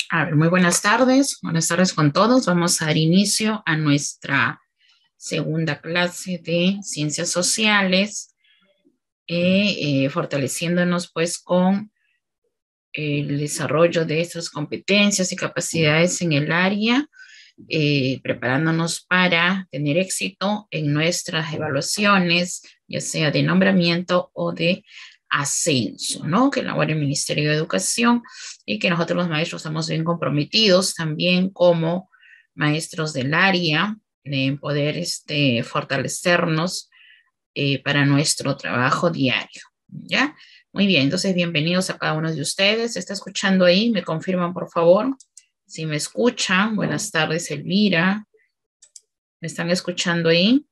A ver, muy buenas tardes. Buenas tardes con todos. Vamos a dar inicio a nuestra segunda clase de Ciencias Sociales, fortaleciéndonos pues con el desarrollo de estas competencias y capacidades en el área, preparándonos para tener éxito en nuestras evaluaciones, ya sea de nombramiento o de ascenso, ¿no? Que elabora el Ministerio de Educación y que nosotros los maestros estamos bien comprometidos también como maestros del área en poder fortalecernos para nuestro trabajo diario, ¿ya? Muy bien, entonces bienvenidos a cada uno de ustedes. ¿Se está escuchando ahí? ¿Me confirman, por favor? Si me escuchan, buenas tardes, Elvira. ¿Me están escuchando ahí?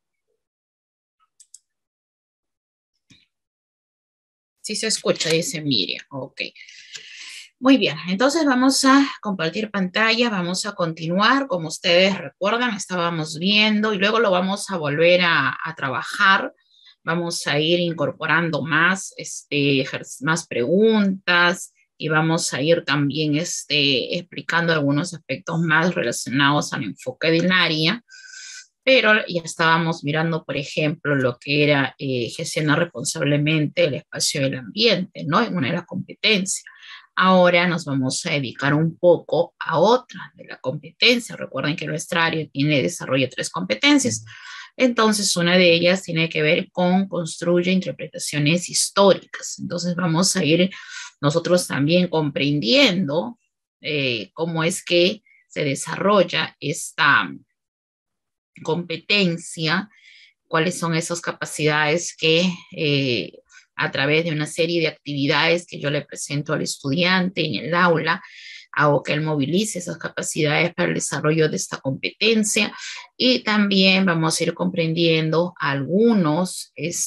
Sí se escucha, dice Miriam. Ok. Muy bien, entonces vamos a compartir pantalla, vamos a continuar. Como ustedes recuerdan, estábamos viendo y luego lo vamos a volver a trabajar. Vamos a ir incorporando más, más preguntas y vamos a ir también explicando algunos aspectos más relacionados al enfoque del área. Pero ya estábamos mirando, por ejemplo, lo que era gestionar responsablemente el espacio del ambiente, ¿no? En una de las competencias. Ahora nos vamos a dedicar un poco a otra de la competencia. Recuerden que nuestra área tiene desarrollo de tres competencias. Entonces, una de ellas tiene que ver con construye interpretaciones históricas. Entonces, vamos a ir nosotros también comprendiendo cómo es que se desarrolla esta competencia, cuáles son esas capacidades que a través de una serie de actividades que yo le presento al estudiante en el aula, hago que él movilice esas capacidades para el desarrollo de esta competencia y también vamos a ir comprendiendo algunos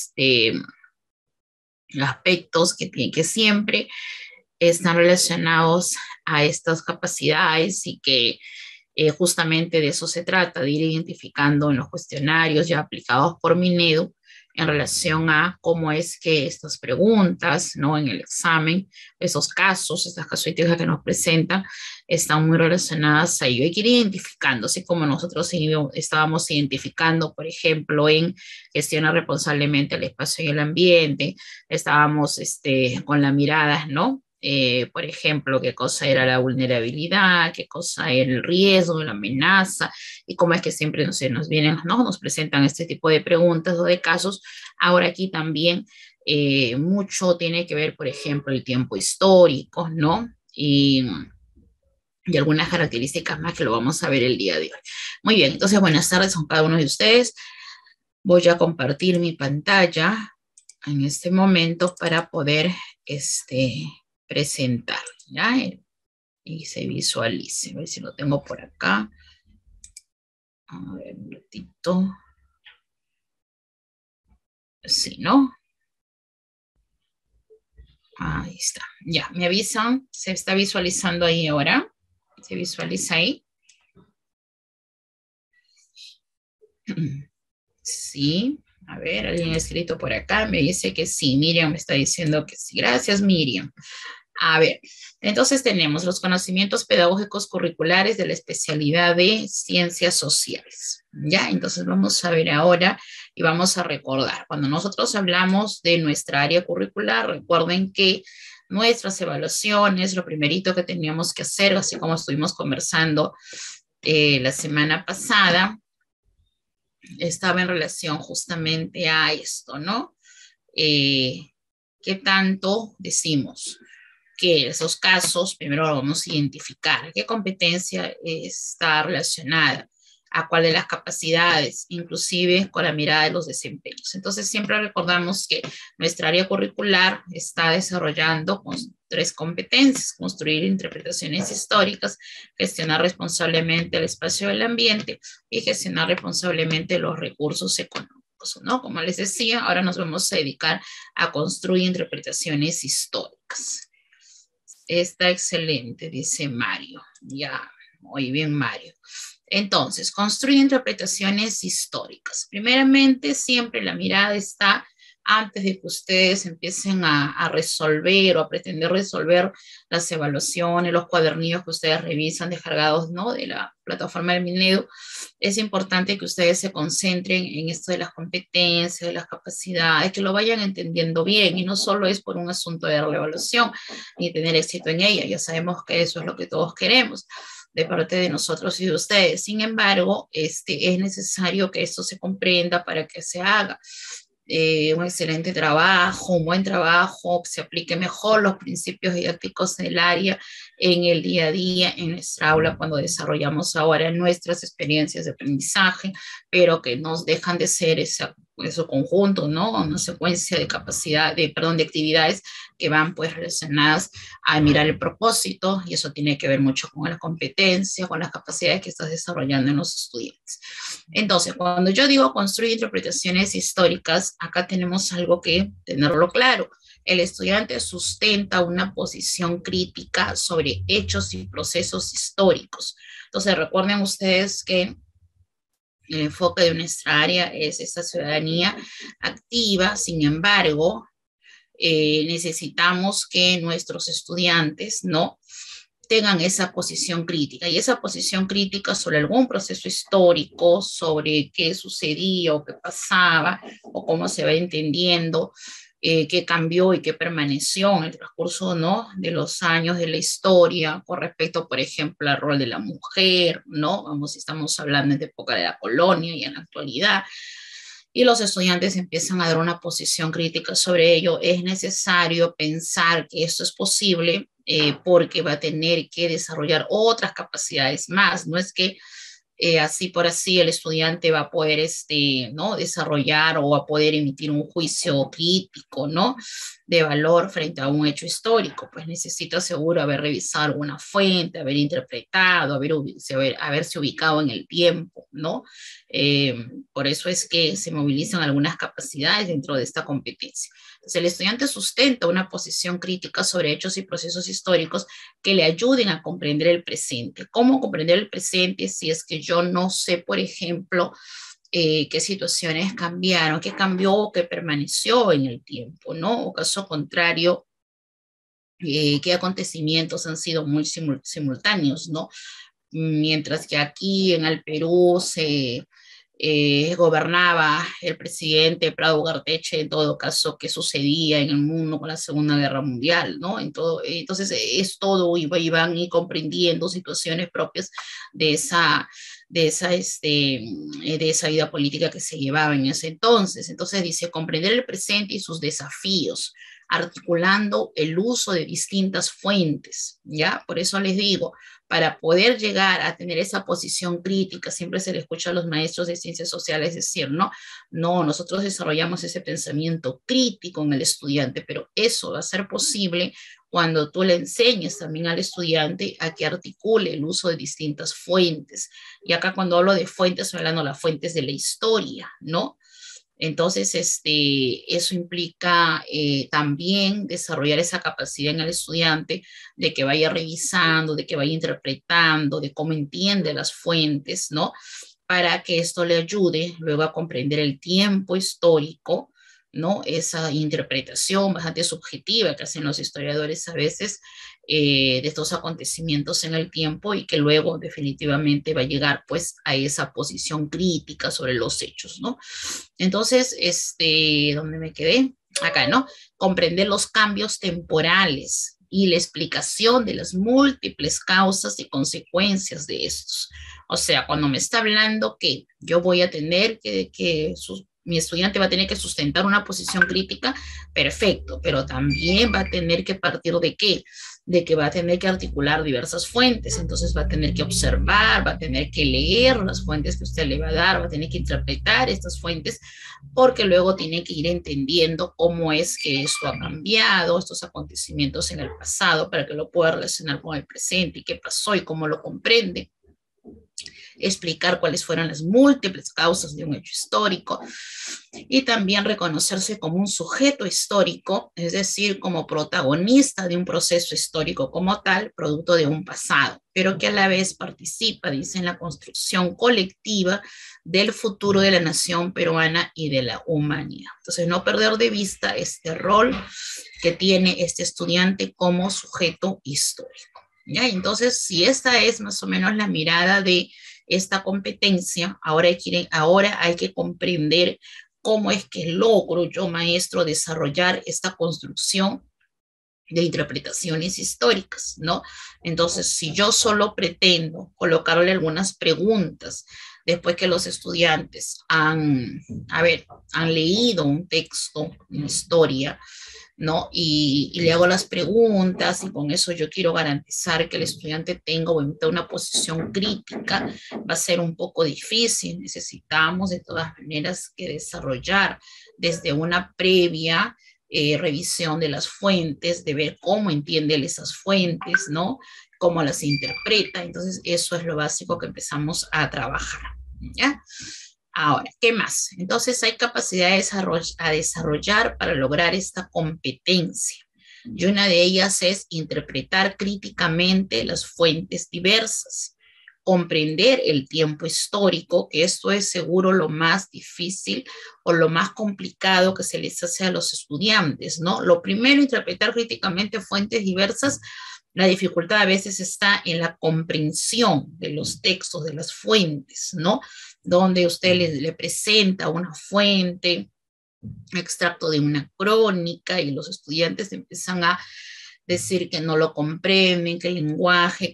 aspectos que siempre están relacionados a estas capacidades y que justamente de eso se trata, de ir identificando en los cuestionarios ya aplicados por Minedu en relación a cómo es que estas preguntas, ¿no? En el examen, esos casos, estas casuísticas que nos presentan, están muy relacionadas a ello. Hay que ir identificando, así como nosotros estábamos identificando, por ejemplo, en gestionar responsablemente el espacio y el ambiente, estábamos con la mirada, ¿no? Por ejemplo, qué cosa era la vulnerabilidad, qué cosa era el riesgo, la amenaza, y cómo es que siempre nos vienen, ¿no? Nos presentan este tipo de preguntas o de casos. Ahora aquí también mucho tiene que ver, por ejemplo, el tiempo histórico, ¿no? Y algunas características más que lo vamos a ver el día de hoy. Muy bien, entonces buenas tardes a cada uno de ustedes. Voy a compartir mi pantalla en este momento para poder presentar, ¿ya? Y se visualice. A ver si lo tengo por acá. A ver, un ratito. Sí, ¿no? Ahí está. Ya, me avisan. Se está visualizando ahí ahora. ¿Se visualiza ahí? Sí. A ver, alguien ha escrito por acá. Me dice que sí. Miriam me está diciendo que sí. Gracias, Miriam. A ver, entonces tenemos los conocimientos pedagógicos curriculares de la especialidad de ciencias sociales. Ya, entonces vamos a ver ahora y vamos a recordar. Cuando nosotros hablamos de nuestra área curricular, recuerden que nuestras evaluaciones, lo primerito que teníamos que hacer, así como estuvimos conversando la semana pasada, estaba en relación justamente a esto, ¿no? Eh, ¿Qué tanto decimos? Que esos casos, primero vamos a identificar qué competencia está relacionada, a cuál de las capacidades, inclusive con la mirada de los desempeños. Entonces, siempre recordamos que nuestra área curricular está desarrollando con tres competencias: construir interpretaciones históricas, gestionar responsablemente el espacio del ambiente y gestionar responsablemente los recursos económicos, ¿no? Como les decía, ahora nos vamos a dedicar a construir interpretaciones históricas. Está excelente, dice Mario. Ya, muy bien, Mario. Entonces, construye interpretaciones históricas. Primeramente, siempre la mirada está antes de que ustedes empiecen a resolver o a pretender resolver las evaluaciones, los cuadernillos que ustedes revisan descargados, ¿no?, de la plataforma del Minedu. Es importante que ustedes se concentren en esto de las competencias, de las capacidades, que lo vayan entendiendo bien, y no solo es por un asunto de dar la evaluación ni tener éxito en ella. Ya sabemos que eso es lo que todos queremos de parte de nosotros y de ustedes. Sin embargo, es necesario que esto se comprenda para que se haga un excelente trabajo, un buen trabajo, que se aplique mejor los principios didácticos del área en el día a día, en nuestra aula, cuando desarrollamos ahora nuestras experiencias de aprendizaje, pero que nos dejan de ser ese conjunto, ¿no? Una secuencia de de actividades que van pues relacionadas a mirar el propósito, y eso tiene que ver mucho con la competencia, con las capacidades que estás desarrollando en los estudiantes. Entonces, cuando yo digo construir interpretaciones históricas, acá tenemos algo que tenerlo claro. El estudiante sustenta una posición crítica sobre hechos y procesos históricos. Entonces, recuerden ustedes que el enfoque de nuestra área es esta ciudadanía activa. Sin embargo, necesitamos que nuestros estudiantes, ¿no?, tengan esa posición crítica, y esa posición crítica sobre algún proceso histórico, sobre qué sucedía o qué pasaba, o cómo se va entendiendo, qué cambió y qué permaneció en el transcurso, ¿no?, de los años de la historia, con respecto, por ejemplo, al rol de la mujer, ¿no? Vamos, estamos hablando de época de la colonia y en la actualidad, y los estudiantes empiezan a dar una posición crítica sobre ello. Es necesario pensar que esto es posible, porque va a tener que desarrollar otras capacidades más. No es que así por así el estudiante va a poder ¿no?, desarrollar o va a poder emitir un juicio crítico, ¿no?, de valor frente a un hecho histórico. Pues necesita seguro haber revisado alguna fuente, haber interpretado, haberse ubicado en el tiempo, ¿no? Eh, por eso es que se movilizan algunas capacidades dentro de esta competencia. Entonces, el estudiante sustenta una posición crítica sobre hechos y procesos históricos que le ayuden a comprender el presente. ¿Cómo comprender el presente si es que yo no sé, por ejemplo, qué situaciones cambiaron, qué cambió o qué permaneció en el tiempo, ¿no? O caso contrario, qué acontecimientos han sido muy simultáneos, ¿no? Mientras que aquí en el Perú se gobernaba el presidente Prado Ugarteche, en todo caso, qué sucedía en el mundo con la Segunda Guerra Mundial, ¿no? Entonces es todo, y van y comprendiendo situaciones propias de esa, de esa vida política que se llevaba en ese entonces. Entonces dice, comprender el presente y sus desafíos, articulando el uso de distintas fuentes, ¿ya? Por eso les digo, para poder llegar a tener esa posición crítica, siempre se le escucha a los maestros de ciencias sociales decir, no, nosotros desarrollamos ese pensamiento crítico en el estudiante, pero eso va a ser posible cuando tú le enseñes también al estudiante a que articule el uso de distintas fuentes. Y acá cuando hablo de fuentes, estoy hablando de las fuentes de la historia, ¿no? Entonces, eso implica también desarrollar esa capacidad en el estudiante de que vaya revisando, de que vaya interpretando, de cómo entiende las fuentes, ¿no? Para que esto le ayude luego a comprender el tiempo histórico, ¿no? Esa interpretación bastante subjetiva que hacen los historiadores a veces de estos acontecimientos en el tiempo, y que luego definitivamente va a llegar pues a esa posición crítica sobre los hechos, ¿no? Entonces, ¿dónde me quedé? Acá, ¿no? Comprender los cambios temporales y la explicación de las múltiples causas y consecuencias de estos. O sea, cuando me está hablando que yo voy a tener mi estudiante va a tener que sustentar una posición crítica, perfecto, pero también va a tener que partir de qué, de que va a tener que articular diversas fuentes. Entonces va a tener que observar, va a tener que leer las fuentes que usted le va a dar, va a tener que interpretar estas fuentes, porque luego tiene que ir entendiendo cómo es que esto ha cambiado, estos acontecimientos en el pasado, para que lo pueda relacionar con el presente y qué pasó y cómo lo comprende. explicar cuáles fueron las múltiples causas de un hecho histórico y también reconocerse como un sujeto histórico, es decir, como protagonista de un proceso histórico como tal, producto de un pasado, pero que a la vez participa, dice, en la construcción colectiva del futuro de la nación peruana y de la humanidad. Entonces, no perder de vista este rol que tiene este estudiante como sujeto histórico. ¿Ya? Entonces, si esta es más o menos la mirada de esta competencia, ahora hay que comprender cómo es que logro yo, maestro, desarrollar esta construcción de interpretaciones históricas, ¿no? Entonces, si yo solo pretendo colocarle algunas preguntas después que los estudiantes han leído un texto, una historia, ¿no? Y le hago las preguntas y con eso yo quiero garantizar que el estudiante tenga una posición crítica, va a ser un poco difícil. Necesitamos de todas maneras que desarrollar desde una previa revisión de las fuentes, de ver cómo entiende él esas fuentes, ¿no? Cómo las interpreta. Entonces, eso es lo básico que empezamos a trabajar, ¿ya? Ahora, ¿qué más? Entonces hay capacidad a desarrollar para lograr esta competencia. Y una de ellas es interpretar críticamente las fuentes diversas, comprender el tiempo histórico, que esto es seguro lo más difícil o lo más complicado que se les hace a los estudiantes, ¿no? Lo primero, interpretar críticamente fuentes diversas. La dificultad a veces está en la comprensión de los textos, de las fuentes, ¿no? Donde usted le presenta una fuente, extracto de una crónica, y los estudiantes empiezan a decir que no lo comprenden, que el lenguaje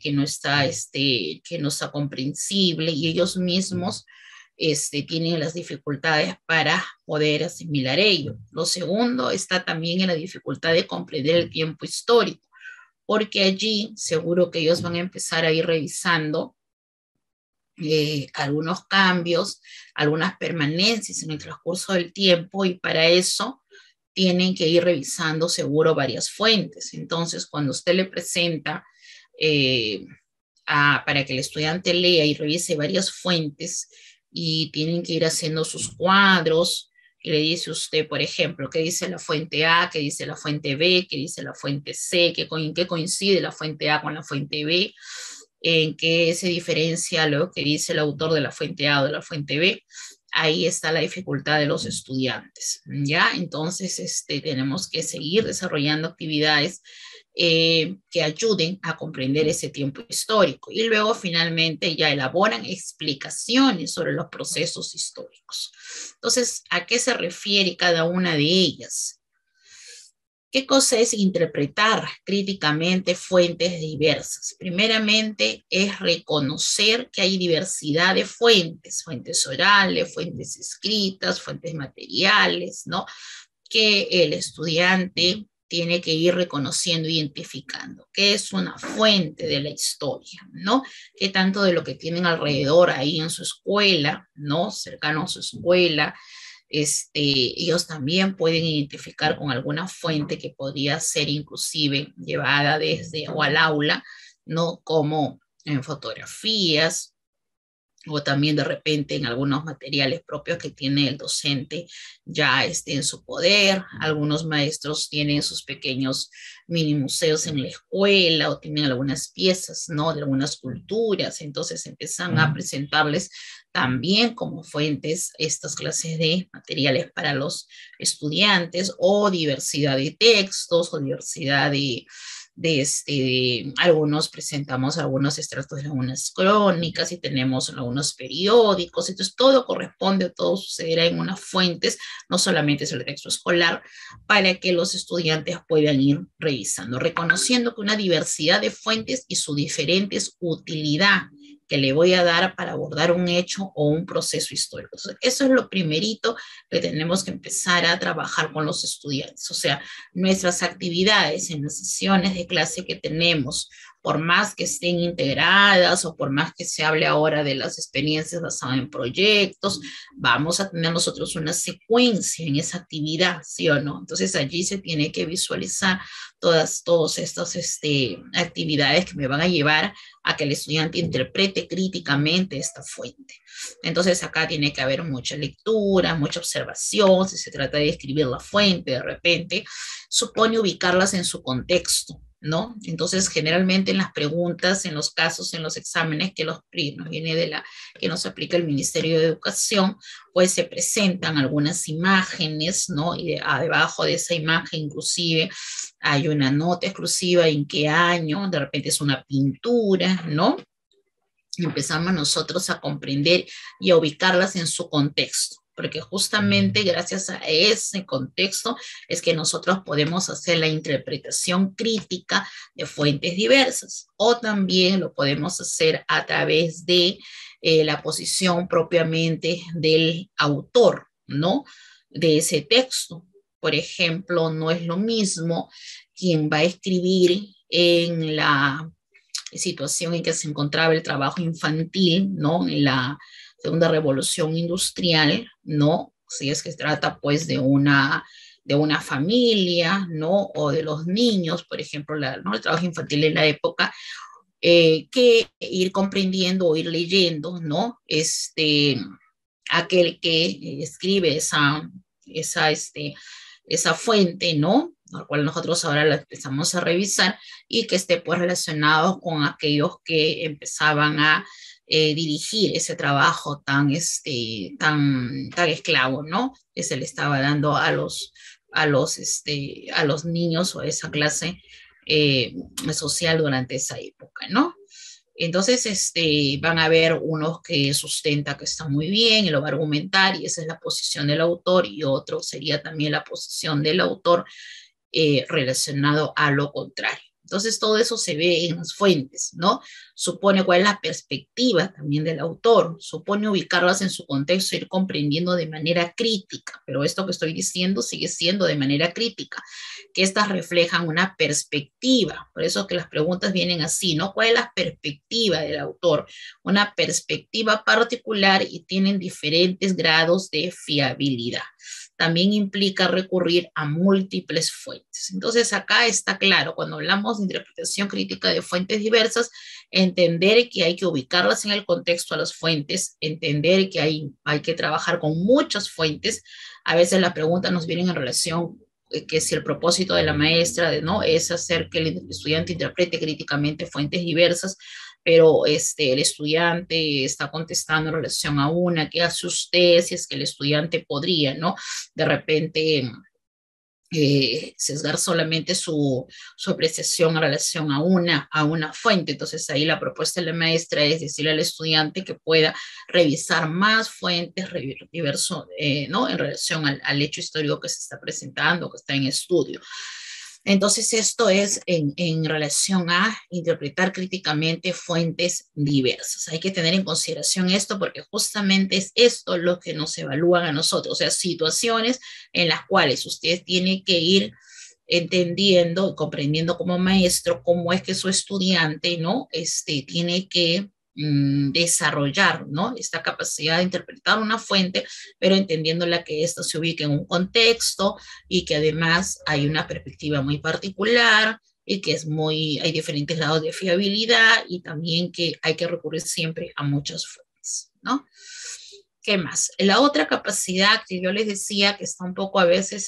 que no está comprensible, y ellos mismos tienen las dificultades para poder asimilar ello. Lo segundo está también en la dificultad de comprender el tiempo histórico, porque allí seguro que ellos van a empezar a ir revisando algunos cambios, algunas permanencias en el transcurso del tiempo, y para eso tienen que ir revisando seguro varias fuentes. Entonces, cuando usted le presenta eh, para que el estudiante lea y revise varias fuentes, y tienen que ir haciendo sus cuadros, y le dice usted, por ejemplo, qué dice la fuente A, qué dice la fuente B, qué dice la fuente C, en qué coincide la fuente A con la fuente B, en qué se diferencia lo que dice el autor de la fuente A o de la fuente B. Ahí está la dificultad de los estudiantes, ¿ya? Entonces, tenemos que seguir desarrollando actividades que ayuden a comprender ese tiempo histórico, y luego finalmente ya elaboran explicaciones sobre los procesos históricos. Entonces, ¿a qué se refiere cada una de ellas? ¿Qué cosa es interpretar críticamente fuentes diversas? Primeramente, es reconocer que hay diversidad de fuentes, fuentes orales, fuentes escritas, fuentes materiales, ¿no? Que el estudiante tiene que ir reconociendo, identificando qué es una fuente de la historia, ¿no? Qué tanto de lo que tienen alrededor ahí en su escuela, ¿no? Cercano a su escuela, ellos también pueden identificar con alguna fuente que podría ser inclusive llevada desde o al aula, ¿no? Como en fotografías, o también de repente en algunos materiales propios que tiene el docente ya en su poder. Algunos maestros tienen sus pequeños mini museos en la escuela, o tienen algunas piezas, ¿no? De algunas culturas, entonces empiezan a presentarles también como fuentes estas clases de materiales para los estudiantes, o diversidad de textos, o diversidad algunos presentamos algunos extractos de algunas crónicas, y tenemos algunos periódicos. Entonces todo corresponde, todo sucederá en unas fuentes, no solamente es el texto escolar, para que los estudiantes puedan ir revisando, reconociendo que una diversidad de fuentes y su diferente utilidad que le voy a dar para abordar un hecho o un proceso histórico. Entonces, eso es lo primerito que tenemos que empezar a trabajar con los estudiantes. O sea, nuestras actividades en las sesiones de clase que tenemos por más que estén integradas o por más que se hable ahora de las experiencias basadas en proyectos, vamos a tener nosotros una secuencia en esa actividad, ¿sí o no? Entonces allí se tiene que visualizar todas estas actividades que me van a llevar a que el estudiante interprete críticamente esta fuente. Entonces acá tiene que haber mucha lectura, mucha observación, si se trata de escribir la fuente de repente, supone ubicarlas en su contexto, ¿no? Entonces, generalmente en las preguntas, en los casos, en los exámenes que nos viene que nos aplica el Ministerio de Educación, pues se presentan algunas imágenes, ¿no? Y debajo de esa imagen, inclusive, hay una nota exclusiva en qué año, de repente es una pintura, ¿no? Empezamos nosotros a comprender y a ubicarlas en su contexto, porque justamente gracias a ese contexto es que nosotros podemos hacer la interpretación crítica de fuentes diversas, o también lo podemos hacer a través de la posición propiamente del autor, ¿no? De ese texto. Por ejemplo, no es lo mismo quien va a escribir en la situación en que se encontraba el trabajo infantil, ¿no? En la segunda revolución industrial, ¿no? Si es que se trata pues de una familia, ¿no? O de los niños, por ejemplo, ¿no? El trabajo infantil en la época, que ir comprendiendo o ir leyendo, ¿no? Aquel que escribe esa fuente, ¿no? Al cual nosotros ahora la empezamos a revisar y que esté pues relacionado con aquellos que empezaban a dirigir ese trabajo tan esclavo, ¿no? Que se le estaba dando a los niños o a esa clase eh, social durante esa época, ¿no? Entonces, van a haber unos que sustenta que está muy bien y lo va a argumentar y esa es la posición del autor y otro sería también la posición del autor relacionado a lo contrario. Entonces, todo eso se ve en las fuentes, ¿no? Supone cuál es la perspectiva también del autor, supone ubicarlas en su contexto, ir comprendiendo de manera crítica, pero esto que estoy diciendo sigue siendo de manera crítica, que estas reflejan una perspectiva, por eso que las preguntas vienen así, ¿no? ¿Cuál es la perspectiva del autor? Una perspectiva particular y tienen diferentes grados de fiabilidad. También implica recurrir a múltiples fuentes. Entonces, acá está claro, cuando hablamos de interpretación crítica de fuentes diversas, entender que hay que ubicarlas en el contexto a las fuentes, entender que hay que trabajar con muchas fuentes. A veces las preguntas nos vienen en relación que si el propósito de la maestra ¿no? es hacer que el estudiante interprete críticamente fuentes diversas, pero el estudiante está contestando en relación a una, ¿qué hace usted? Si es que el estudiante podría, ¿no? De repente sesgar solamente su apreciación en relación a una fuente. Entonces ahí la propuesta de la maestra es decirle al estudiante que pueda revisar más fuentes ¿no? En relación al hecho histórico que se está presentando, que está en estudio. Entonces, esto es en relación a interpretar críticamente fuentes diversas. Hay que tener en consideración esto porque justamente es esto lo que nos evalúan a nosotros, o sea, situaciones en las cuales usted tiene que ir entendiendo y comprendiendo como maestro cómo es que su estudiante, ¿no? Tiene que desarrollar, ¿no? Esta capacidad de interpretar una fuente, pero entendiéndola que ésta se ubique en un contexto y que además hay una perspectiva muy particular y que hay diferentes grados de fiabilidad y también que hay que recurrir siempre a muchas fuentes, ¿no? ¿Qué más? La otra capacidad que yo les decía que está un poco a veces,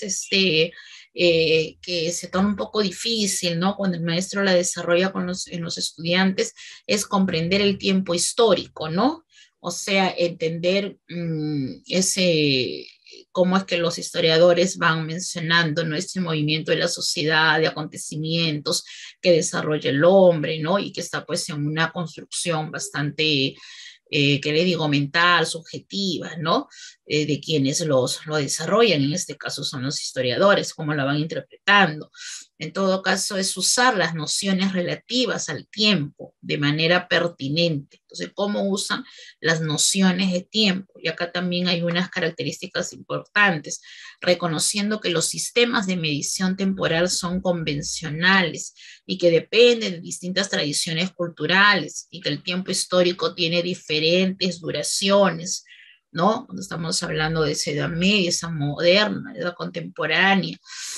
que se torna un poco difícil, ¿no? Cuando el maestro la desarrolla en los estudiantes, es comprender el tiempo histórico, ¿no? O sea, entender cómo es que los historiadores van mencionando, ¿no? Este movimiento de la sociedad, de acontecimientos que desarrolla el hombre, ¿no? Y que está pues en una construcción bastante que le digo, mental, subjetiva, ¿no? de quienes lo desarrollan, en este caso son los historiadores, cómo la van interpretando. En todo caso, es usar las nociones relativas al tiempo de manera pertinente. Entonces, ¿cómo usan las nociones de tiempo? Y acá también hay unas características importantes, reconociendo que los sistemas de medición temporal son convencionales y que dependen de distintas tradiciones culturales y que el tiempo histórico tiene diferentes duraciones, ¿no? Cuando estamos hablando de esa edad media, esa moderna, edad contemporánea,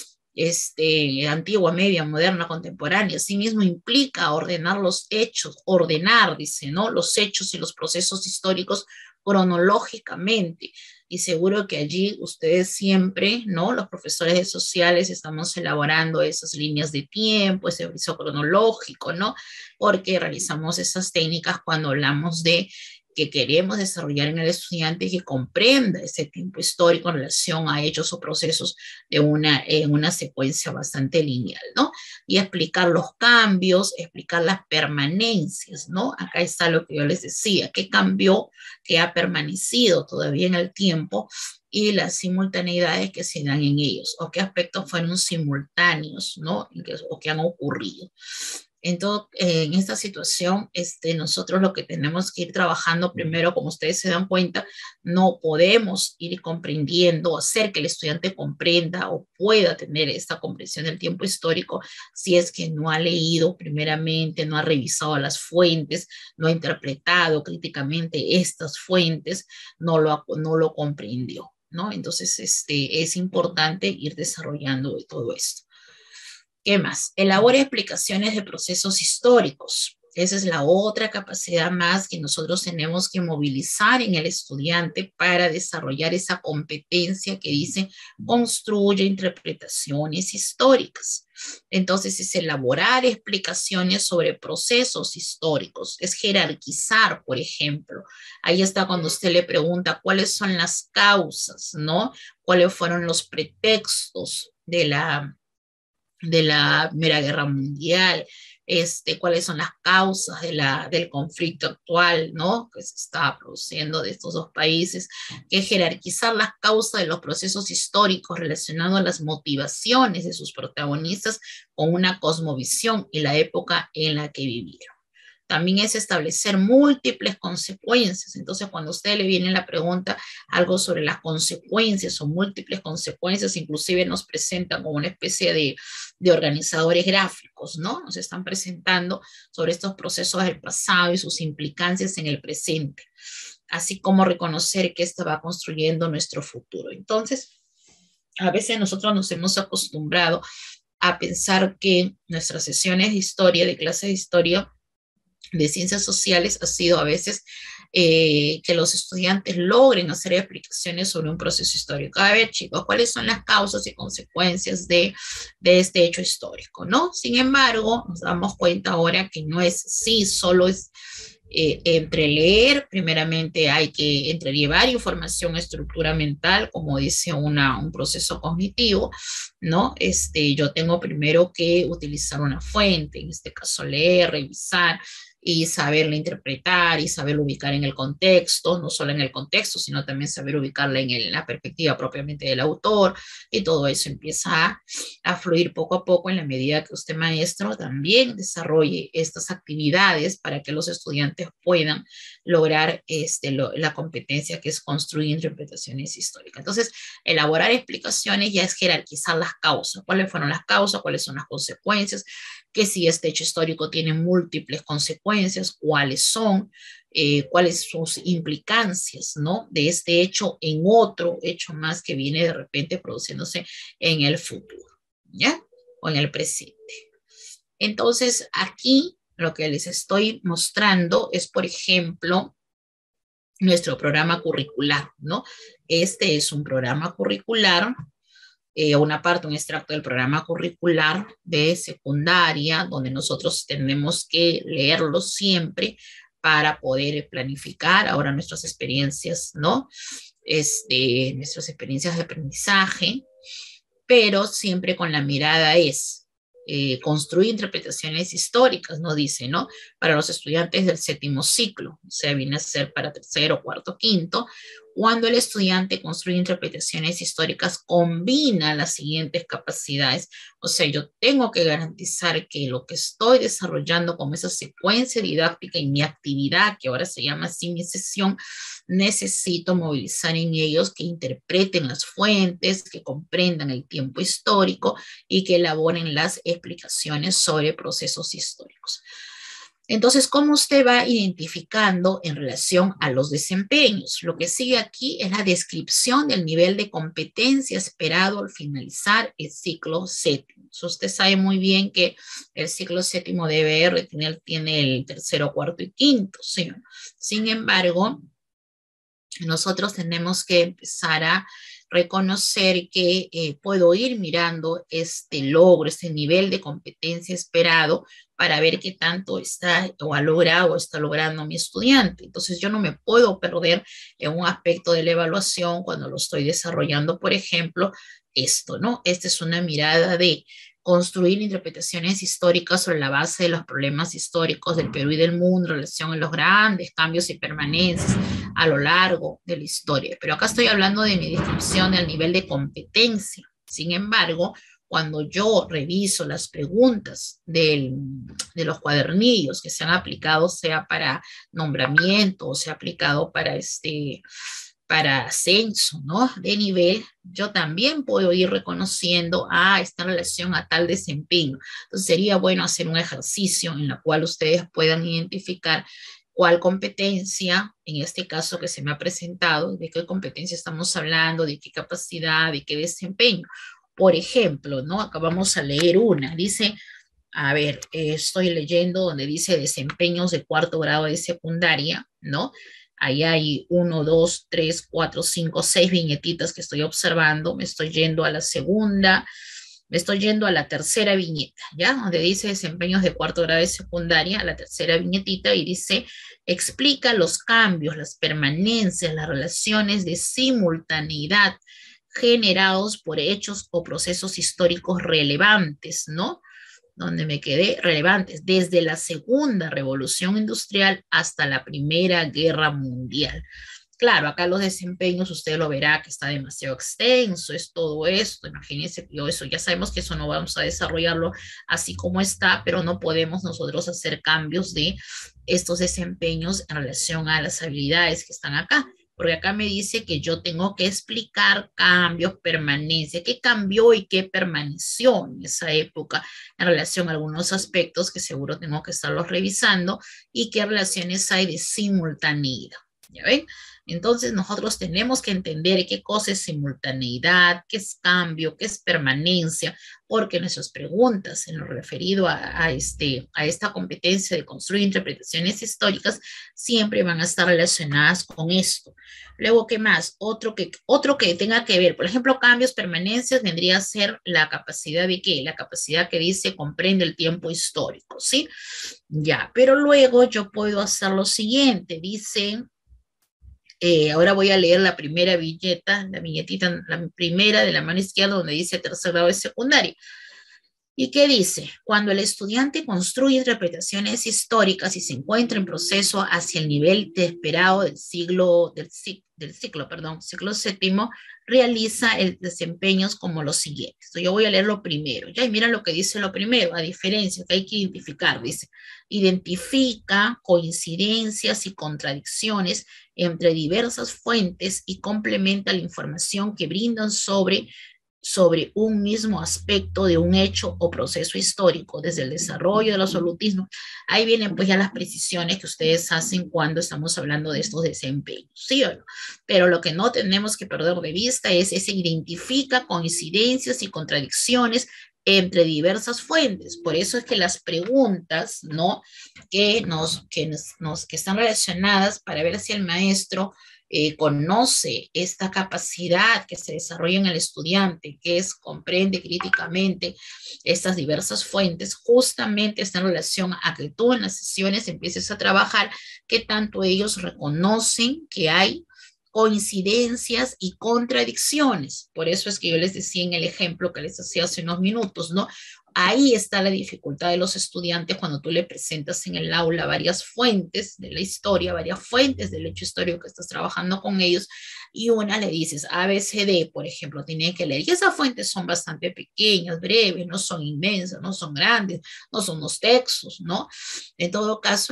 antigua, media, moderna, contemporánea. Asimismo implica ordenar los hechos, ordenar, dice, ¿no? Los hechos y los procesos históricos cronológicamente. Y seguro que allí ustedes siempre, ¿no? Los profesores de sociales estamos elaborando esas líneas de tiempo, ese aviso cronológico, ¿no? Porque realizamos esas técnicas cuando hablamos de que queremos desarrollar en el estudiante que comprenda ese tiempo histórico en relación a hechos o procesos de una secuencia bastante lineal, ¿no? Y explicar los cambios, explicar las permanencias, ¿no? Acá está lo que yo les decía, qué cambió, qué ha permanecido todavía en el tiempo y las simultaneidades que se dan en ellos, o qué aspectos fueron simultáneos, ¿no? O que han ocurrido. Entonces, en esta situación, nosotros lo que tenemos que ir trabajando primero, como ustedes se dan cuenta, no podemos ir comprendiendo, hacer que el estudiante comprenda o pueda tener esta comprensión del tiempo histórico si es que no ha leído primeramente, no ha revisado las fuentes, no ha interpretado críticamente estas fuentes, no lo comprendió, ¿no? Entonces, es importante ir desarrollando todo esto. ¿Qué más? Elabora explicaciones de procesos históricos. Esa es la otra capacidad más que nosotros tenemos que movilizar en el estudiante para desarrollar esa competencia que dice construye interpretaciones históricas. Entonces es elaborar explicaciones sobre procesos históricos, es jerarquizar, por ejemplo. Ahí está cuando usted le pregunta cuáles son las causas, ¿no? ¿Cuáles fueron los pretextos de la Primera Guerra Mundial, cuáles son las causas del conflicto actual, ¿no? Que se está produciendo de estos dos países, que jerarquizar las causas de los procesos históricos relacionados a las motivaciones de sus protagonistas con una cosmovisión y la época en la que vivieron. También es establecer múltiples consecuencias. Entonces, cuando a usted le viene la pregunta algo sobre las consecuencias o múltiples consecuencias, inclusive nos presentan como una especie de organizadores gráficos, ¿no? Nos están presentando sobre estos procesos del pasado y sus implicancias en el presente, así como reconocer que esto va construyendo nuestro futuro. Entonces, a veces nosotros nos hemos acostumbrado a pensar que nuestras sesiones de historia, de clase de historia, de ciencias sociales ha sido a veces que los estudiantes logren hacer explicaciones sobre un proceso histórico. A ver, chicos, ¿cuáles son las causas y consecuencias de este hecho histórico? ¿No? Sin embargo, nos damos cuenta ahora que no es así, solo es entre leer, primeramente hay que entrellevar información, estructura mental, como dice un proceso cognitivo, ¿no? Yo tengo primero que utilizar una fuente, en este caso leer, revisar, y saberla interpretar y saberla ubicar en el contexto, no solo en el contexto, sino también saber ubicarla en la perspectiva propiamente del autor, y todo eso empieza a fluir poco a poco en la medida que usted, maestro, también desarrolle estas actividades para que los estudiantes puedan lograr la competencia que es construir interpretaciones históricas. Entonces, elaborar explicaciones ya es jerarquizar las causas, cuáles fueron las causas, cuáles son las consecuencias, que si este hecho histórico tiene múltiples consecuencias, cuáles son, cuáles son sus implicancias, ¿no? De este hecho en otro hecho más que viene de repente produciéndose en el futuro, ¿ya? O en el presente. Entonces, aquí lo que les estoy mostrando es, por ejemplo, nuestro programa curricular, ¿no? Este es un programa curricular, una parte, un extracto del programa curricular de secundaria, donde nosotros tenemos que leerlo siempre para poder planificar ahora nuestras experiencias, ¿no? Nuestras experiencias de aprendizaje, pero siempre con la mirada es construir interpretaciones históricas, no dice, ¿no? Para los estudiantes del séptimo ciclo, o sea, viene a ser para tercero, cuarto, quinto, Cuando el estudiante construye interpretaciones históricas, combina las siguientes capacidades. O sea, yo tengo que garantizar que lo que estoy desarrollando como esa secuencia didáctica y mi actividad, que ahora se llama así mi sesión, necesito movilizar en ellos que interpreten las fuentes, que comprendan el tiempo histórico y que elaboren las explicaciones sobre procesos históricos. Entonces, ¿cómo usted va identificando en relación a los desempeños? Lo que sigue aquí es la descripción del nivel de competencia esperado al finalizar el ciclo séptimo. Usted sabe muy bien que el ciclo séptimo de EBR tiene el tercero, cuarto y quinto, ¿sí? Sin embargo, nosotros tenemos que empezar a reconocer que puedo ir mirando este logro, este nivel de competencia esperado para ver qué tanto está o ha logrado o está logrando mi estudiante. Entonces yo no me puedo perder en un aspecto de la evaluación cuando lo estoy desarrollando, por ejemplo, esto, ¿no? Esta es una mirada de construir interpretaciones históricas sobre la base de los problemas históricos del Perú y del mundo en relación a los grandes cambios y permanencias a lo largo de la historia. Pero acá estoy hablando de mi descripción del nivel de competencia. Sin embargo, cuando yo reviso las preguntas de los cuadernillos que se han aplicado, sea para nombramiento o sea aplicado para ascenso, ¿no? De nivel, yo también puedo ir reconociendo esta relación a tal desempeño. Entonces sería bueno hacer un ejercicio en el cual ustedes puedan identificar cuál competencia, en este caso que se me ha presentado, de qué competencia estamos hablando, de qué capacidad, de qué desempeño. Por ejemplo, ¿no? Acá vamos a leer una, dice, a ver, estoy leyendo donde dice desempeños de cuarto grado de secundaria, ¿no? Ahí hay 1, 2, 3, 4, 5, 6 viñetitas que estoy observando. Me estoy yendo a la segunda, me estoy yendo a la tercera viñeta, ¿ya? Donde dice desempeños de cuarto grado de secundaria, a la tercera viñetita, y dice, explica los cambios, las permanencias, las relaciones de simultaneidad generados por hechos o procesos históricos relevantes, ¿no? Donde me quedé, relevantes, desde la Segunda Revolución Industrial hasta la Primera Guerra Mundial. Claro, acá los desempeños, usted lo verá que está demasiado extenso, es todo esto, imagínense que eso, ya sabemos que eso no vamos a desarrollarlo así como está, pero no podemos nosotros hacer cambios de estos desempeños en relación a las habilidades que están acá, porque acá me dice que yo tengo que explicar cambios, permanencia, qué cambió y qué permaneció en esa época en relación a algunos aspectos que seguro tengo que estarlos revisando y qué relaciones hay de simultaneidad. ¿Ya ven? Entonces nosotros tenemos que entender qué cosa es simultaneidad, qué es cambio, qué es permanencia, porque nuestras preguntas en lo referido a esta competencia de construir interpretaciones históricas siempre van a estar relacionadas con esto. Luego, ¿qué más? Otro que tenga que ver, por ejemplo, cambios, permanencias, vendría a ser la capacidad de qué? La capacidad que dice comprende el tiempo histórico, ¿sí? Ya, pero luego yo puedo hacer lo siguiente, dice... ahora voy a leer la primera viñeta, la viñetita, la primera de la mano izquierda donde dice tercer grado de secundaria. ¿Y qué dice? Cuando el estudiante construye interpretaciones históricas y se encuentra en proceso hacia el nivel de esperado ciclo séptimo, realiza el desempeños como los siguientes. Entonces, yo voy a leer lo primero. Ya, y mira lo que dice lo primero, a diferencia que hay que identificar, dice, identifica coincidencias y contradicciones entre diversas fuentes y complementa la información que brindan sobre un mismo aspecto de un hecho o proceso histórico, desde el desarrollo del absolutismo. Ahí vienen pues ya las precisiones que ustedes hacen cuando estamos hablando de estos desempeños, ¿sí o no? Pero lo que no tenemos que perder de vista es ese identifica coincidencias y contradicciones entre diversas fuentes. Por eso es que las preguntas, ¿no? Que están relacionadas para ver si el maestro conoce esta capacidad que se desarrolla en el estudiante, que es comprende críticamente estas diversas fuentes, justamente está en relación a que tú en las sesiones empieces a trabajar qué tanto ellos reconocen que hay coincidencias y contradicciones. Por eso es que yo les decía en el ejemplo que les hacía hace unos minutos, ¿no? ahí está la dificultad de los estudiantes cuando tú le presentas en el aula varias fuentes de la historia, varias fuentes del hecho histórico que estás trabajando con ellos, y una le dices A, B, C, D, por ejemplo, tienen que leer, y esas fuentes son bastante pequeñas, breves, no son inmensas, no son grandes, no son los textos, ¿no? En todo caso,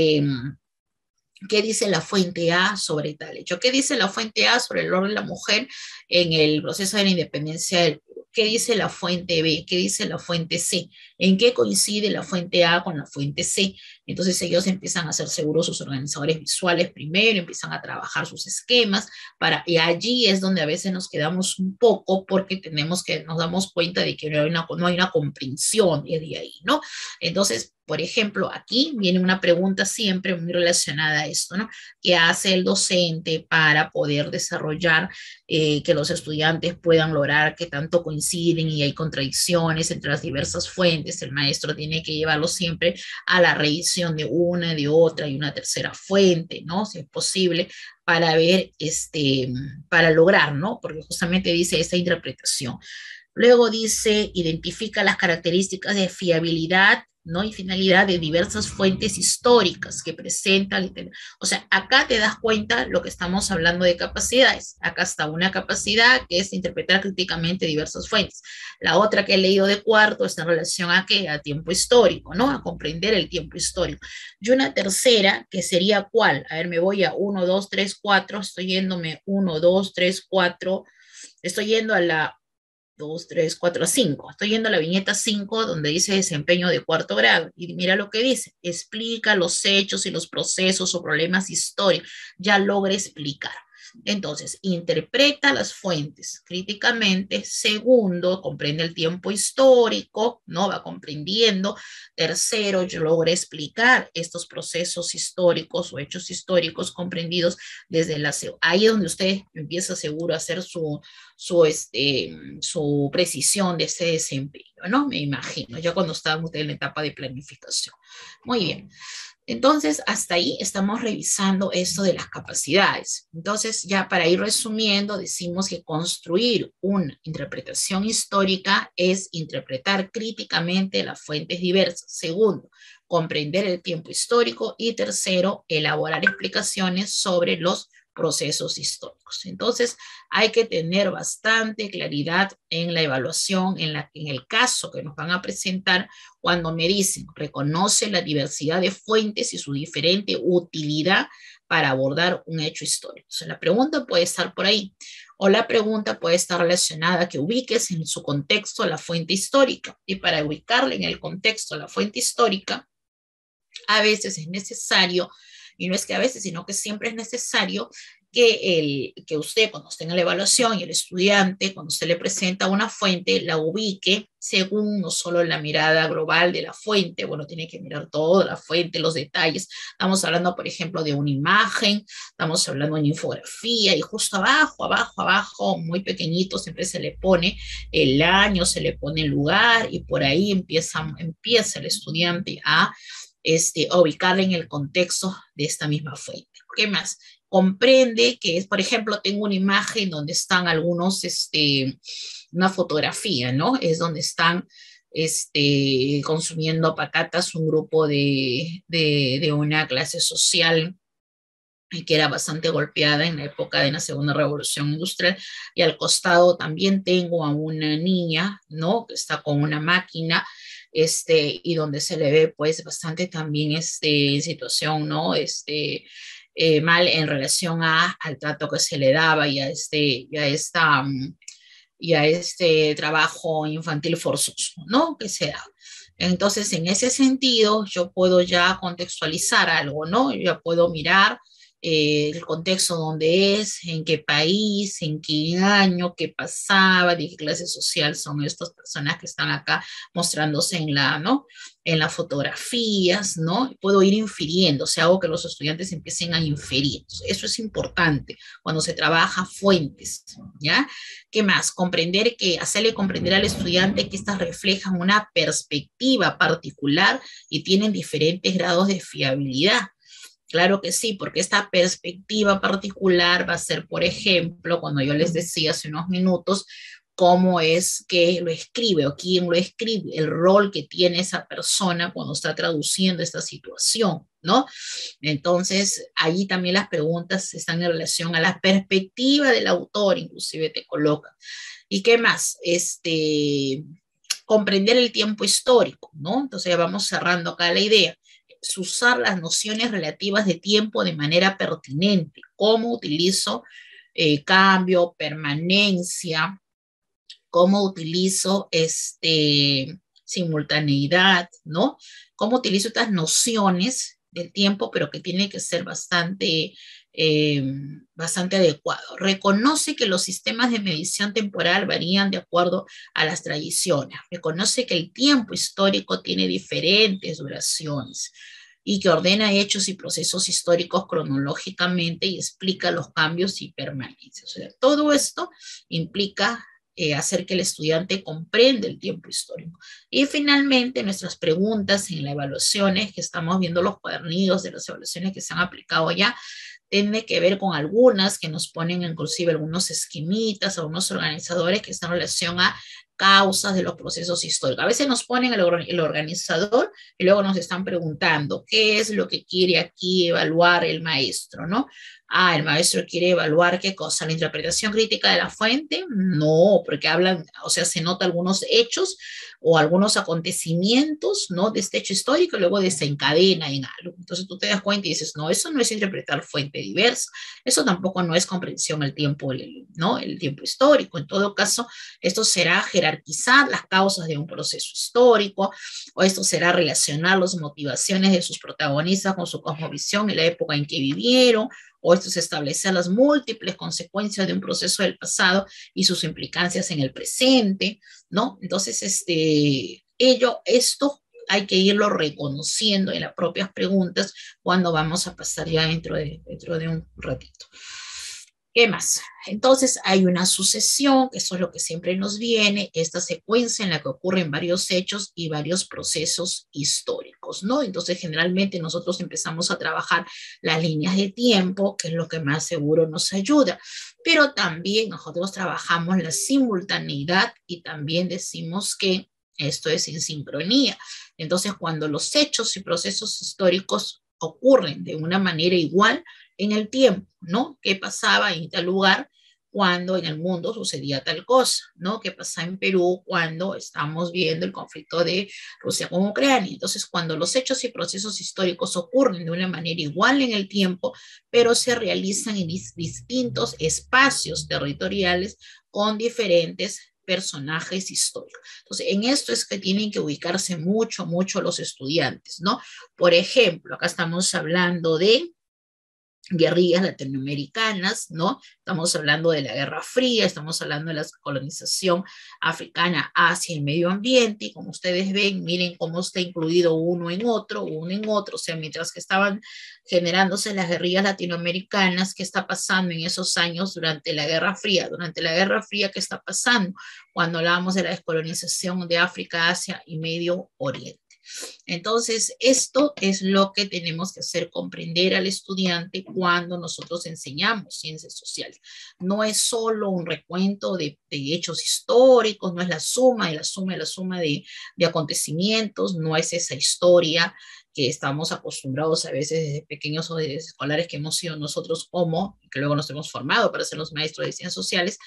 ¿qué dice la fuente A sobre tal hecho? ¿Qué dice la fuente A sobre el rol de la mujer en el proceso de la independencia del Perú? ¿Qué dice la fuente B? ¿Qué dice la fuente C? ¿En qué coincide la fuente A con la fuente C? Entonces ellos empiezan a hacer seguros sus organizadores visuales primero, empiezan a trabajar sus esquemas, y allí es donde a veces nos quedamos un poco porque nos damos cuenta de que no hay una comprensión de ahí, ¿no? Entonces, por ejemplo, aquí viene una pregunta siempre muy relacionada a esto, ¿no? ¿Qué hace el docente para poder desarrollar que los estudiantes puedan lograr que tanto coinciden y hay contradicciones entre las diversas fuentes? El maestro tiene que llevarlo siempre a la revisión de una, de otra y una tercera fuente, ¿no? Si es posible, para ver, para lograr, ¿no? Porque justamente dice esta interpretación. Luego dice, identifica las características de fiabilidad, ¿no? Y finalidad de diversas fuentes históricas que presentan. O sea, acá te das cuenta lo que estamos hablando de capacidades. Acá está una capacidad que es interpretar críticamente diversas fuentes. La otra que he leído de cuarto está en relación a qué? A tiempo histórico, ¿no? A comprender el tiempo histórico. Y una tercera que sería ¿cuál? A ver, me voy a 1, 2, 3, 4, estoy yéndome 1, 2, 3, 4, estoy yendo a la 2, 3, 4, 5. Estoy yendo a la viñeta 5 donde dice desempeño de cuarto grado. Y mira lo que dice. Explica los hechos y los procesos o problemas históricos. Ya logra explicar. Entonces, interpreta las fuentes críticamente. Segundo, comprende el tiempo histórico, ¿no? Va comprendiendo. Tercero, yo logré explicar estos procesos históricos o hechos históricos comprendidos desde la... Ahí es donde usted empieza seguro a hacer su precisión de ese desempeño, ¿no? Me imagino, ya cuando estábamos en la etapa de planificación. Muy bien. Entonces, hasta ahí estamos revisando esto de las capacidades. Entonces, ya para ir resumiendo, decimos que construir una interpretación histórica es interpretar críticamente las fuentes diversas. Segundo, comprender el tiempo histórico. Y tercero, elaborar explicaciones sobre los procesos históricos. Entonces, hay que tener bastante claridad en la evaluación, en el caso que nos van a presentar, cuando me dicen, reconoce la diversidad de fuentes y su diferente utilidad para abordar un hecho histórico. Entonces, la pregunta puede estar por ahí, o la pregunta puede estar relacionada a que ubiques en su contexto la fuente histórica. Y para ubicarla en el contexto la fuente histórica, a veces es necesario, y no es que a veces, sino que siempre es necesario que usted, cuando esté en la evaluación y el estudiante, cuando usted le presenta una fuente, la ubique según no solo la mirada global de la fuente, bueno, tiene que mirar toda la fuente, los detalles. Estamos hablando, por ejemplo, de una imagen, estamos hablando de una infografía, y justo abajo, abajo, abajo, muy pequeñito, siempre se le pone el año, se le pone el lugar, y por ahí empieza el estudiante a ubicarla en el contexto de esta misma fuente. ¿Qué más? Comprende que es, por ejemplo, tengo una imagen donde están una fotografía, ¿no? Es donde están consumiendo patatas un grupo de una clase social que era bastante golpeada en la época de la Segunda Revolución Industrial, y al costado también tengo a una niña, ¿no? Que está con una máquina, y donde se le ve pues bastante también situación, ¿no? Mal en relación al trato que se le daba y a este trabajo infantil forzoso, ¿no? Que se da. Entonces, en ese sentido, yo puedo ya contextualizar algo, ¿no? Yo ya puedo mirar el contexto donde es, en qué país, en qué año, qué pasaba, de qué clase social son estas personas que están acá mostrándose ¿no? En las fotografías, ¿no? Puedo ir infiriendo, o sea, hago que los estudiantes empiecen a inferir. Eso es importante cuando se trabaja fuentes, ¿ya? ¿Qué más? Hacerle comprender al estudiante que estas reflejan una perspectiva particular y tienen diferentes grados de fiabilidad. Claro que sí, porque esta perspectiva particular va a ser, por ejemplo, cuando yo les decía hace unos minutos, cómo es que lo escribe o quién lo escribe, el rol que tiene esa persona cuando está traduciendo esta situación, ¿no? Entonces, allí también las preguntas están en relación a la perspectiva del autor, inclusive te colocan. ¿Y qué más? Comprender el tiempo histórico, ¿no? Entonces ya vamos cerrando acá la idea. Es usar las nociones relativas de tiempo de manera pertinente. ¿Cómo utilizo cambio, permanencia? ¿Cómo utilizo simultaneidad, ¿no? ¿Cómo utilizo estas nociones del tiempo, pero que tiene que ser eh, bastante adecuado? Reconoce que los sistemas de medición temporal varían de acuerdo a las tradiciones. Reconoce que el tiempo histórico tiene diferentes duraciones y que ordena hechos y procesos históricos cronológicamente y explica los cambios y permanencias. O sea, todo esto implica hacer que el estudiante comprenda el tiempo histórico. Y finalmente, nuestras preguntas en las evaluaciones, que estamos viendo los cuadernillos de las evaluaciones que se han aplicado ya, tiene que ver con algunas que nos ponen inclusive algunos esquemitas, algunos organizadores que están en relación a causas de los procesos históricos. A veces nos ponen el organizador y luego nos están preguntando qué es lo que quiere aquí evaluar el maestro, ¿no? Ah, el maestro quiere evaluar qué cosa, la interpretación crítica de la fuente. No, porque hablan, o sea, se nota algunos hechos o algunos acontecimientos, ¿no? De este hecho histórico y luego desencadena en algo. Entonces tú te das cuenta y dices, no, eso no es interpretar fuente diversa, eso tampoco no es comprensión del tiempo, ¿no? El tiempo histórico. En todo caso, esto será jerarquizar las causas de un proceso histórico, o esto será relacionar las motivaciones de sus protagonistas con su cosmovisión y la época en que vivieron, o esto es establecer las múltiples consecuencias de un proceso del pasado y sus implicancias en el presente, ¿no? Entonces, esto hay que irlo reconociendo en las propias preguntas cuando vamos a pasar ya dentro de un ratito. ¿Qué más? Entonces hay una sucesión, que eso es lo que siempre nos viene, esta secuencia en la que ocurren varios hechos y varios procesos históricos, ¿no? Entonces generalmente nosotros empezamos a trabajar las líneas de tiempo, que es lo que más seguro nos ayuda, pero también nosotros trabajamos la simultaneidad y también decimos que esto es en sincronía. Entonces cuando los hechos y procesos históricos ocurren de una manera igual, en el tiempo, ¿no? ¿Qué pasaba en tal lugar cuando en el mundo sucedía tal cosa, ¿no? ¿Qué pasa en Perú cuando estamos viendo el conflicto de Rusia con Ucrania? Entonces, cuando los hechos y procesos históricos ocurren de una manera igual en el tiempo, pero se realizan en distintos espacios territoriales con diferentes personajes históricos. Entonces, en esto es que tienen que ubicarse mucho, mucho los estudiantes, ¿no? Por ejemplo, acá estamos hablando de guerrillas latinoamericanas, ¿no? Estamos hablando de la Guerra Fría, estamos hablando de la colonización africana hacia el medio ambiente, y como ustedes ven, miren cómo está incluido uno en otro, o sea, mientras que estaban generándose las guerrillas latinoamericanas, ¿qué está pasando en esos años durante la Guerra Fría? Durante la Guerra Fría, ¿qué está pasando cuando hablamos de la descolonización de África, Asia y Medio Oriente? Entonces, esto es lo que tenemos que hacer comprender al estudiante cuando nosotros enseñamos ciencias sociales. No es solo un recuento de hechos históricos, no es la suma y la suma y la suma de acontecimientos, no es esa historia que estamos acostumbrados a veces desde pequeños o desde escolares que hemos sido nosotros como, que luego nos hemos formado para ser los maestros de ciencias sociales,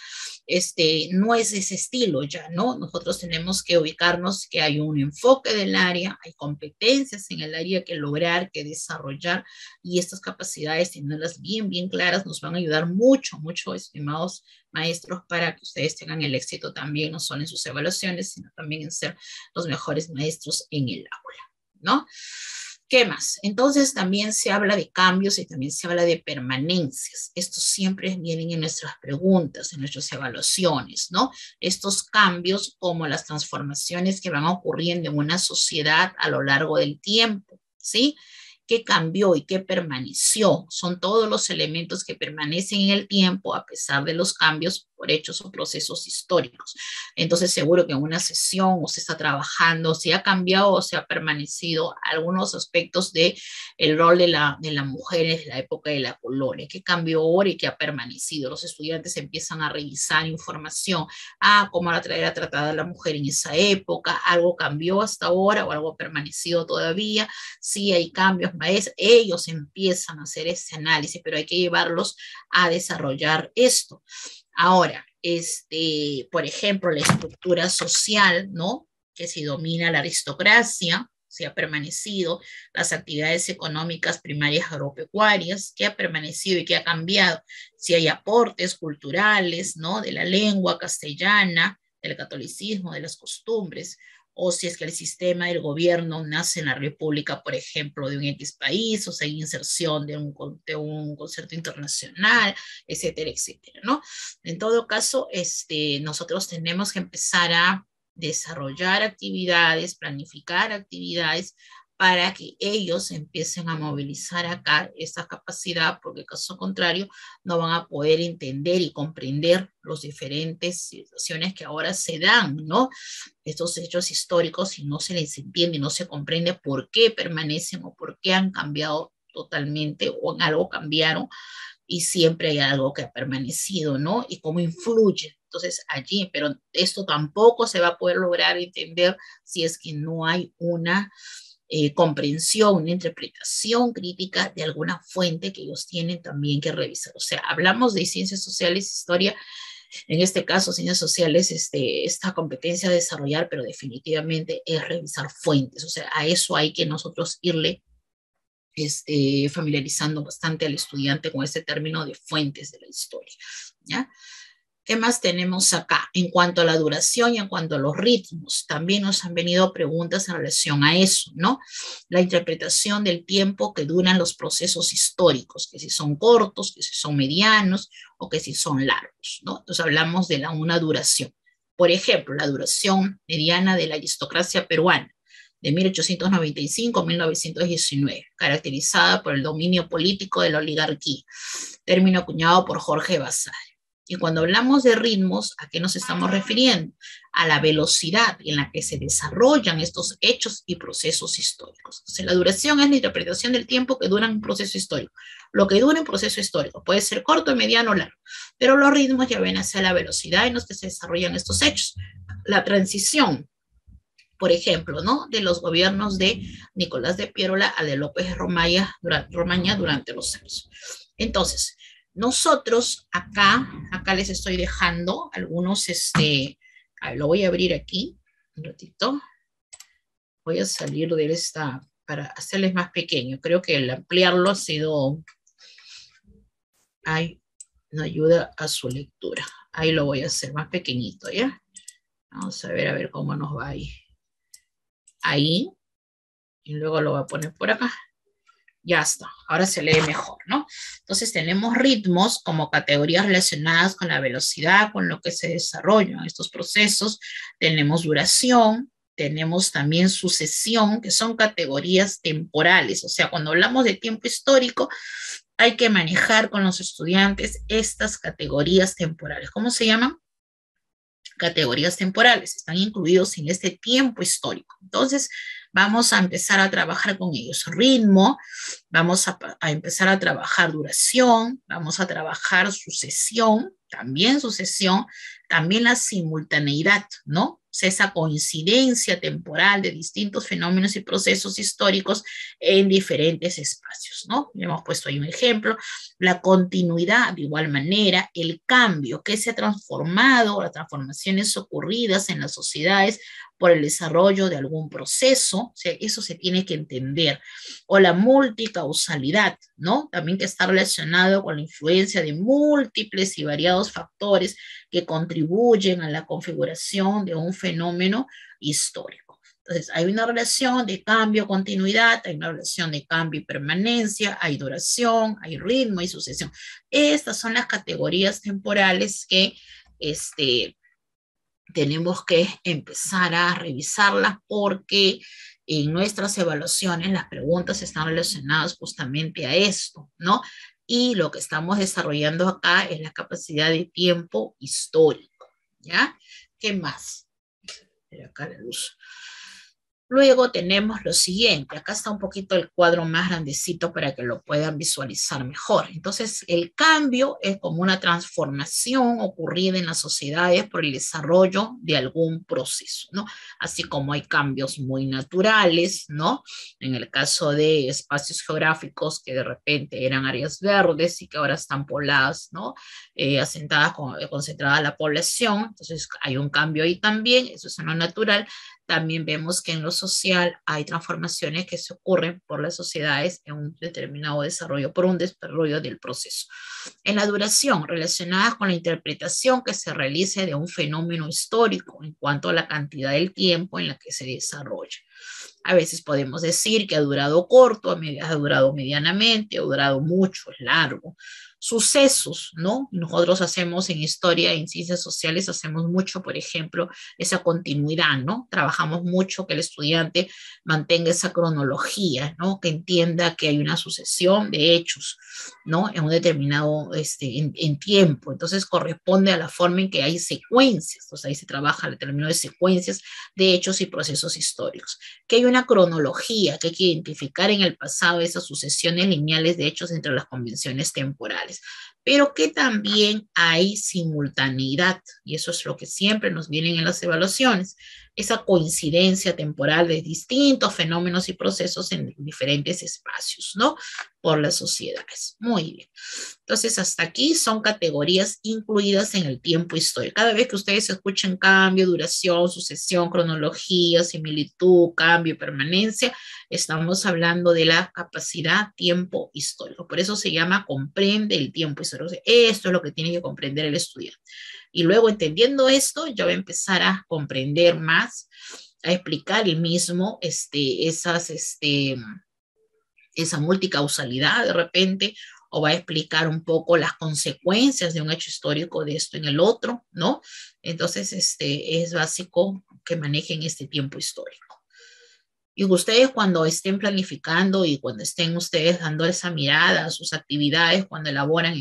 no es ese estilo ya, ¿no? Nosotros tenemos que ubicarnos que hay un enfoque del área, hay competencias en el área que lograr, que desarrollar, y estas capacidades, teniéndolas bien, bien claras, nos van a ayudar mucho, mucho, estimados maestros, para que ustedes tengan el éxito también, no solo en sus evaluaciones, sino también en ser los mejores maestros en el aula, ¿no? ¿Qué más? Entonces también se habla de cambios y también se habla de permanencias. Estos siempre vienen en nuestras preguntas, en nuestras evaluaciones, ¿no? Estos cambios como las transformaciones que van ocurriendo en una sociedad a lo largo del tiempo, ¿sí? ¿Qué cambió y qué permaneció? Son todos los elementos que permanecen en el tiempo a pesar de los cambios por hechos o procesos históricos. Entonces, seguro que en una sesión o se está trabajando, se ha cambiado o se ha permanecido algunos aspectos de el rol de la mujer en la época de la colonia, qué cambió ahora y qué ha permanecido. Los estudiantes empiezan a revisar información, cómo era tratada la mujer en esa época, algo cambió hasta ahora o algo ha permanecido todavía, sí hay cambios, ellos empiezan a hacer ese análisis, pero hay que llevarlos a desarrollar esto. Ahora, por ejemplo, la estructura social, ¿no? Que si domina la aristocracia, si ha permanecido, las actividades económicas primarias agropecuarias, qué ha permanecido y qué ha cambiado, si hay aportes culturales, ¿no? De la lengua castellana, del catolicismo, de las costumbres, o si es que el sistema del gobierno nace en la república, por ejemplo, de un X país, o si hay inserción de un concierto internacional, etcétera, etcétera, ¿no? En todo caso, nosotros tenemos que empezar a desarrollar actividades, planificar actividades para que ellos empiecen a movilizar acá esta capacidad, porque caso contrario no van a poder entender y comprender las diferentes situaciones que ahora se dan, ¿no? Estos hechos históricos, y no se les entiende y no se comprende por qué permanecen o por qué han cambiado totalmente o en algo cambiaron, y siempre hay algo que ha permanecido, ¿no? Y cómo influye. Entonces, allí, pero esto tampoco se va a poder lograr entender si es que no hay una comprensión, una interpretación crítica de alguna fuente que ellos tienen también que revisar. O sea, hablamos de ciencias sociales, historia, en este caso, ciencias sociales, esta competencia de desarrollar, pero definitivamente es revisar fuentes. O sea, a eso hay que nosotros irle familiarizando bastante al estudiante con este término de fuentes de la historia, ¿ya? ¿Qué más tenemos acá? En cuanto a la duración y en cuanto a los ritmos, también nos han venido preguntas en relación a eso, ¿no? La interpretación del tiempo que duran los procesos históricos, que si son cortos, que si son medianos o que si son largos, ¿no? Entonces hablamos de una duración. Por ejemplo, la duración mediana de la aristocracia peruana, de 1895 a 1919, caracterizada por el dominio político de la oligarquía, término acuñado por Jorge Basadre. Y cuando hablamos de ritmos, ¿a qué nos estamos refiriendo? A la velocidad en la que se desarrollan estos hechos y procesos históricos. Entonces, la duración es la interpretación del tiempo que dura un proceso histórico. Lo que dura un proceso histórico puede ser corto, mediano o largo, pero los ritmos ya ven hacia la velocidad en los que se desarrollan estos hechos. La transición, por ejemplo, ¿no? De los gobiernos de Nicolás de Piérola a de López Romaña durante los años. Entonces, nosotros acá les estoy dejando algunos, lo voy a abrir aquí, un ratito. Voy a salir de esta para hacerles más pequeño. Creo que el ampliarlo ha sido, no ayuda a su lectura. Ahí lo voy a hacer más pequeñito, ¿ya? Vamos a ver cómo nos va ahí. Ahí, y luego lo voy a poner por acá. Ya está, ahora se lee mejor, ¿no? Entonces tenemos ritmos como categorías relacionadas con la velocidad, con lo que se desarrollan estos procesos. Tenemos duración, tenemos también sucesión, que son categorías temporales. O sea, cuando hablamos de tiempo histórico, hay que manejar con los estudiantes estas categorías temporales. ¿Cómo se llaman? Categorías temporales, están incluidos en este tiempo histórico. Entonces, vamos a empezar a trabajar con ellos. Ritmo, vamos a empezar a trabajar duración, vamos a trabajar sucesión, también la simultaneidad, ¿no? O sea, esa coincidencia temporal de distintos fenómenos y procesos históricos en diferentes espacios, ¿no? Hemos puesto ahí un ejemplo. La continuidad, de igual manera, el cambio que se ha transformado, las transformaciones ocurridas en las sociedades por el desarrollo de algún proceso, o sea, eso se tiene que entender. O la multicausalidad, ¿no? También que está relacionado con la influencia de múltiples y variados factores que contribuyen a la configuración de un fenómeno histórico. Entonces, hay una relación de cambio, continuidad, hay una relación de cambio y permanencia, hay duración, hay ritmo y sucesión. Estas son las categorías temporales que tenemos que empezar a revisarlas, porque en nuestras evaluaciones las preguntas están relacionadas justamente a esto, ¿no? y lo que estamos desarrollando acá es la capacidad de tiempo histórico, ¿ya? ¿Qué más? Acá la luz. Luego tenemos lo siguiente, acá está un poquito el cuadro más grandecito para que lo puedan visualizar mejor. Entonces, el cambio es como una transformación ocurrida en las sociedades por el desarrollo de algún proceso, ¿no? Así como hay cambios muy naturales, ¿no? En el caso de espacios geográficos que de repente eran áreas verdes y que ahora están pobladas, ¿no? Asentadas, concentrada la población, entonces hay un cambio ahí también, eso es en lo natural. También vemos que en lo social hay transformaciones que se ocurren por las sociedades en un determinado desarrollo, por un desarrollo del proceso. En la duración, relacionadas con la interpretación que se realice de un fenómeno histórico en cuanto a la cantidad del tiempo en la que se desarrolla. A veces podemos decir que ha durado corto, ha durado medianamente, ha durado mucho, es largo. Sucesos, ¿no? Nosotros hacemos en historia, en ciencias sociales, hacemos mucho, por ejemplo, esa continuidad, ¿no? Trabajamos mucho que el estudiante mantenga esa cronología, ¿no? Que entienda que hay una sucesión de hechos, ¿no? En un determinado, en tiempo. Entonces corresponde a la forma en que hay secuencias, o sea, ahí se trabaja el término de secuencias de hechos y procesos históricos. Que hay una cronología, que hay que identificar en el pasado esas sucesiones lineales de hechos entre las convenciones temporales, pero que también hay simultaneidad, y eso es lo que siempre nos vienen en las evaluaciones, esa coincidencia temporal de distintos fenómenos y procesos en diferentes espacios, ¿no? Por las sociedades. Muy bien. Entonces, hasta aquí son categorías incluidas en el tiempo histórico. Cada vez que ustedes escuchen cambio, duración, sucesión, cronología, similitud, cambio, permanencia, estamos hablando de la capacidad tiempo histórico. Por eso se llama comprende el tiempo histórico. Esto es lo que tiene que comprender el estudiante. Y luego, entendiendo esto, ya va a empezar a comprender más, a explicar el mismo, esa multicausalidad de repente, o va a explicar un poco las consecuencias de un hecho histórico de esto en el otro, ¿no? Entonces, es básico que manejen este tiempo histórico. Y ustedes cuando estén planificando y cuando estén ustedes dando esa mirada a sus actividades, cuando elaboran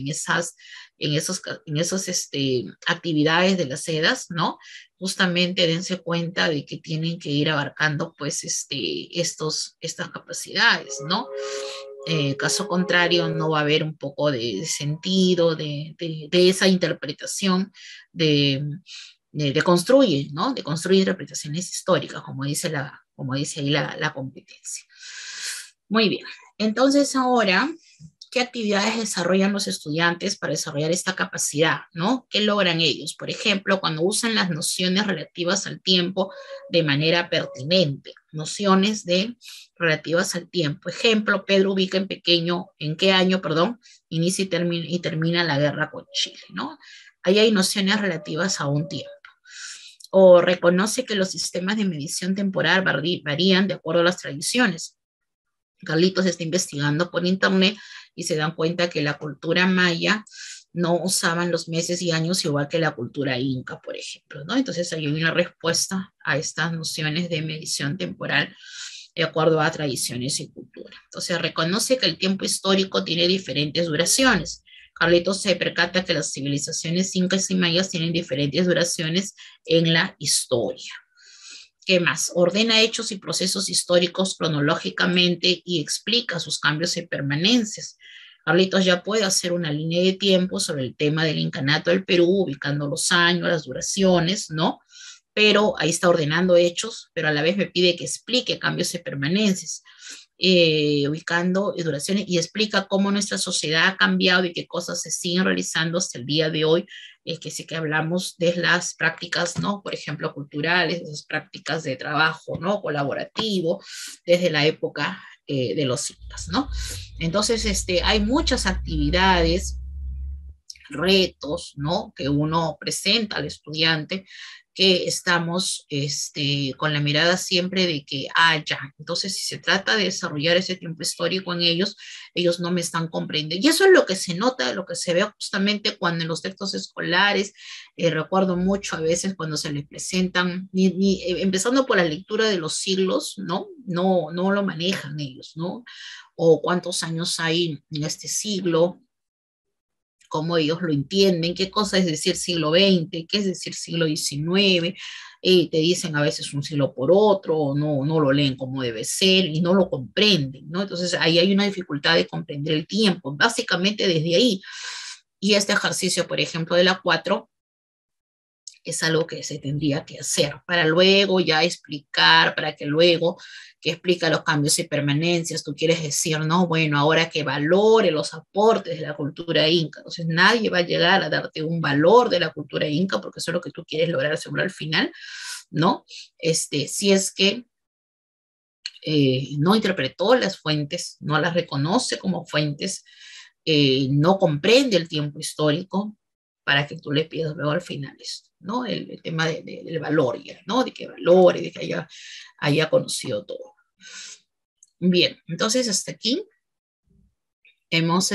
en esos actividades de las sedas, ¿no? Justamente dense cuenta de que tienen que ir abarcando pues estas capacidades, ¿no? Caso contrario, no va a haber un poco de sentido, de esa interpretación de construir, ¿no? De construir interpretaciones históricas, como dice ahí la competencia. Muy bien. Entonces ahora, ¿qué actividades desarrollan los estudiantes para desarrollar esta capacidad, ¿no? ¿Qué logran ellos? Por ejemplo, cuando usan las nociones relativas al tiempo de manera pertinente, nociones relativas al tiempo. Ejemplo, Pedro ubica en qué año, perdón, inicia y termina la guerra con Chile, ¿no? Ahí hay nociones relativas a un tiempo. O reconoce que los sistemas de medición temporal varían de acuerdo a las tradiciones. Carlitos está investigando por internet y se dan cuenta que la cultura maya no usaban los meses y años igual que la cultura inca, por ejemplo, ¿no? Entonces hay una respuesta a estas nociones de medición temporal de acuerdo a tradiciones y cultura. Entonces reconoce que el tiempo histórico tiene diferentes duraciones. Carlitos se percata que las civilizaciones incas y mayas tienen diferentes duraciones en la historia. ¿Qué más? Ordena hechos y procesos históricos cronológicamente y explica sus cambios y permanencias. Carlitos ya puede hacer una línea de tiempo sobre el tema del incanato del Perú, ubicando los años, las duraciones, ¿no? Pero ahí está ordenando hechos, pero a la vez me pide que explique cambios y permanencias, ubicando duraciones y explica cómo nuestra sociedad ha cambiado y qué cosas se siguen realizando hasta el día de hoy, que sí que hablamos de las prácticas, ¿no? Por ejemplo, culturales, de las prácticas de trabajo, ¿no? Colaborativo, desde la época de los incas, ¿no? Entonces, hay muchas actividades, retos, ¿no? Que uno presenta al estudiante, que estamos con la mirada siempre de que, ya, entonces si se trata de desarrollar ese tiempo histórico en ellos, ellos no me están comprendiendo. Y eso es lo que se nota, lo que se ve justamente cuando en los textos escolares, recuerdo mucho a veces cuando se les presentan, empezando por la lectura de los siglos, ¿no? No lo manejan ellos, ¿no? O cuántos años hay en este siglo, cómo ellos lo entienden, qué cosa es decir siglo XX, qué es decir siglo XIX, y te dicen a veces un siglo por otro, o no lo leen como debe ser y no lo comprenden, ¿no? Entonces ahí hay una dificultad de comprender el tiempo, básicamente desde ahí. Y este ejercicio, por ejemplo, de la 4 es algo que se tendría que hacer para luego ya explicar, para que luego que explica los cambios y permanencias, tú quieres decir, no, bueno, ahora que valore los aportes de la cultura inca, entonces nadie va a llegar a darte un valor de la cultura inca, porque eso es lo que tú quieres lograr seguro al final, ¿no? Si es que no interpretó las fuentes, no las reconoce como fuentes, no comprende el tiempo histórico, para que tú le pidas luego al final esto, ¿no? El tema del valor ya, ¿no? De que valore, de que haya conocido todo. Bien, entonces hasta aquí hemos,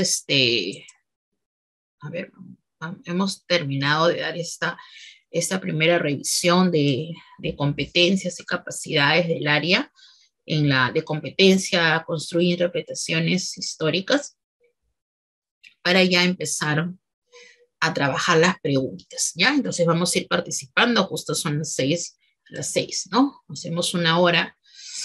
a ver, hemos terminado de dar esta primera revisión de competencias y capacidades del área de competencia a construir interpretaciones históricas para ya empezar a trabajar las preguntas, ¿ya? Entonces vamos a ir participando, justo son las 6, ¿no? Hacemos una hora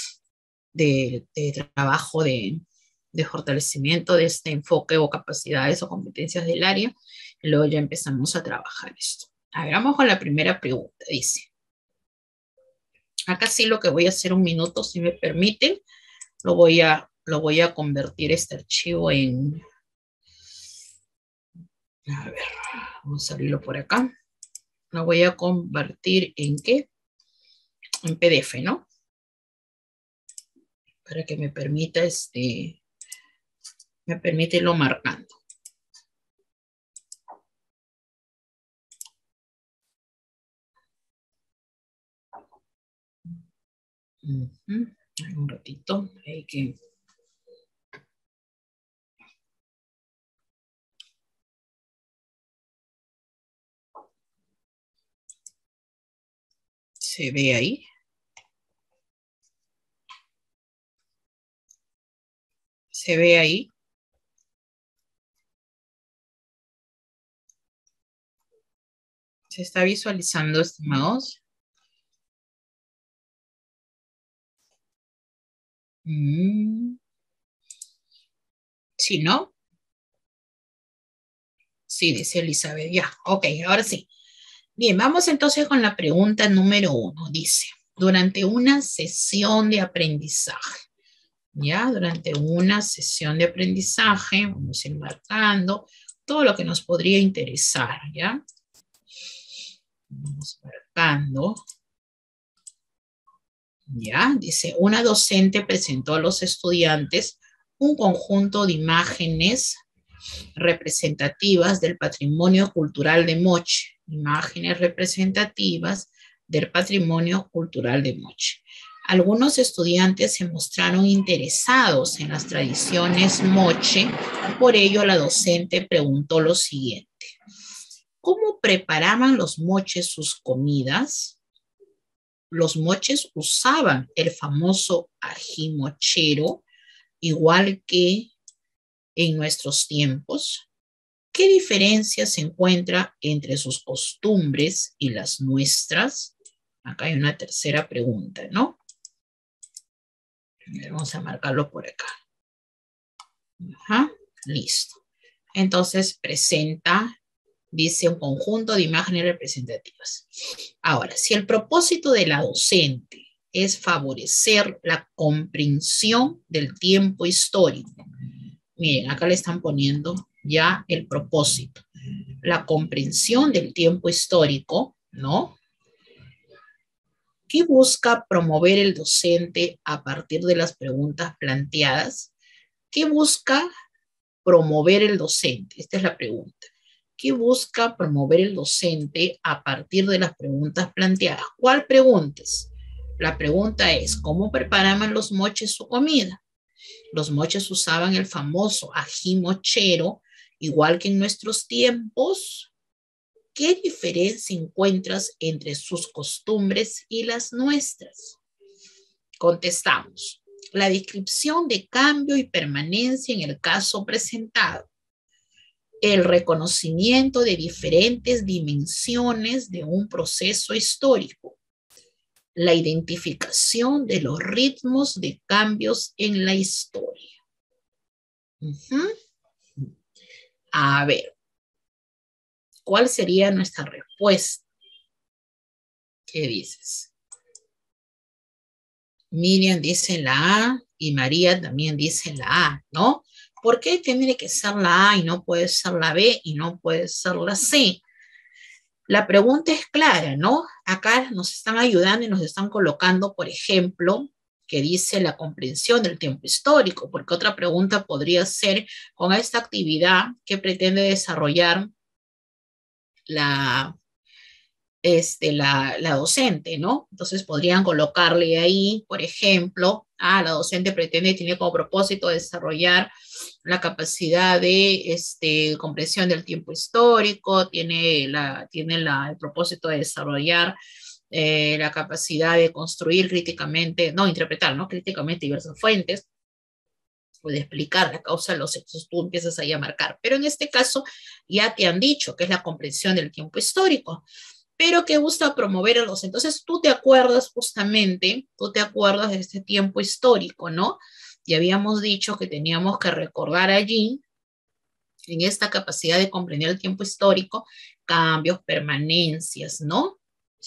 de trabajo de fortalecimiento de este enfoque o capacidades o competencias del área, y luego ya empezamos a trabajar esto. A ver, vamos con la primera pregunta, dice. Acá sí lo que voy a hacer un minuto, si me permiten, lo voy a convertir este archivo en, a ver, vamos a abrirlo por acá. Lo voy a convertir en ¿qué? En PDF, ¿no? Para que me permita, me permite irlo marcando. Un ratito, hay que... ¿Se ve ahí? ¿Se ve ahí? ¿Se está visualizando, estimados? ¿Sí, no? Sí, dice Elizabeth, ya. Ok, ahora sí. Bien, vamos entonces con la pregunta número 1. Dice, durante una sesión de aprendizaje, ¿ya? Durante una sesión de aprendizaje, vamos a ir marcando todo lo que nos podría interesar, ¿ya? Vamos marcando. ¿Ya? Dice, una docente presentó a los estudiantes un conjunto de imágenes representativas del patrimonio cultural de Moche. Imágenes representativas del patrimonio cultural de Moche. Algunos estudiantes se mostraron interesados en las tradiciones Moche, por ello la docente preguntó lo siguiente. ¿Cómo preparaban los moches sus comidas? Los moches usaban el famoso ají mochero, igual que en nuestros tiempos. ¿Qué diferencia se encuentra entre sus costumbres y las nuestras? Acá hay una tercera pregunta, ¿no? Vamos a marcarlo por acá. Ajá, listo. Entonces presenta, dice, un conjunto de imágenes representativas. Ahora, si el propósito de la docente es favorecer la comprensión del tiempo histórico, miren, acá le están poniendo ya el propósito, la comprensión del tiempo histórico, ¿no? ¿Qué busca promover el docente a partir de las preguntas planteadas? ¿Qué busca promover el docente? Esta es la pregunta. ¿Qué busca promover el docente a partir de las preguntas planteadas? ¿Cuál preguntas? La pregunta es, ¿cómo preparaban los moches su comida? Los moches usaban el famoso ají mochero, igual que en nuestros tiempos. ¿Qué diferencia encuentras entre sus costumbres y las nuestras? Contestamos. La descripción de cambio y permanencia en el caso presentado. el reconocimiento de diferentes dimensiones de un proceso histórico, la identificación de los ritmos de cambios en la historia. A ver, ¿cuál sería nuestra respuesta? ¿Qué dices? Miriam dice la A y María también dice la A, ¿no? ¿Por qué tiene que ser la A y no puede ser la B y no puede ser la C? La pregunta es clara, ¿no? Acá nos están ayudando y nos están colocando, por ejemplo, que dice la comprensión del tiempo histórico, porque otra pregunta podría ser, con esta actividad que pretende desarrollar la, la docente, ¿no? Entonces podrían colocarle ahí, por ejemplo, la docente pretende, tiene como propósito desarrollar la capacidad de comprensión del tiempo histórico, el propósito de desarrollar la capacidad de construir críticamente, no, interpretar, ¿no? Críticamente diversas fuentes, o de explicar la causa de los hechos, tú empiezas ahí a marcar. Pero en este caso ya te han dicho que es la comprensión del tiempo histórico, pero que gusta promover a los. Entonces tú te acuerdas justamente, tú te acuerdas de este tiempo histórico, ¿no? Y habíamos dicho que teníamos que recordar allí, en esta capacidad de comprender el tiempo histórico, cambios, permanencias, ¿no?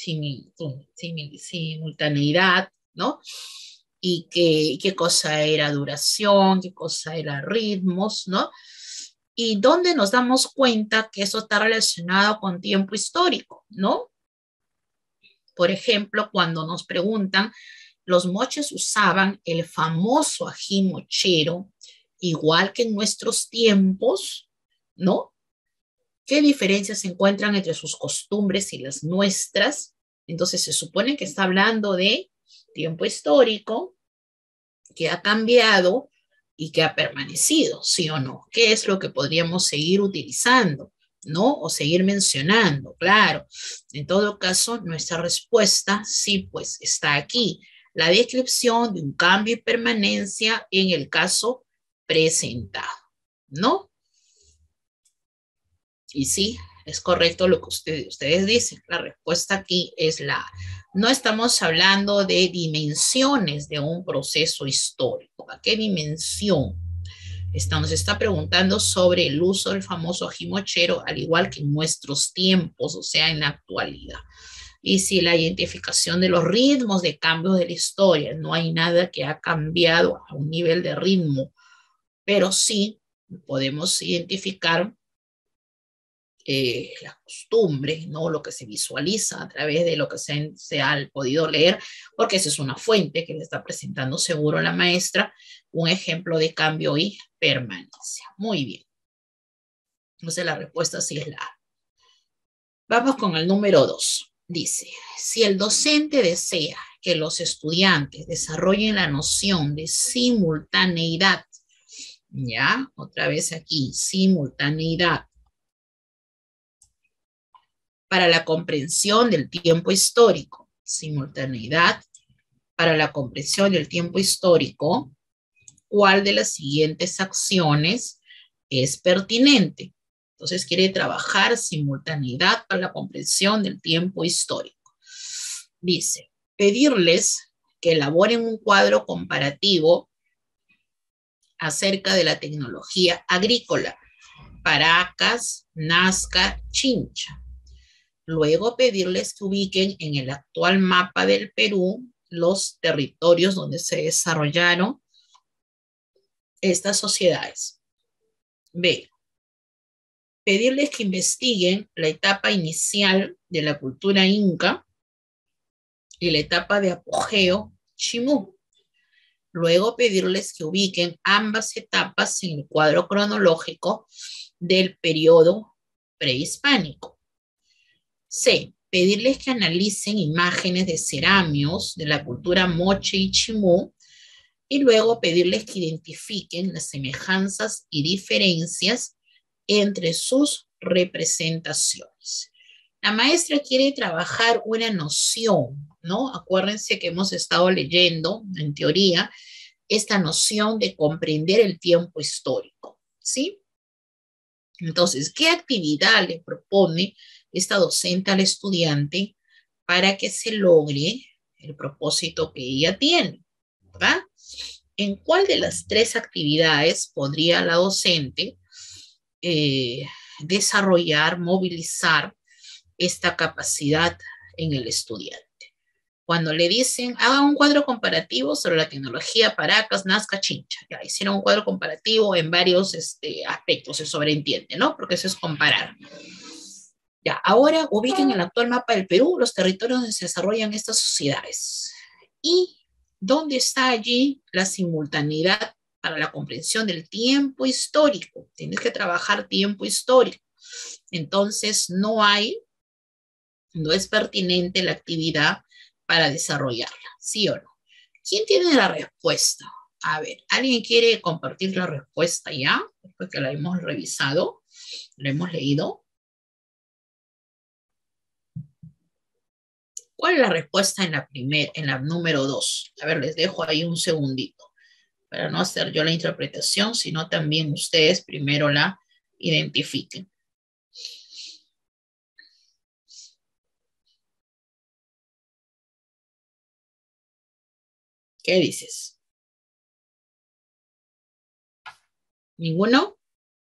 Simultaneidad, ¿no? Y qué cosa era duración, qué cosa era ritmos, ¿no? Y dónde nos damos cuenta que eso está relacionado con tiempo histórico, ¿no? Por ejemplo, cuando nos preguntan, los moches usaban el famoso ají mochero, igual que en nuestros tiempos, ¿no? ¿Qué diferencias se encuentran entre sus costumbres y las nuestras? Entonces se supone que está hablando de tiempo histórico, que ha cambiado y que ha permanecido, ¿sí o no? ¿Qué es lo que podríamos seguir utilizando, ¿no? O seguir mencionando, claro. En todo caso, nuestra respuesta sí, pues está aquí. La descripción de un cambio y permanencia en el caso presentado, ¿no? Y sí, es correcto lo que ustedes dicen. La respuesta aquí es la A. No estamos hablando de dimensiones de un proceso histórico. ¿A qué dimensión? Nos está preguntando sobre el uso del famoso ajimochero, al igual que en nuestros tiempos, o sea, en la actualidad. Y si la identificación de los ritmos de cambios de la historia, no hay nada que ha cambiado a un nivel de ritmo, pero sí podemos identificar las costumbres, ¿no? Lo que se visualiza a través de lo que se ha podido leer, porque esa es una fuente que le está presentando seguro la maestra, un ejemplo de cambio y permanencia. Muy bien. Entonces la respuesta sí es la A. Vamos con el número 2. Dice, si el docente desea que los estudiantes desarrollen la noción de simultaneidad, ya, otra vez aquí, simultaneidad, para la comprensión del tiempo histórico, simultaneidad para la comprensión del tiempo histórico, ¿cuál de las siguientes acciones es pertinente? Entonces quiere trabajar simultaneidad para la comprensión del tiempo histórico. Dice, pedirles que elaboren un cuadro comparativo acerca de la tecnología agrícola, Paracas, Nazca, Chincha. Luego pedirles que ubiquen en el actual mapa del Perú los territorios donde se desarrollaron estas sociedades. B. Pedirles que investiguen la etapa inicial de la cultura inca y la etapa de apogeo chimú. Luego pedirles que ubiquen ambas etapas en el cuadro cronológico del periodo prehispánico. C. Pedirles que analicen imágenes de ceramios de la cultura moche y chimú y luego pedirles que identifiquen las semejanzas y diferencias entre sus representaciones. La maestra quiere trabajar una noción, ¿no? Acuérdense que hemos estado leyendo, en teoría, esta noción de comprender el tiempo histórico, ¿sí? Entonces, ¿qué actividad le propone esta docente al estudiante para que se logre el propósito que ella tiene? ¿Verdad? ¿En cuál de las tres actividades podría la docente desarrollar, movilizar esta capacidad en el estudiante? Cuando le dicen, haga un cuadro comparativo sobre la tecnología Paracas, Nazca, Chincha. Ya hicieron un cuadro comparativo en varios aspectos, se sobreentiende, ¿no? Porque eso es comparar. Ya, ahora ubiquen en el actual mapa del Perú los territorios donde se desarrollan estas sociedades. ¿Y dónde está allí la simultaneidad para la comprensión del tiempo histórico? Tienes que trabajar tiempo histórico. Entonces, no es pertinente la actividad para desarrollarla, ¿sí o no? ¿Quién tiene la respuesta? A ver, ¿alguien quiere compartir la respuesta ya? Después que la hemos revisado, la hemos leído. ¿Cuál es la respuesta en la número 2? A ver, les dejo ahí un segundito para no hacer yo la interpretación, sino también ustedes primero la identifiquen. ¿Qué dices? ¿Ninguno?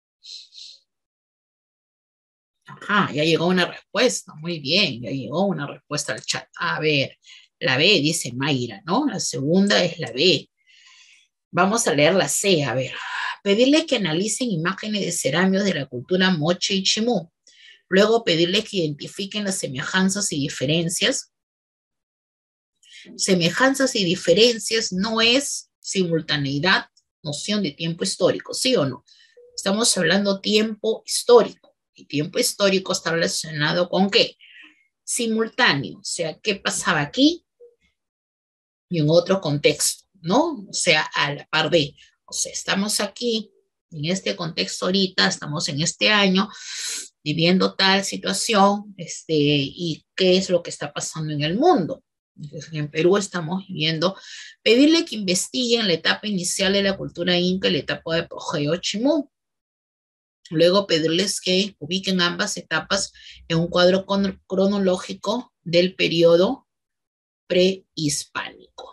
Ajá, ya llegó una respuesta. Muy bien, ya llegó una respuesta al chat. A ver, la B dice Mayra, ¿no? La segunda es la B. Vamos a leer la C, a ver. Pedirles que analicen imágenes de ceramios de la cultura moche y chimú. Luego pedirles que identifiquen las semejanzas y diferencias. Semejanzas y diferencias no es simultaneidad, noción de tiempo histórico, ¿sí o no? Estamos hablando tiempo histórico. Y tiempo histórico está relacionado con ¿qué? Simultáneo, o sea, ¿qué pasaba aquí y en otro contexto, ¿no? O sea, a la par de, o sea, estamos aquí en este contexto ahorita, estamos en este año viviendo tal situación, y qué es lo que está pasando en el mundo. Entonces, en Perú estamos viviendo, pedirle que investiguen la etapa inicial de la cultura inca y la etapa de Apogeo Chimú. Luego pedirles que ubiquen ambas etapas en un cuadro cronológico del periodo prehispánico.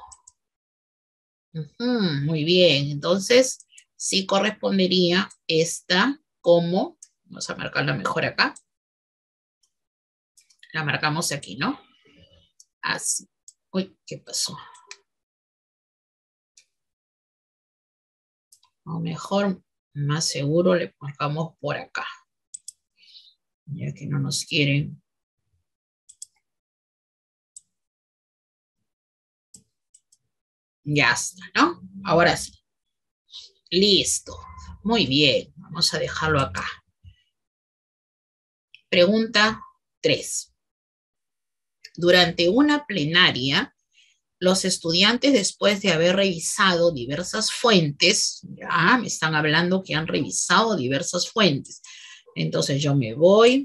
Muy bien, entonces sí correspondería esta como, vamos a marcarla mejor acá, la marcamos aquí, ¿no? Así. Uy, ¿qué pasó? O mejor, más seguro, le marcamos por acá, ya que no nos quieren. Ya está, ¿no? Ahora sí. Listo. Muy bien, vamos a dejarlo acá. Pregunta 3. Durante una plenaria, los estudiantes, después de haber revisado diversas fuentes, ya me están hablando que han revisado diversas fuentes. Entonces yo me voy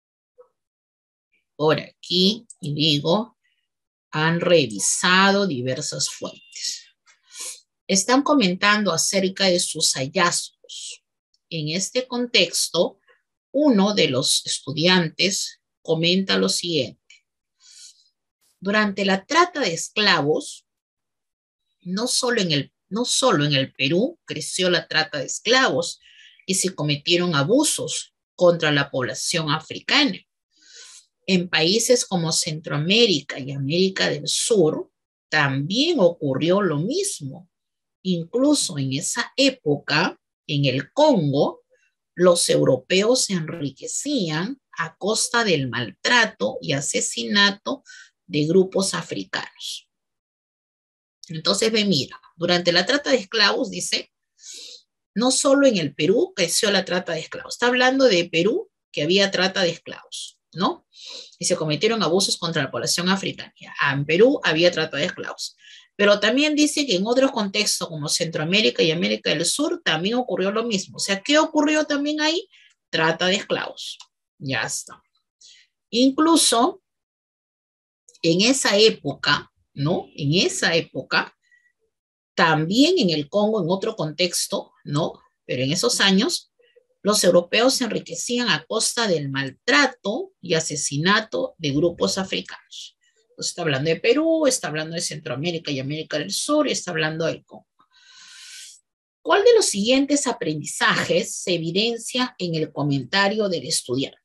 por aquí y digo, han revisado diversas fuentes. Están comentando acerca de sus hallazgos. En este contexto, uno de los estudiantes comenta lo siguiente. Durante la trata de esclavos, no solo en el Perú creció la trata de esclavos y se cometieron abusos contra la población africana. En países como Centroamérica y América del Sur también ocurrió lo mismo. Incluso en esa época, en el Congo, los europeos se enriquecían a costa del maltrato y asesinato de grupos africanos. Entonces, ve, mira, durante la trata de esclavos, dice, no solo en el Perú creció la trata de esclavos, está hablando de Perú, que había trata de esclavos, ¿no? Y se cometieron abusos contra la población africana. En Perú había trata de esclavos. Pero también dice que en otros contextos como Centroamérica y América del Sur también ocurrió lo mismo. O sea, ¿qué ocurrió también ahí? Trata de esclavos. Ya está. Incluso en esa época, ¿no? En esa época, también en el Congo, en otro contexto, ¿no? Pero en esos años, los europeos se enriquecían a costa del maltrato y asesinato de grupos africanos. Entonces, está hablando de Perú, está hablando de Centroamérica y América del Sur, y está hablando del Congo. ¿Cuál de los siguientes aprendizajes se evidencia en el comentario del estudiante?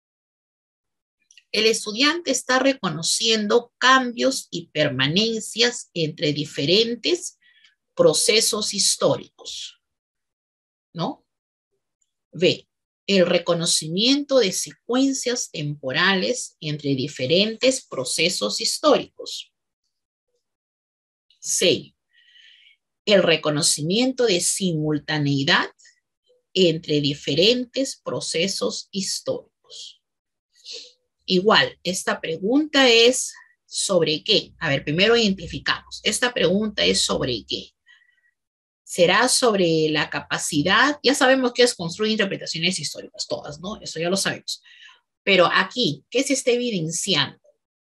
El estudiante está reconociendo cambios y permanencias entre diferentes procesos históricos, ¿no? B, el reconocimiento de secuencias temporales entre diferentes procesos históricos. C, el reconocimiento de simultaneidad entre diferentes procesos históricos. Igual, esta pregunta es ¿sobre qué? A ver, primero identificamos. Esta pregunta es ¿sobre qué? Será sobre la capacidad, ya sabemos que es construir interpretaciones históricas, todas, ¿no? Eso ya lo sabemos. Pero aquí, ¿qué se está evidenciando?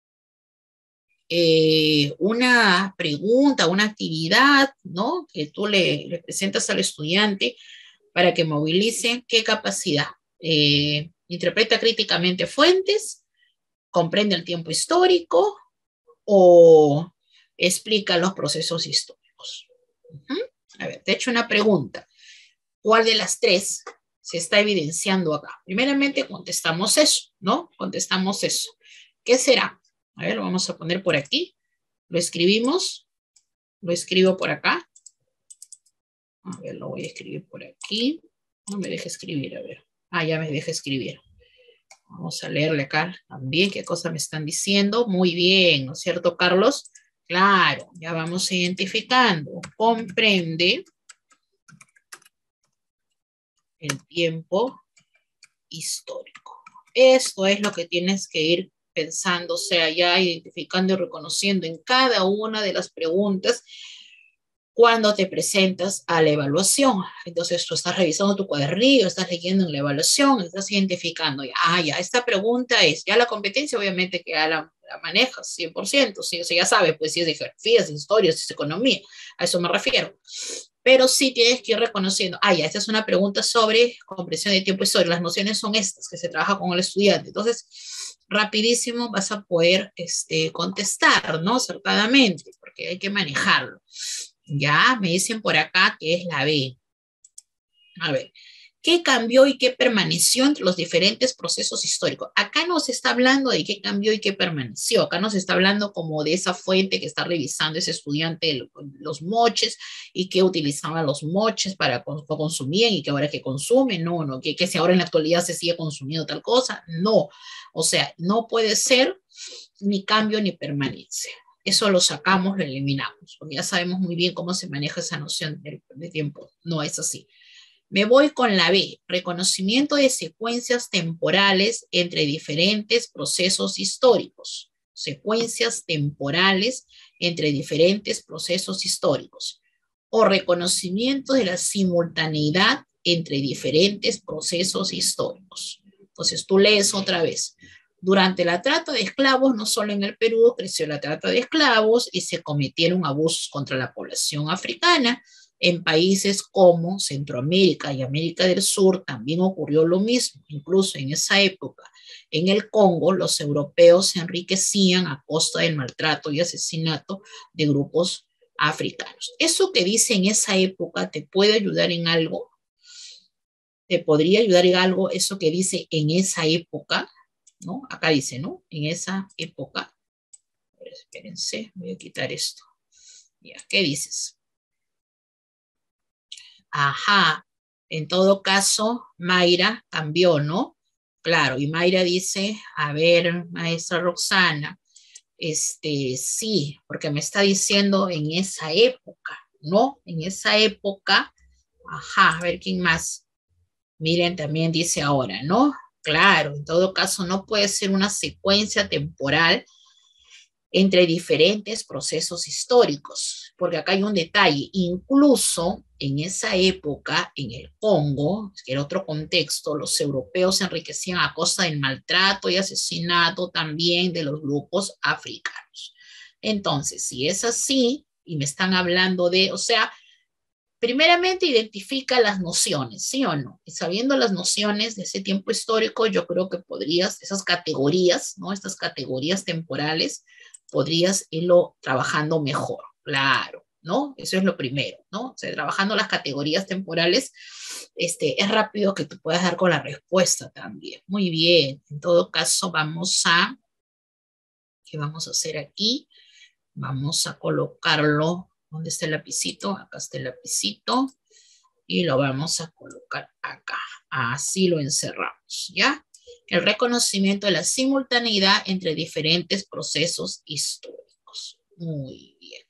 Una pregunta, una actividad, ¿no? Que tú le presentas al estudiante para que movilice qué capacidad. Interpreta críticamente fuentes, comprende el tiempo histórico o explica los procesos históricos. A ver, te he hecho una pregunta. ¿Cuál de las tres se está evidenciando acá? Primeramente contestamos eso, ¿no? Contestamos eso. ¿Qué será? A ver, lo vamos a poner por aquí. Lo escribimos. Lo escribo por acá. A ver, lo voy a escribir por aquí. No me deja escribir, a ver. Ah, ya me deja escribir. Vamos a leerle acá también qué cosas me están diciendo. Muy bien, ¿no es cierto, Carlos? Claro, ya vamos identificando. Comprende el tiempo histórico. Esto es lo que tienes que ir pensando, o sea, ya identificando y reconociendo en cada una de las preguntas cuando te presentas a la evaluación. Entonces tú estás revisando tu cuadernillo, estás leyendo en la evaluación, estás identificando, ya, esta pregunta es, ya la competencia obviamente que ya la manejas 100%, ¿sí? O sea, ya sabes, pues si es de geografía, si es historia, si es economía, a eso me refiero. Pero sí tienes que ir reconociendo, ya, esta es una pregunta sobre comprensión de tiempo histórico, las nociones son estas que se trabaja con el estudiante. Entonces, rapidísimo vas a poder contestar, ¿no? Acertadamente, porque hay que manejarlo. Ya, me dicen por acá que es la B. A ver, ¿qué cambió y qué permaneció entre los diferentes procesos históricos? Acá no se está hablando de qué cambió y qué permaneció. Acá no se está hablando como de esa fuente que está revisando ese estudiante, los moches, y que utilizaban los moches para consumir y que ahora que consumen. No, que si ahora en la actualidad se sigue consumiendo tal cosa. No, o sea, no puede ser ni cambio ni permanencia. Eso lo sacamos, lo eliminamos, porque ya sabemos muy bien cómo se maneja esa noción de tiempo. No es así. Me voy con la B, reconocimiento de secuencias temporales entre diferentes procesos históricos. Secuencias temporales entre diferentes procesos históricos. O reconocimiento de la simultaneidad entre diferentes procesos históricos. Entonces tú lees otra vez. Durante la trata de esclavos, no solo en el Perú creció la trata de esclavos y se cometieron abusos contra la población africana. En países como Centroamérica y América del Sur también ocurrió lo mismo. Incluso en esa época, en el Congo, los europeos se enriquecían a costa del maltrato y asesinato de grupos africanos. ¿Eso que dice en esa época te puede ayudar en algo? ¿Te podría ayudar en algo eso que dice en esa época? ¿No? Acá dice, ¿no? En esa época. A ver, espérense, voy a quitar esto. Ya, ¿qué dices? Ajá, en todo caso, Mayra cambió, ¿no? Claro, y Mayra dice, a ver, maestra Roxana, sí, porque me está diciendo en esa época, ¿no? En esa época, ajá, a ver quién más. Miren, también dice ahora, ¿no? Claro, en todo caso no puede ser una secuencia temporal entre diferentes procesos históricos, porque acá hay un detalle, incluso en esa época, en el Congo, que era otro contexto, los europeos se enriquecían a costa del maltrato y asesinato también de los grupos africanos. Entonces, si es así, y me están hablando de, o sea, Primeramente, identifica las nociones, ¿sí o no? Y sabiendo las nociones de ese tiempo histórico, yo creo que podrías, esas categorías, ¿no? Estas categorías temporales, podrías irlo trabajando mejor, claro, ¿no? Eso es lo primero, ¿no? O sea, trabajando las categorías temporales, es rápido que tú puedas dar con la respuesta también. Muy bien, en todo caso, ¿qué vamos a hacer aquí? Vamos a colocarlo, ¿dónde está el lapicito? Acá está el lapicito y lo vamos a colocar acá. Así lo encerramos, ¿ya? El reconocimiento de la simultaneidad entre diferentes procesos históricos. Muy bien,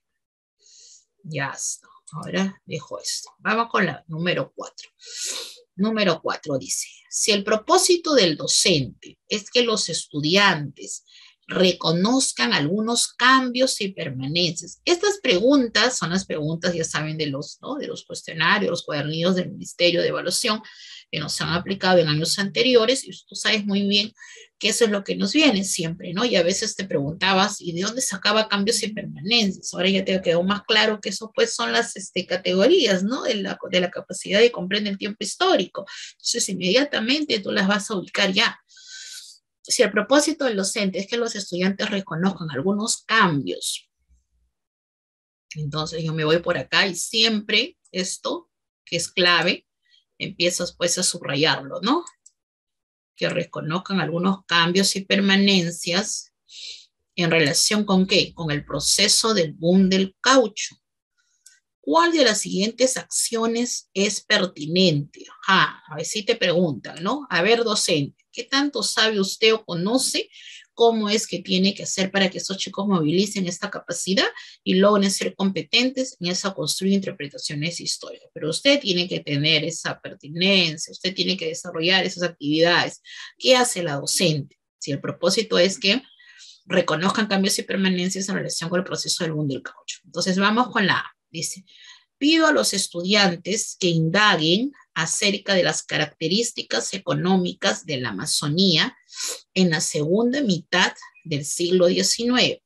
ya está. Ahora dejo esto. Vamos con la número 4. Número 4 dice, si el propósito del docente es que los estudiantes reconozcan algunos cambios y permanencias. Estas preguntas son las preguntas, ya saben, ¿no? De los cuestionarios, los cuadernillos del Ministerio de Evaluación que nos han aplicado en años anteriores, y tú sabes muy bien que eso es lo que nos viene siempre, ¿no? Y a veces te preguntabas, ¿y de dónde sacaba cambios y permanencias? Ahora ya te quedó más claro que eso pues son las categorías, ¿no? De la capacidad de comprender el tiempo histórico. Entonces inmediatamente tú las vas a ubicar ya. Si el propósito del docente es que los estudiantes reconozcan algunos cambios, entonces yo me voy por acá y siempre esto, que es clave, empiezas pues a subrayarlo, ¿no? Que reconozcan algunos cambios y permanencias en relación con ¿qué? Con el proceso del boom del caucho. ¿Cuál de las siguientes acciones es pertinente? A ver si te preguntan, ¿no? A ver, docente, ¿qué tanto sabe usted o conoce cómo es que tiene que hacer para que esos chicos movilicen esta capacidad y logren ser competentes en esa construir interpretaciones históricas? Pero usted tiene que tener esa pertinencia, usted tiene que desarrollar esas actividades. ¿Qué hace la docente? Si el propósito es que reconozcan cambios y permanencias en relación con el proceso del boom del caucho. Entonces vamos con la A. Dice, pido a los estudiantes que indaguen acerca de las características económicas de la Amazonía en la segunda mitad del siglo XIX.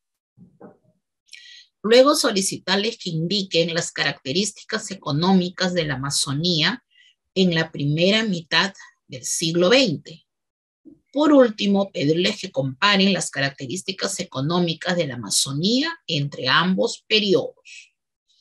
Luego solicitarles que indiquen las características económicas de la Amazonía en la primera mitad del siglo XX. Por último, pedirles que comparen las características económicas de la Amazonía entre ambos periodos.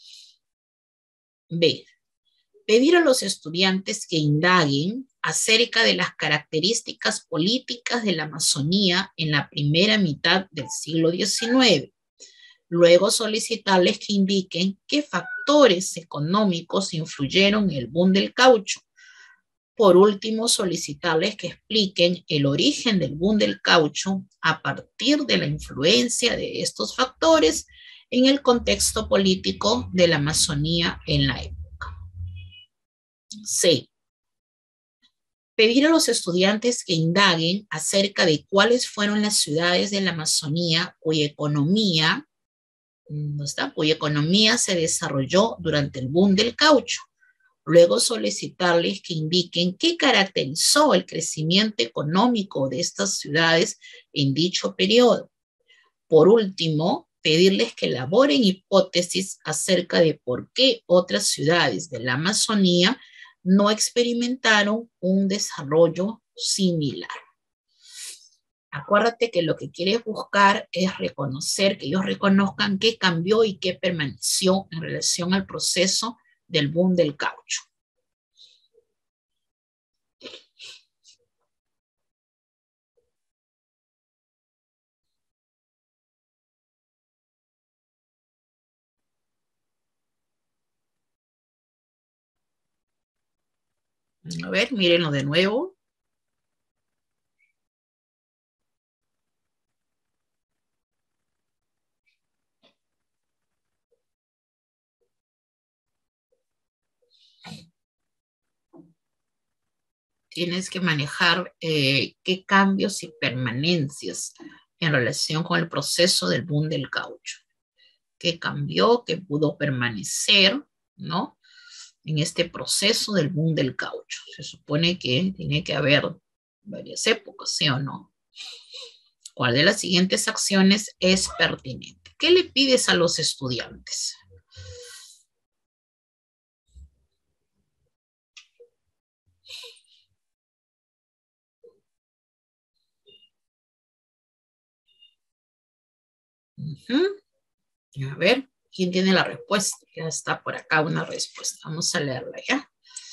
B. Pedir a los estudiantes que indaguen acerca de las características políticas de la Amazonía en la primera mitad del siglo XIX. Luego solicitarles que indiquen qué factores económicos influyeron en el boom del caucho. Por último, solicitarles que expliquen el origen del boom del caucho a partir de la influencia de estos factores en el contexto político de la Amazonía en la época. C. Pedir a los estudiantes que indaguen acerca de cuáles fueron las ciudades de la Amazonía cuya economía se desarrolló durante el boom del caucho. Luego solicitarles que indiquen qué caracterizó el crecimiento económico de estas ciudades en dicho periodo. Por último, pedirles que elaboren hipótesis acerca de por qué otras ciudades de la Amazonía no experimentaron un desarrollo similar. Acuérdate que lo que quieres buscar es reconocer, que ellos reconozcan qué cambió y qué permaneció en relación al proceso del boom del caucho. A ver, mírenlo de nuevo. Tienes que manejar qué cambios y permanencias en relación con el proceso del boom del caucho. ¿Qué cambió? ¿Qué pudo permanecer? ¿No? En este proceso del boom del caucho. Se supone que tiene que haber varias épocas, ¿sí o no? ¿Cuál de las siguientes acciones es pertinente? ¿Qué le pides a los estudiantes? Ujú. A ver, ¿quién tiene la respuesta? Ya está por acá una respuesta. Vamos a leerla ya.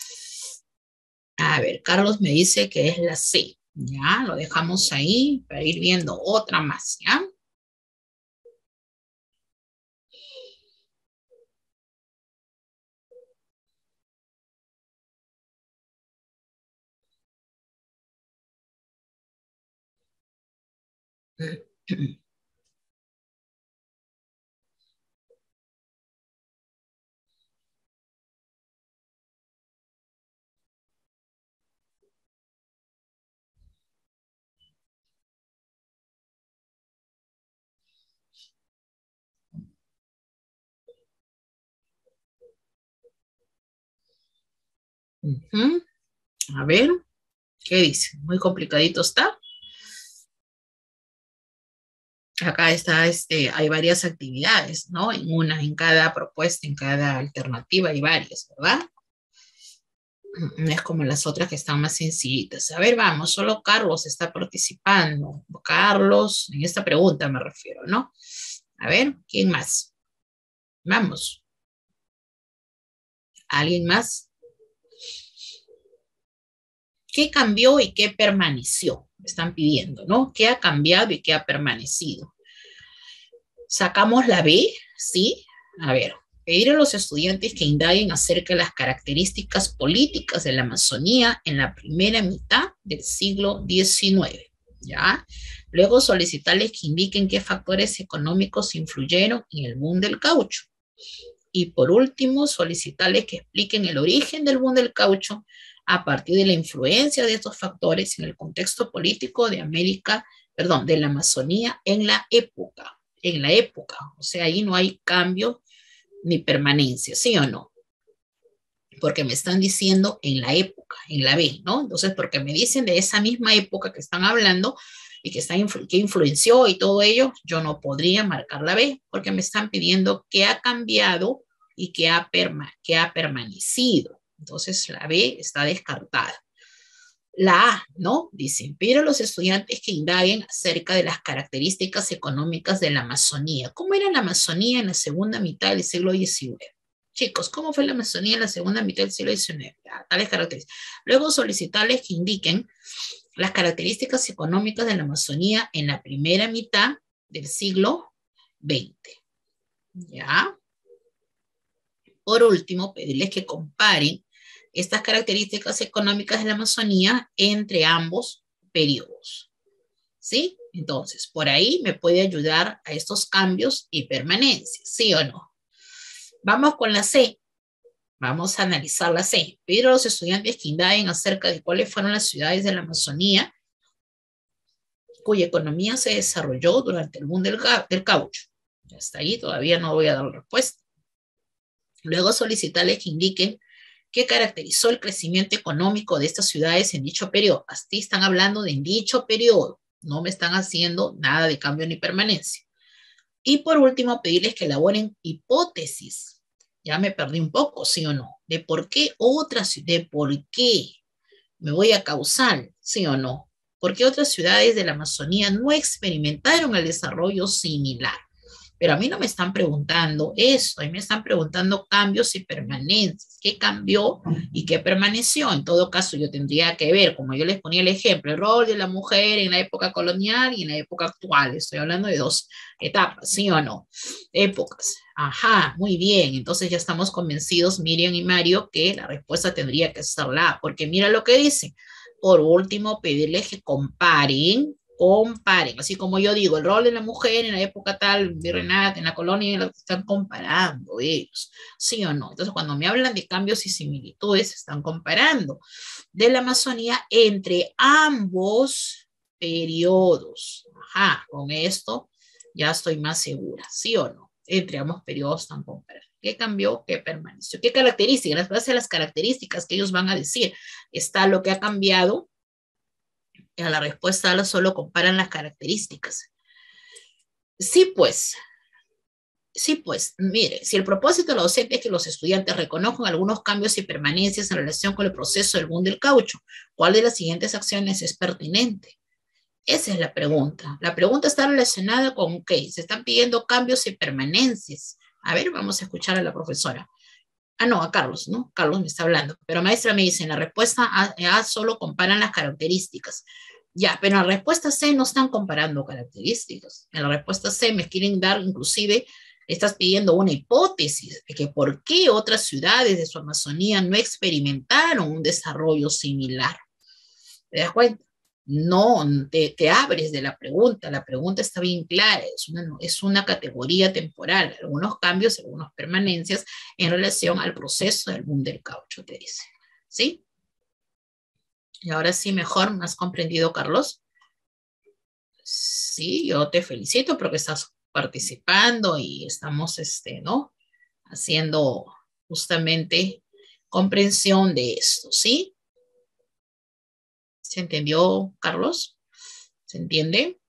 A ver, Carlos me dice que es la C. Ya, lo dejamos ahí para ir viendo otra más, ¿ya? Ujú. A ver, ¿qué dice? Muy complicadito está. Acá está, hay varias actividades, ¿no? En cada propuesta, en cada alternativa hay varias, ¿verdad? No es como las otras que están más sencillitas. A ver, vamos, solo Carlos está participando. Carlos, en esta pregunta me refiero, ¿no? A ver, ¿quién más? Vamos, ¿alguien más? ¿Qué cambió y qué permaneció? Me están pidiendo, ¿no? ¿Qué ha cambiado y qué ha permanecido? Sacamos la B, ¿sí? A ver, pedir a los estudiantes que indaguen acerca de las características políticas de la Amazonía en la primera mitad del siglo XIX, ¿ya? Luego solicitarles que indiquen qué factores económicos influyeron en el boom del caucho. Y por último, solicitarles que expliquen el origen del boom del caucho a partir de la influencia de estos factores en el contexto político de América, perdón, de la Amazonía en la época, o sea, ahí no hay cambio ni permanencia, ¿sí o no? Porque me están diciendo en la época, en la B, ¿no? Entonces, porque me dicen de esa misma época que están hablando y que influenció y todo ello, yo no podría marcar la B, porque me están pidiendo qué ha cambiado y qué ha permanecido. Entonces, la B está descartada. La A, ¿no? Dicen, pero los estudiantes que indaguen acerca de las características económicas de la Amazonía. ¿Cómo era la Amazonía en la segunda mitad del siglo XIX? Chicos, ¿cómo fue la Amazonía en la segunda mitad del siglo XIX? Ya, tales características. Luego solicitarles que indiquen las características económicas de la Amazonía en la primera mitad del siglo XX. ¿Ya? Por último, pedirles que comparen estas características económicas de la Amazonía entre ambos periodos. ¿Sí? Entonces, por ahí me puede ayudar a estos cambios y permanencias, ¿sí o no? Vamos con la C. Vamos a analizar la C. Pedir a los estudiantes que indaguen acerca de cuáles fueron las ciudades de la Amazonía cuya economía se desarrolló durante el boom del caucho. Hasta ahí todavía no voy a dar la respuesta. Luego solicitarles que indiquen qué caracterizó el crecimiento económico de estas ciudades en dicho periodo. Así están hablando de en dicho periodo. No me están haciendo nada de cambio ni permanencia. Y por último, pedirles que elaboren hipótesis. Ya me perdí un poco, ¿sí o no? De por qué otras, de por qué me voy a causar, ¿sí o no? ¿Por qué otras ciudades de la Amazonía no experimentaron el desarrollo similar? Pero a mí no me están preguntando eso, a mí me están preguntando cambios y permanencias, qué cambió y qué permaneció. En todo caso, yo tendría que ver, como yo les ponía el ejemplo, el rol de la mujer en la época colonial y en la época actual. Estoy hablando de dos etapas, ¿sí o no? Épocas. Ajá, muy bien. Entonces ya estamos convencidos, Miriam y Mario, que la respuesta tendría que ser la A, porque mira lo que dice. Por último, pedirles que comparen, así como yo digo, el rol de la mujer en la época tal, virreinato, en la colonia, lo están comparando ellos, ¿sí o no? Entonces, cuando me hablan de cambios y similitudes, están comparando de la Amazonía entre ambos periodos. Ajá, con esto ya estoy más segura, ¿sí o no? Entre ambos periodos están comparando. ¿Qué cambió? ¿Qué permaneció? ¿Qué características? Las bases de las características que ellos van a decir. Está lo que ha cambiado. A la respuesta solo comparan las características. Sí, pues, sí, pues, mire, si el propósito de la docente es que los estudiantes reconozcan algunos cambios y permanencias en relación con el proceso del boom del caucho, ¿cuál de las siguientes acciones es pertinente? Esa es la pregunta. La pregunta está relacionada con qué. Se están pidiendo cambios y permanencias. A ver, vamos a escuchar a la profesora. Ah, no, a Carlos, ¿no? Carlos me está hablando. Pero maestra me dice, en la respuesta A solo comparan las características. Ya, pero en la respuesta C no están comparando características. En la respuesta C me quieren dar, inclusive, estás pidiendo una hipótesis de que por qué otras ciudades de su Amazonía no experimentaron un desarrollo similar. ¿Te das cuenta? No, te abres de la pregunta está bien clara, es una categoría temporal, algunos cambios, algunas permanencias en relación al proceso del boom del caucho, te dice. ¿Sí? Y ahora sí, mejor, ¿me has comprendido, Carlos? Sí, yo te felicito porque estás participando y estamos, ¿no? Haciendo justamente comprensión de esto, ¿sí? ¿Se entendió, Carlos? ¿Se entiende?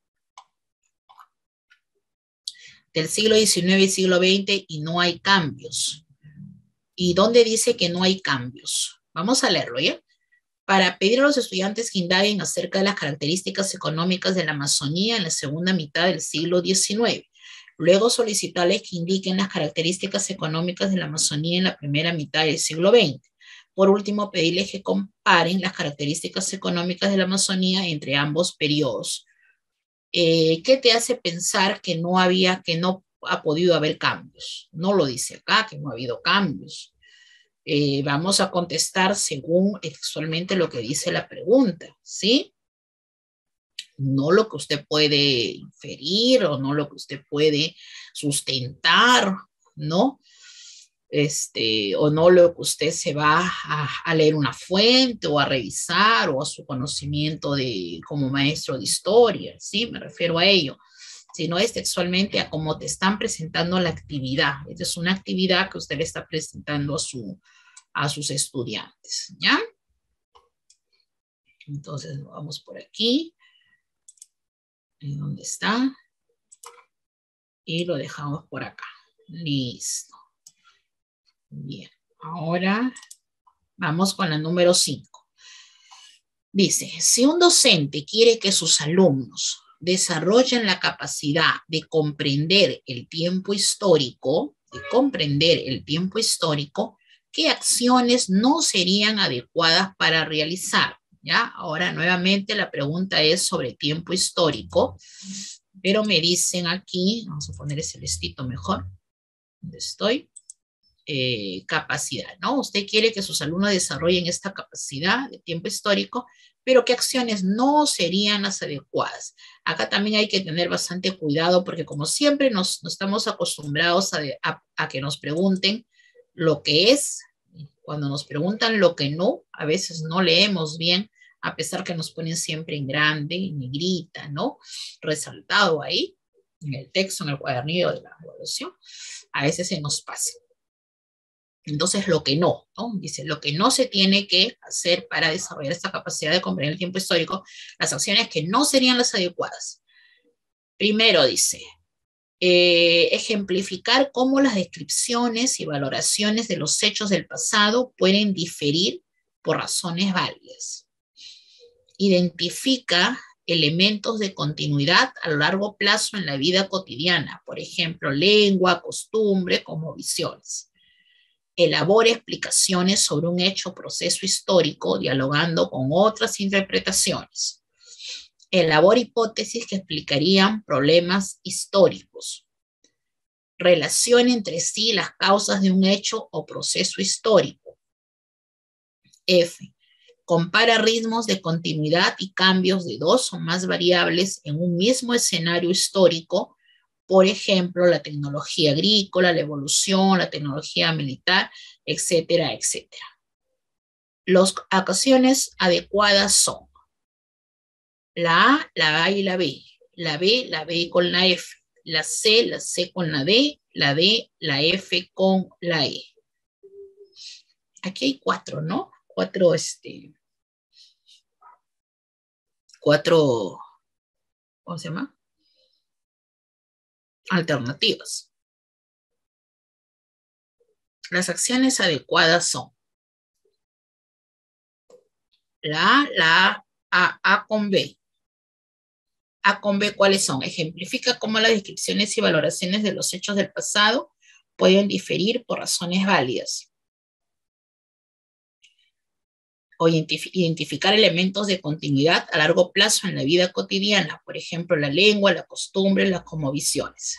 Del siglo XIX y siglo XX y no hay cambios. ¿Y dónde dice que no hay cambios? Vamos a leerlo, ¿ya? Para pedir a los estudiantes que indaguen acerca de las características económicas de la Amazonía en la segunda mitad del siglo XIX. Luego solicitarles que indiquen las características económicas de la Amazonía en la primera mitad del siglo XX. Por último, pedirles que comparen las características económicas de la Amazonía entre ambos periodos. ¿Qué te hace pensar que no ha podido haber cambios? No lo dice acá, que no ha habido cambios. Vamos a contestar según textualmente lo que dice la pregunta, ¿sí? No lo que usted puede inferir o no lo que usted puede sustentar, ¿no? O no lo que usted se va a leer una fuente o a revisar o a su conocimiento como maestro de historia, ¿sí? Me refiero a ello, sino es textualmente a cómo te están presentando la actividad. Esta es una actividad que usted le está presentando a sus estudiantes, ¿ya? Entonces vamos por aquí, ¿dónde está? Y lo dejamos por acá. Listo. Bien, ahora vamos con la número 5. Dice, si un docente quiere que sus alumnos desarrollen la capacidad de comprender el tiempo histórico, ¿qué acciones no serían adecuadas para realizar? ¿Ya? Ahora nuevamente la pregunta es sobre tiempo histórico, pero me dicen aquí, vamos a poner ese listito mejor, ¿dónde estoy? Capacidad, ¿no? Usted quiere que sus alumnos desarrollen esta capacidad de tiempo histórico, pero ¿qué acciones no serían las adecuadas? Acá también hay que tener bastante cuidado porque como siempre nos estamos acostumbrados a que nos pregunten lo que es, cuando nos preguntan lo que no, a veces no leemos bien, a pesar que nos ponen siempre en grande, en negrita, ¿no? Resaltado ahí, en el texto, en el cuadernillo de la evaluación, a veces se nos pasa. Entonces, lo que no, ¿no? Dice, lo que no se tiene que hacer para desarrollar esta capacidad de comprender el tiempo histórico, las acciones que no serían las adecuadas. Primero dice, ejemplificar cómo las descripciones y valoraciones de los hechos del pasado pueden diferir por razones válidas. Identifica elementos de continuidad a largo plazo en la vida cotidiana, por ejemplo, lengua, costumbre, como visiones. Elabore explicaciones sobre un hecho o proceso histórico, dialogando con otras interpretaciones. Elabore hipótesis que explicarían problemas históricos. Relacione entre sí las causas de un hecho o proceso histórico. F. Compara ritmos de continuidad y cambios de dos o más variables en un mismo escenario histórico, por ejemplo, la tecnología agrícola, la evolución, la tecnología militar, etcétera, etcétera. Las ocasiones adecuadas son la A y la B, la B con la F, la C con la D, la F con la E. Aquí hay 4, ¿no? Cuatro, ¿cómo se llama? Alternativas. Las acciones adecuadas son la A con B, A con B, ¿cuáles son? Ejemplifica cómo las descripciones y valoraciones de los hechos del pasado pueden diferir por razones válidas. O identificar elementos de continuidad a largo plazo en la vida cotidiana, por ejemplo, la lengua, la costumbre, las cosmovisiones.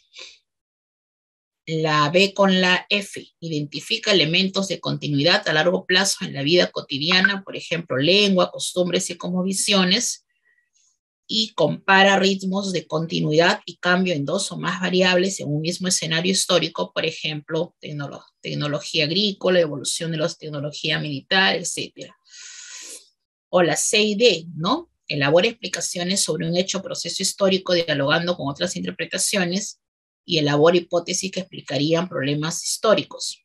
La B con la F, identifica elementos de continuidad a largo plazo en la vida cotidiana, por ejemplo, lengua, costumbres y cosmovisiones, y compara ritmos de continuidad y cambio en dos o más variables en un mismo escenario histórico, por ejemplo, tecnología agrícola, evolución de la tecnología militar, etcétera. O la C y D, ¿no? Elabora explicaciones sobre un hecho o proceso histórico dialogando con otras interpretaciones y elabora hipótesis que explicarían problemas históricos.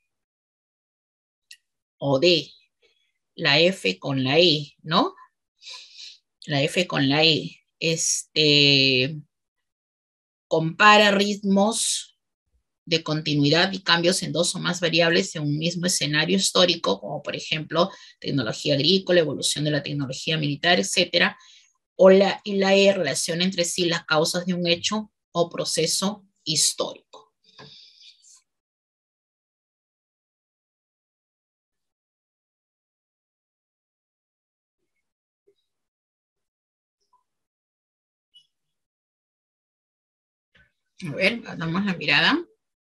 O D, la F con la E, ¿no? La F con la E. Compara ritmos de continuidad y cambios en dos o más variables en un mismo escenario histórico, como por ejemplo tecnología agrícola, evolución de la tecnología militar, etcétera. O y la E relaciona entre sí las causas de un hecho o proceso histórico. A ver, damos la mirada.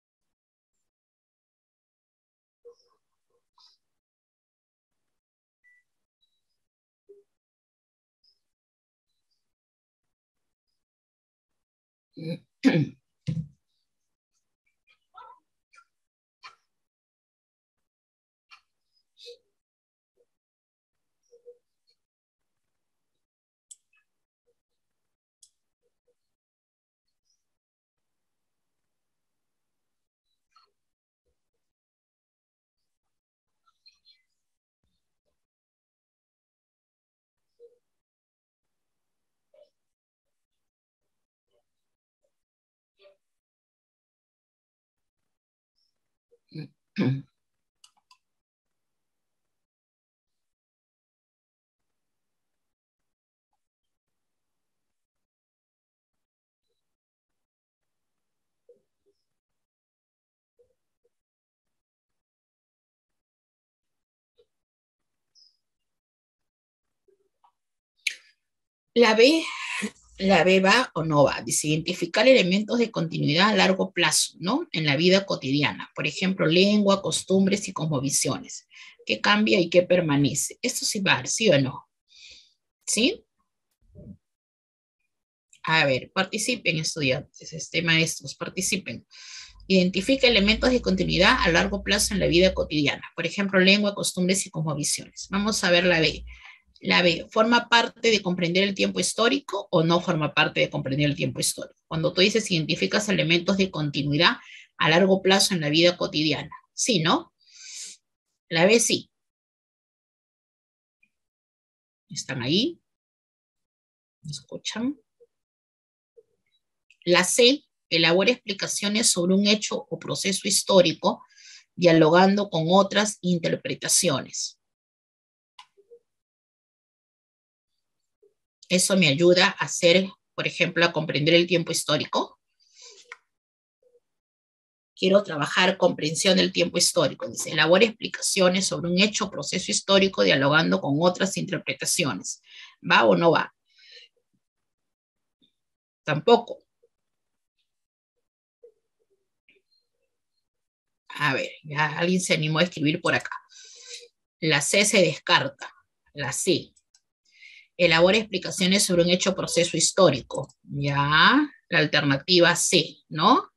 La B, la B va o no va. Dice identificar elementos de continuidad a largo plazo, ¿no? En la vida cotidiana. Por ejemplo, lengua, costumbres y cosmovisiones. ¿Qué cambia y qué permanece? Esto sí va, ¿sí o no? ¿Sí? A ver, participen estudiantes, maestros, participen. Identifica elementos de continuidad a largo plazo en la vida cotidiana. Por ejemplo, lengua, costumbres y cosmovisiones. Vamos a ver la B. La B, ¿forma parte de comprender el tiempo histórico o no forma parte de comprender el tiempo histórico? Cuando tú dices identificas elementos de continuidad a largo plazo en la vida cotidiana. Sí, ¿no? La B sí. ¿Están ahí? ¿Me escuchan? La C, elabora explicaciones sobre un hecho o proceso histórico dialogando con otras interpretaciones. Eso me ayuda a hacer, por ejemplo, a comprender el tiempo histórico. Quiero trabajar comprensión del tiempo histórico. Dice, elabora explicaciones sobre un hecho o proceso histórico dialogando con otras interpretaciones. ¿Va o no va? Tampoco. A ver, ya alguien se animó a escribir por acá. La C se descarta. La C. Elabora explicaciones sobre un hecho o proceso histórico. Ya, la alternativa C, ¿no?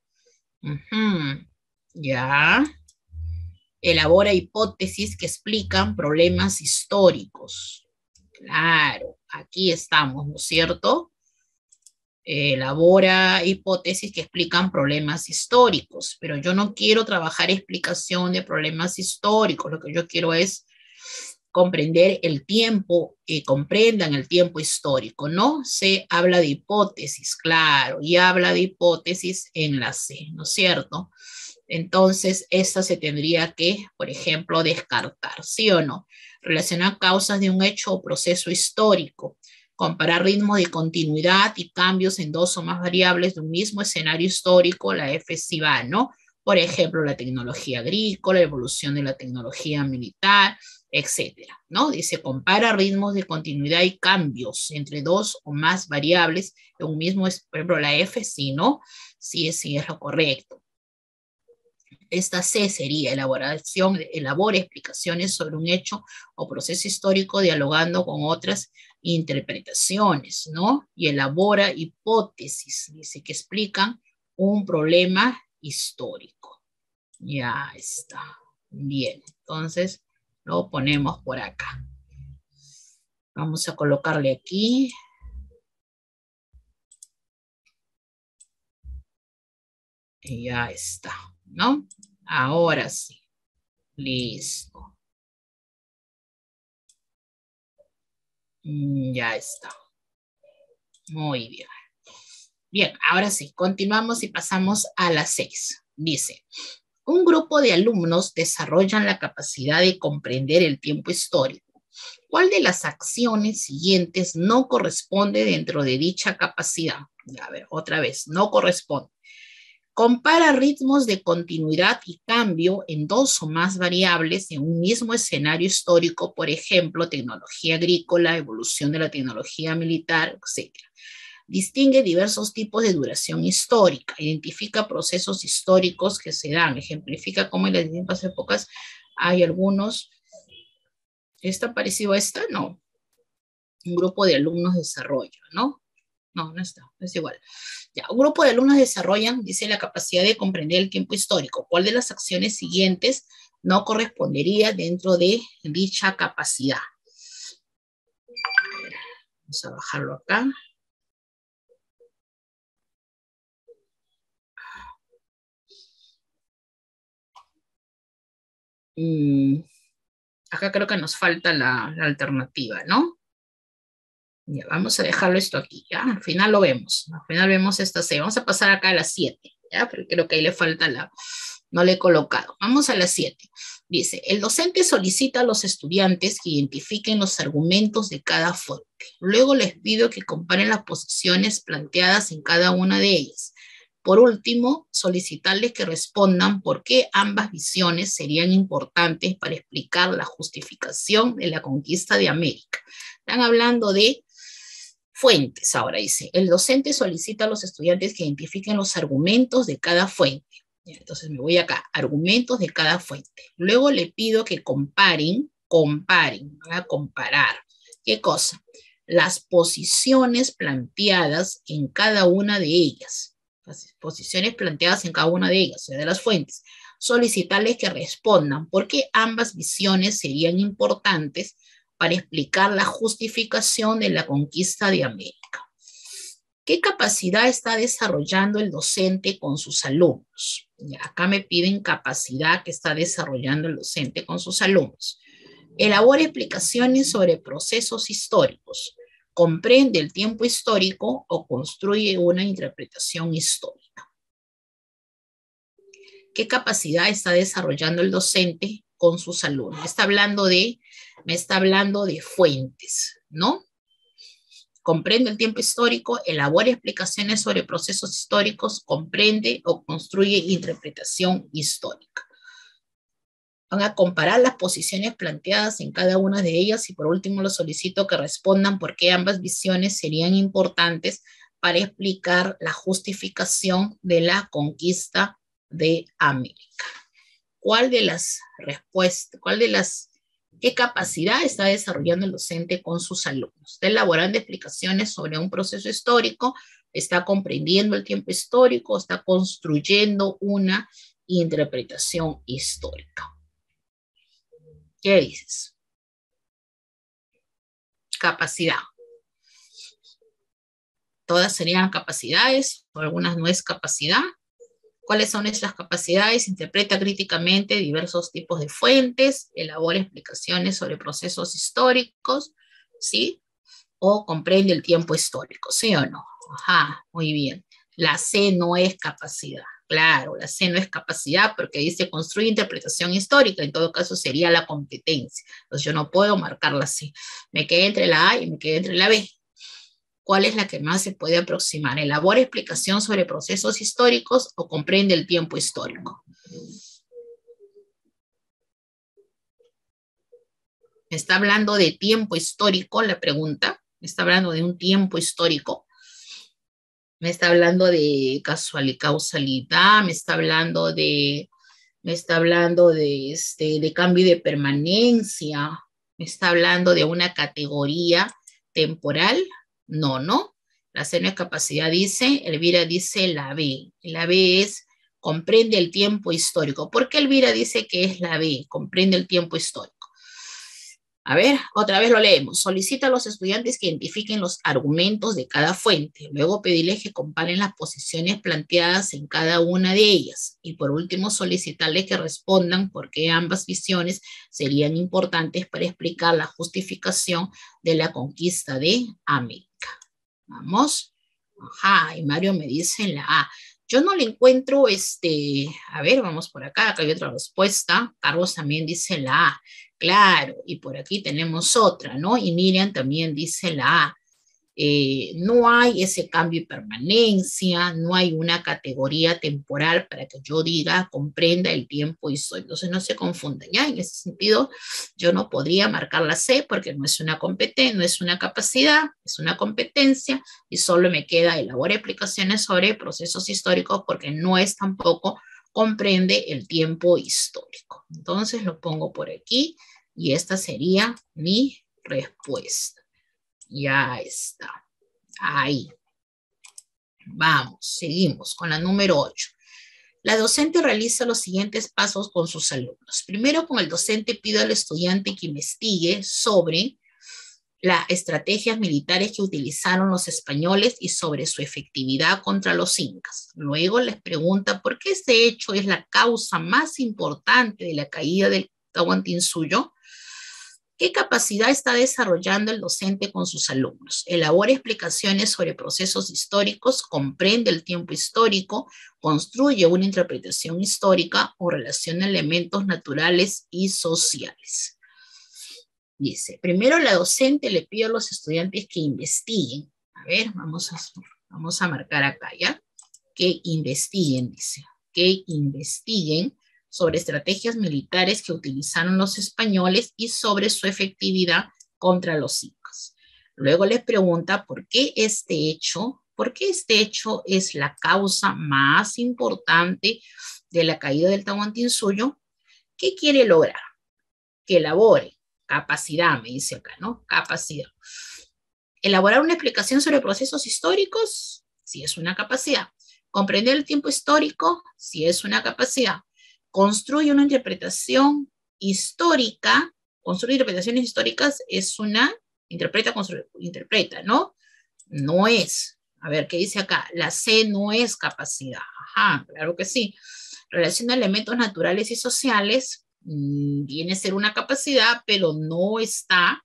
Ya. Elabora hipótesis que explican problemas históricos. Claro, aquí estamos, ¿no es cierto? Elabora hipótesis que explican problemas históricos, pero yo no quiero trabajar explicación de problemas históricos, lo que yo quiero es comprender el tiempo, comprendan el tiempo histórico, ¿no? Se habla de hipótesis, claro, y habla de hipótesis en la C, ¿no es cierto? Entonces, esta se tendría que, por ejemplo, descartar, ¿sí o no? Relacionar causas de un hecho o proceso histórico. Comparar ritmos de continuidad y cambios en dos o más variables de un mismo escenario histórico, la F sí va, ¿no? Por ejemplo, la tecnología agrícola, la evolución de la tecnología militar, etcétera, ¿no? Dice, compara ritmos de continuidad y cambios entre dos o más variables de un mismo, por ejemplo, la F sí, ¿no? Sí, sí es lo correcto. Esta C sería elaboración, elabora explicaciones sobre un hecho o proceso histórico dialogando con otras interpretaciones, ¿no? Y elabora hipótesis, dice que explican un problema histórico. Ya está. Bien, entonces lo ponemos por acá. Vamos a colocarle aquí. Y ya está, ¿no? Ahora sí. Listo. Ya está. Muy bien. Bien, ahora sí, continuamos y pasamos a las 6. Dice, un grupo de alumnos desarrollan la capacidad de comprender el tiempo histórico. ¿Cuál de las acciones siguientes no corresponde dentro de dicha capacidad? A ver, otra vez, no corresponde. Compara ritmos de continuidad y cambio en dos o más variables en un mismo escenario histórico, por ejemplo, tecnología agrícola, evolución de la tecnología militar, etc. Distingue diversos tipos de duración histórica, identifica procesos históricos que se dan, ejemplifica cómo en las distintas épocas hay algunos. ¿Está parecido a esta? No. Un grupo de alumnos desarrolla, ¿no? No, no está, es igual. Ya, un grupo de alumnos desarrollan, dice, la capacidad de comprender el tiempo histórico. ¿Cuál de las acciones siguientes no correspondería dentro de dicha capacidad? A ver, vamos a bajarlo acá. Acá creo que nos falta la alternativa, ¿no? Ya, vamos a dejarlo esto aquí, ¿ya? Al final lo vemos. Al final vemos esta C. Vamos a pasar acá a las 7, ¿ya? Pero creo que ahí le falta la... No le he colocado. Vamos a las 7. Dice, el docente solicita a los estudiantes que identifiquen los argumentos de cada fuente. Luego les pido que comparen las posiciones planteadas en cada una de ellas. Por último, solicitarles que respondan por qué ambas visiones serían importantes para explicar la justificación de la conquista de América. Están hablando de fuentes. Ahora dice, el docente solicita a los estudiantes que identifiquen los argumentos de cada fuente. Entonces me voy acá, argumentos de cada fuente. Luego le pido que comparen, van a comparar. ¿Qué cosa? Las posiciones planteadas en cada una de ellas. Las posiciones planteadas en cada una de ellas, o sea, de las fuentes. Solicitarles que respondan por qué ambas visiones serían importantes para explicar la justificación de la conquista de América. ¿Qué capacidad está desarrollando el docente con sus alumnos? Y acá me piden capacidad que está desarrollando el docente con sus alumnos. Elabora explicaciones sobre procesos históricos. Comprende el tiempo histórico o construye una interpretación histórica. ¿Qué capacidad está desarrollando el docente con sus alumnos? Me está hablando de fuentes, ¿no? Comprende el tiempo histórico, elabora explicaciones sobre procesos históricos, comprende o construye interpretación histórica. Van a comparar las posiciones planteadas en cada una de ellas y por último los solicito que respondan por qué ambas visiones serían importantes para explicar la justificación de la conquista de América. ¿Cuál de las respuestas, qué capacidad está desarrollando el docente con sus alumnos? Está elaborando explicaciones sobre un proceso histórico, está comprendiendo el tiempo histórico, está construyendo una interpretación histórica. ¿Qué dices? Capacidad. Todas serían capacidades, o algunas no es capacidad. ¿Cuáles son esas capacidades? Interpreta críticamente diversos tipos de fuentes, elabora explicaciones sobre procesos históricos, ¿sí? O comprende el tiempo histórico, ¿sí o no? Ajá, muy bien. La C no es capacidad. Claro, la C no es capacidad porque dice construye interpretación histórica, en todo caso sería la competencia. Entonces yo no puedo marcar la C. Me quedé entre la A y me quedé entre la B. ¿Cuál es la que más se puede aproximar? ¿Elabora explicación sobre procesos históricos o comprende el tiempo histórico? ¿Me está hablando de tiempo histórico la pregunta? ¿Me está hablando de un tiempo histórico? ¿Me está hablando de causalidad? ¿Me está hablando de cambio de permanencia? ¿Me está hablando de una categoría temporal? No, no. La C no es capacidad, dice. Elvira dice la B. La B es comprende el tiempo histórico. ¿Por qué Elvira dice que es la B? Comprende el tiempo histórico. A ver, otra vez lo leemos. Solicita a los estudiantes que identifiquen los argumentos de cada fuente. Luego pedirles que comparen las posiciones planteadas en cada una de ellas. Y por último, solicitarles que respondan por qué ambas visiones serían importantes para explicar la justificación de la conquista de América. Vamos. Ajá, y Mario me dice en la A. Yo no le encuentro, a ver, vamos por acá, acá hay otra respuesta. Carlos también dice la A. Claro, y por aquí tenemos otra, ¿no? Y Miriam también dice la A. No hay ese cambio y permanencia, no hay una categoría temporal para que yo diga, comprenda el tiempo histórico. Entonces no se confundan, ¿ya? En ese sentido, yo no podría marcar la C porque no es una competencia, no es una capacidad, es una competencia y solo me queda elaborar explicaciones sobre procesos históricos porque no es tampoco comprende el tiempo histórico. Entonces lo pongo por aquí y esta sería mi respuesta. Ya está. Ahí. Vamos, seguimos con la número 8. La docente realiza los siguientes pasos con sus alumnos. Primero, con el docente pide al estudiante que investigue sobre las estrategias militares que utilizaron los españoles y sobre su efectividad contra los incas. Luego les pregunta por qué este hecho es la causa más importante de la caída del Tahuantinsuyo. ¿Qué capacidad está desarrollando el docente con sus alumnos? Elabora explicaciones sobre procesos históricos, comprende el tiempo histórico, construye una interpretación histórica o relaciona elementos naturales y sociales. Dice, primero la docente le pide a los estudiantes que investiguen. A ver, vamos a marcar acá, ¿ya? Que investiguen, dice. Que investiguen sobre estrategias militares que utilizaron los españoles y sobre su efectividad contra los incas. Luego les pregunta por qué este hecho es la causa más importante de la caída del Tahuantinsuyo. ¿Qué quiere lograr? Que elabore capacidad, me dice acá, ¿no? Capacidad. Elaborar una explicación sobre procesos históricos, si es una capacidad. Comprender el tiempo histórico, si es una capacidad. Construye una interpretación histórica. Construir interpretaciones históricas es una, interpreta, ¿no? No es. A ver, ¿qué dice acá? La C no es capacidad. Ajá, claro que sí. Relaciona elementos naturales y sociales, viene a ser una capacidad, pero no está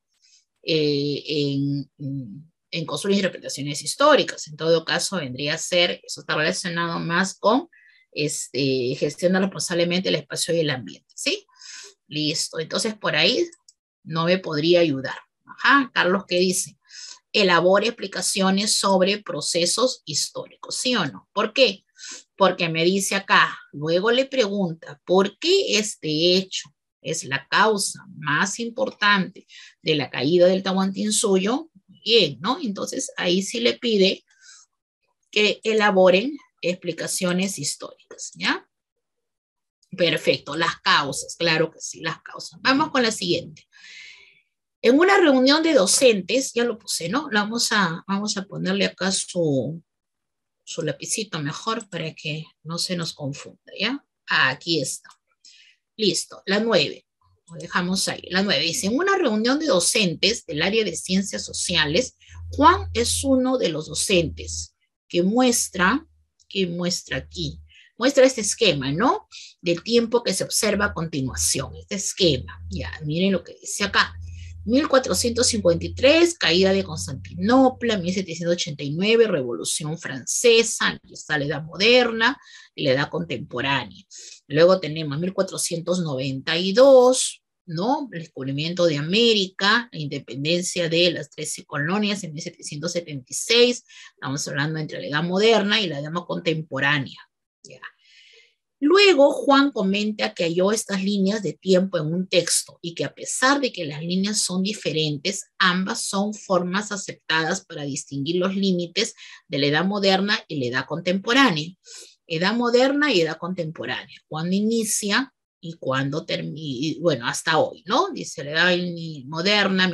en construir interpretaciones históricas. En todo caso, vendría a ser, eso está relacionado más con gestiona responsablemente el espacio y el ambiente, ¿sí? Listo, entonces por ahí no me podría ayudar. Ajá, Carlos, ¿qué dice? Elabore explicaciones sobre procesos históricos, ¿sí o no? ¿Por qué? Porque me dice acá, luego le pregunta, ¿por qué este hecho es la causa más importante de la caída del Tahuantinsuyo? Bien, ¿no? Entonces ahí sí le pide que elaboren explicaciones históricas, ¿ya? Perfecto, las causas, claro que sí, las causas. Vamos con la siguiente. En una reunión de docentes, ya lo puse, ¿no? Vamos a ponerle acá su lapicito mejor para que no se nos confunda, ¿ya? Aquí está. Listo, la 9. Lo dejamos ahí. La 9 dice, en una reunión de docentes del área de ciencias sociales, Juan es uno de los docentes que muestra aquí, muestra este esquema, ¿no? Del tiempo que se observa a continuación, este esquema. Ya, miren lo que dice acá. 1453, caída de Constantinopla, 1789, Revolución Francesa, aquí está la Edad Moderna y la Edad Contemporánea. Luego tenemos 1492, ¿no? El descubrimiento de América, la independencia de las 13 colonias en 1776, estamos hablando entre la Edad Moderna y la Edad Contemporánea. ¿Ya? Luego Juan comenta que halló estas líneas de tiempo en un texto y que a pesar de que las líneas son diferentes, ambas son formas aceptadas para distinguir los límites de la Edad Moderna y la Edad Contemporánea. Edad Moderna y Edad Contemporánea. Cuando inicia y cuando termina, bueno, hasta hoy, ¿no? Dice la Edad Moderna,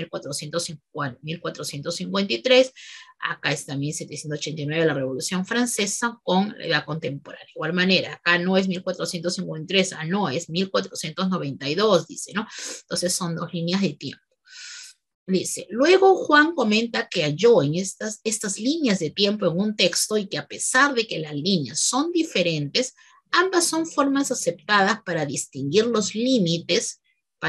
1453, acá está 1789, la Revolución Francesa, con la Edad Contemporánea. De igual manera, acá no es 1453, no, es 1492, dice, ¿no? Entonces son dos líneas de tiempo. Dice, luego Juan comenta que halló en estas líneas de tiempo en un texto y que a pesar de que las líneas son diferentes, ambas son formas aceptadas para distinguir los límites,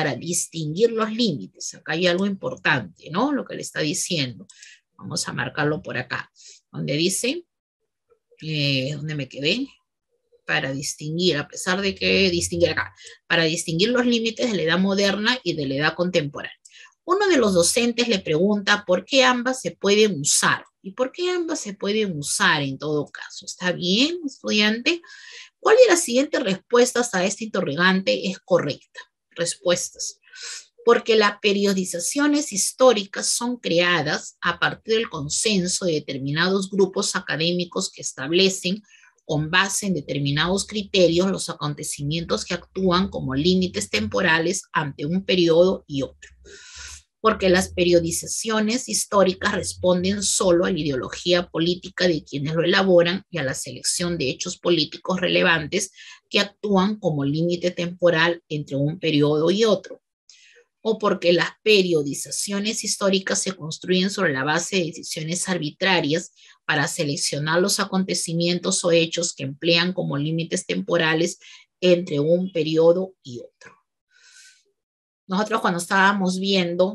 Acá hay algo importante, ¿no? Lo que le está diciendo. Vamos a marcarlo por acá, donde dice, ¿dónde me quedé? Para distinguir, a pesar de que distinguir acá, para distinguir los límites de la Edad Moderna y de la Edad Contemporánea. Uno de los docentes le pregunta por qué ambas se pueden usar. ¿Y por qué ambas se pueden usar en todo caso? ¿Está bien, estudiante? ¿Cuál de las siguientes respuestas a este interrogante es correcta? Respuestas. Porque las periodizaciones históricas son creadas a partir del consenso de determinados grupos académicos que establecen, con base en determinados criterios, los acontecimientos que actúan como límites temporales ante un periodo y otro. Porque las periodizaciones históricas responden solo a la ideología política de quienes lo elaboran y a la selección de hechos políticos relevantes que actúan como límite temporal entre un periodo y otro. O porque las periodizaciones históricas se construyen sobre la base de decisiones arbitrarias para seleccionar los acontecimientos o hechos que emplean como límites temporales entre un periodo y otro. Nosotros cuando estábamos viendo,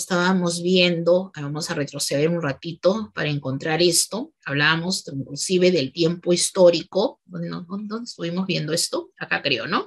vamos a retroceder un ratito para encontrar esto, hablábamos inclusive del tiempo histórico. ¿Dónde estuvimos viendo esto? Acá creo, ¿no?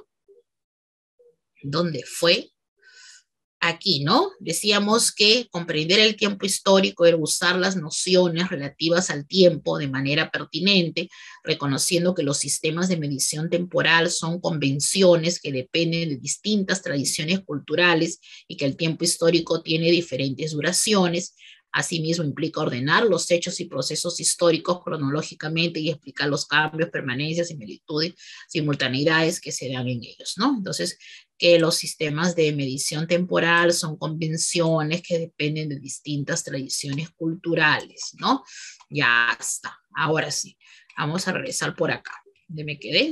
¿Dónde fue? Aquí, ¿no? Decíamos que comprender el tiempo histórico era usar las nociones relativas al tiempo de manera pertinente, reconociendo que los sistemas de medición temporal son convenciones que dependen de distintas tradiciones culturales y que el tiempo histórico tiene diferentes duraciones. Asimismo, implica ordenar los hechos y procesos históricos cronológicamente y explicar los cambios, permanencias, similitudes, simultaneidades que se dan en ellos, ¿no? Entonces, que los sistemas de medición temporal son convenciones que dependen de distintas tradiciones culturales, ¿no? Ya está. Ahora sí, vamos a regresar por acá. ¿Dónde me quedé?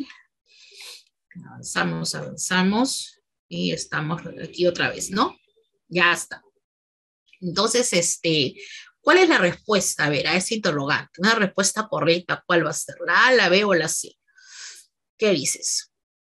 Avanzamos y estamos aquí otra vez, ¿no? Ya está. Entonces, ¿cuál es la respuesta? A ver, a ese interrogante. Una respuesta correcta, ¿cuál va a ser? ¿La A, la B o la C? ¿Qué dices?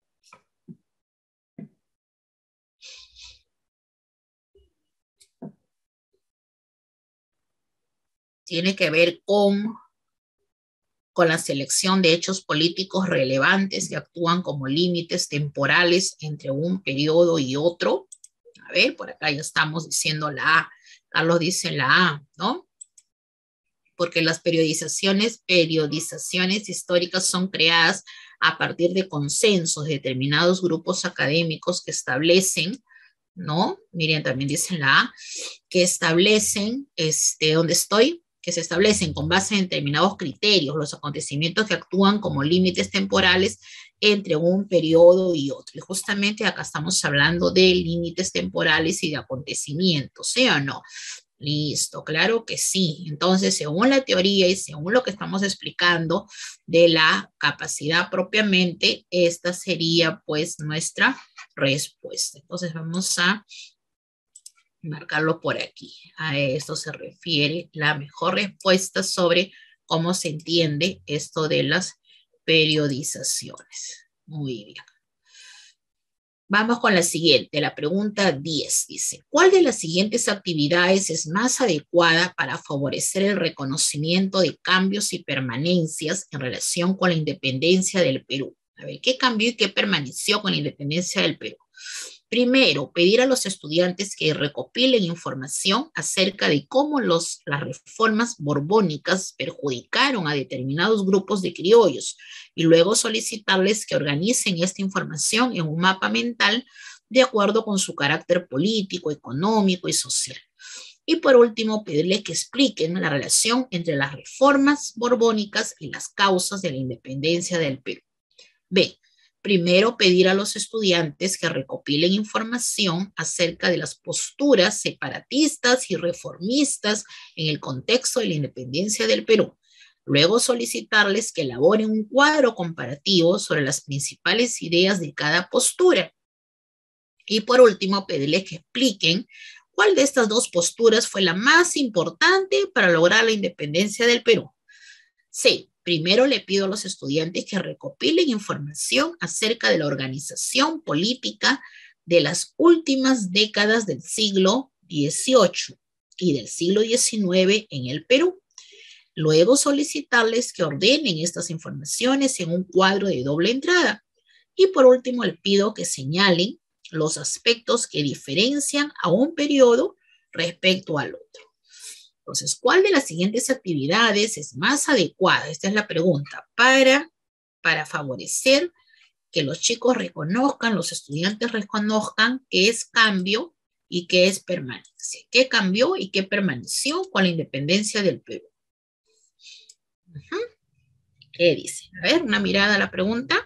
Tiene que ver con la selección de hechos políticos relevantes que actúan como límites temporales entre un periodo y otro. A ver, por acá ya estamos diciendo la A. Carlos dice la A, ¿no? Porque las periodizaciones históricas son creadas a partir de consensos de determinados grupos académicos que establecen, ¿no? Miriam también dice la A, que establecen, ¿dónde estoy? Que se establecen con base en determinados criterios los acontecimientos que actúan como límites temporales entre un periodo y otro. Y justamente acá estamos hablando de límites temporales y de acontecimientos, ¿sí o no? Listo, claro que sí. Entonces, según la teoría y según lo que estamos explicando de la capacidad propiamente, esta sería pues nuestra respuesta. Entonces, vamos a marcarlo por aquí. A esto se refiere la mejor respuesta sobre cómo se entiende esto de las periodizaciones. Muy bien. Vamos con la siguiente, la pregunta 10 dice, ¿cuál de las siguientes actividades es más adecuada para favorecer el reconocimiento de cambios y permanencias en relación con la independencia del Perú? A ver, ¿qué cambió y qué permaneció con la independencia del Perú? Primero, pedir a los estudiantes que recopilen información acerca de cómo las reformas borbónicas perjudicaron a determinados grupos de criollos y luego solicitarles que organicen esta información en un mapa mental de acuerdo con su carácter político, económico y social. Y por último, pedirles que expliquen la relación entre las reformas borbónicas y las causas de la independencia del Perú. B. Primero, pedir a los estudiantes que recopilen información acerca de las posturas separatistas y reformistas en el contexto de la independencia del Perú. Luego, solicitarles que elaboren un cuadro comparativo sobre las principales ideas de cada postura. Y por último, pedirles que expliquen cuál de estas dos posturas fue la más importante para lograr la independencia del Perú. C. Primero le pido a los estudiantes que recopilen información acerca de la organización política de las últimas décadas del siglo XVIII y del siglo XIX en el Perú. Luego solicitarles que ordenen estas informaciones en un cuadro de doble entrada. Y por último, les pido que señalen los aspectos que diferencian a un periodo respecto al otro. Entonces, ¿cuál de las siguientes actividades es más adecuada? Esta es la pregunta, para favorecer que los chicos reconozcan, los estudiantes reconozcan qué es cambio y qué es permanencia. ¿Qué cambió y qué permaneció con la independencia del Perú? ¿Qué dice? A ver, una mirada a la pregunta.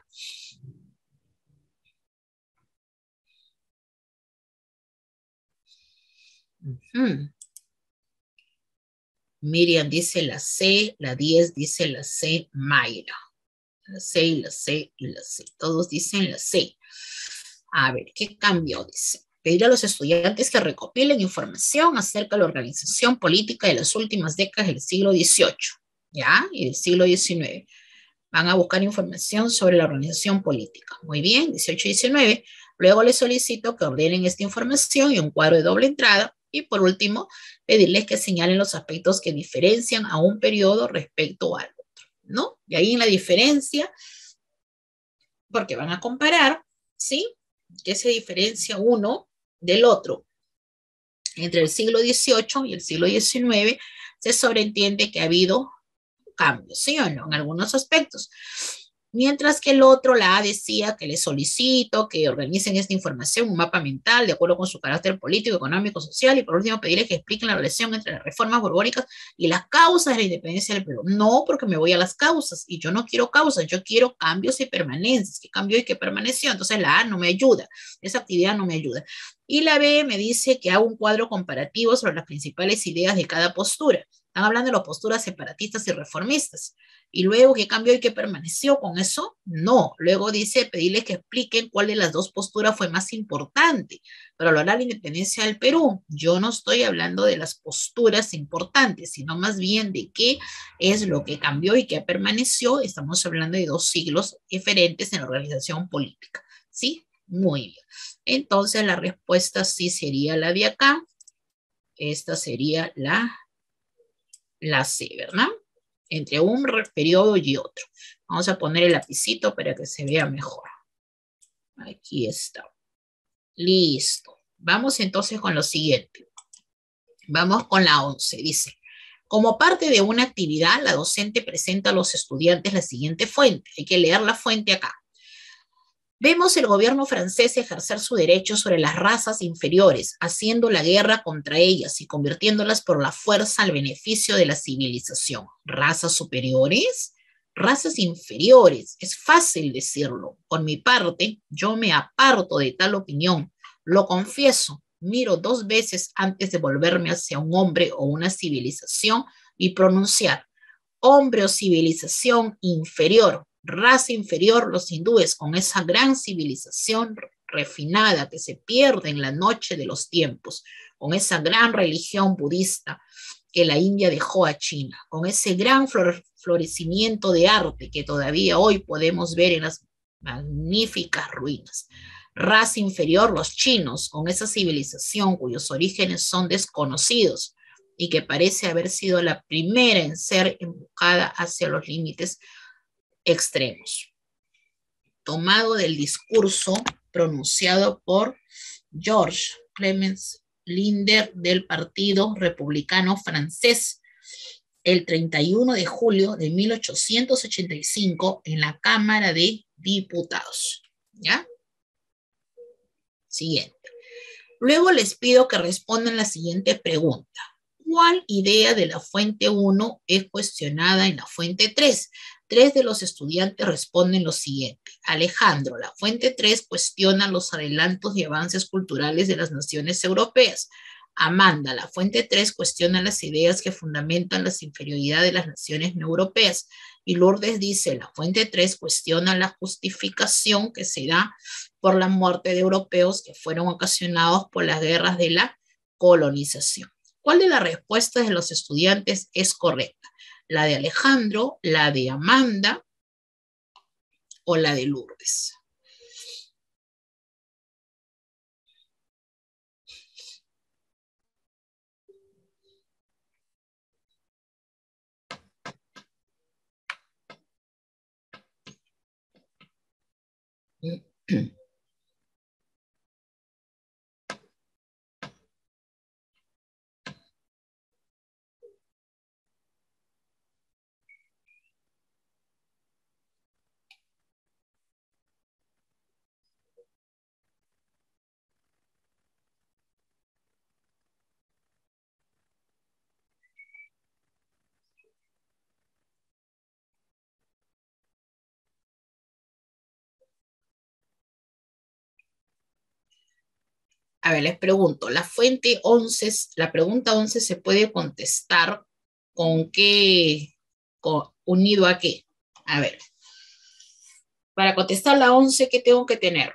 Miriam dice la C, la 10 dice la C, Mayra. La C y la C y la C. Todos dicen la C. A ver, ¿qué cambió? Dice. Pedir a los estudiantes que recopilen información acerca de la organización política de las últimas décadas del siglo XVIII, ¿ya? Y del siglo XIX. Van a buscar información sobre la organización política. Muy bien, 18 y 19. Luego les solicito que ordenen esta información en un cuadro de doble entrada. Y por último, pedirles que señalen los aspectos que diferencian a un periodo respecto al otro, ¿no? Y ahí en la diferencia, porque van a comparar, ¿sí? ¿Qué se diferencia uno del otro? Entre el siglo XVIII y el siglo XIX se sobreentiende que ha habido cambios, ¿sí o no? En algunos aspectos. Mientras que el otro, la A, decía que le solicito que organicen esta información, un mapa mental, de acuerdo con su carácter político, económico, social, y por último pedirle que expliquen la relación entre las reformas borbónicas y las causas de la independencia del Perú. No, porque me voy a las causas, y yo no quiero causas, yo quiero cambios y permanencias, que cambió y que permaneció. Entonces la A no me ayuda, esa actividad no me ayuda. Y la B me dice que hago un cuadro comparativo sobre las principales ideas de cada postura. Están hablando de las posturas separatistas y reformistas. Y luego, ¿qué cambió y qué permaneció con eso? No. Luego dice pedirles que expliquen cuál de las dos posturas fue más importante para lograr la independencia del Perú. Yo no estoy hablando de las posturas importantes, sino más bien de qué es lo que cambió y qué permaneció. Estamos hablando de dos siglos diferentes en la organización política. ¿Sí? Muy bien. Entonces, la respuesta sí sería la de acá. Esta sería la C, ¿verdad? Entre un periodo y otro. Vamos a poner el lapicito para que se vea mejor. Aquí está. Listo. Vamos entonces con lo siguiente. Vamos con la 11. Dice, como parte de una actividad, la docente presenta a los estudiantes la siguiente fuente. Hay que leer la fuente acá. Vemos el gobierno francés ejercer su derecho sobre las razas inferiores, haciendo la guerra contra ellas y convirtiéndolas por la fuerza al beneficio de la civilización. ¿Razas superiores? Razas inferiores. Es fácil decirlo. Por mi parte, yo me aparto de tal opinión. Lo confieso, miro 2 veces antes de volverme hacia un hombre o una civilización y pronunciar hombre o civilización inferior, raza inferior, los hindúes con esa gran civilización refinada que se pierde en la noche de los tiempos, con esa gran religión budista que la India dejó a China, con ese gran florecimiento de arte que todavía hoy podemos ver en las magníficas ruinas. Raza inferior, los chinos, con esa civilización cuyos orígenes son desconocidos y que parece haber sido la primera en ser empujada hacia los límites extremos. Tomado del discurso pronunciado por George Clemens Linder del Partido Republicano Francés el 31 de julio de 1885 en la Cámara de Diputados. ¿Ya? Siguiente. Luego les pido que respondan la siguiente pregunta. ¿Cuál idea de la fuente 1 es cuestionada en la fuente 3? Tres de los estudiantes responden lo siguiente. Alejandro, la fuente 3 cuestiona los adelantos y avances culturales de las naciones europeas. Amanda, la fuente 3 cuestiona las ideas que fundamentan la inferioridad de las naciones no europeas. Y Lourdes dice, la fuente 3 cuestiona la justificación que se da por la muerte de europeos que fueron ocasionados por las guerras de la colonización. ¿Cuál de las respuestas de los estudiantes es correcta? ¿La de Alejandro, la de Amanda o la de Lourdes? A ver, les pregunto, la fuente 11, la pregunta 11 se puede contestar con qué, unido a qué. A ver, para contestar la 11, ¿qué tengo que tener?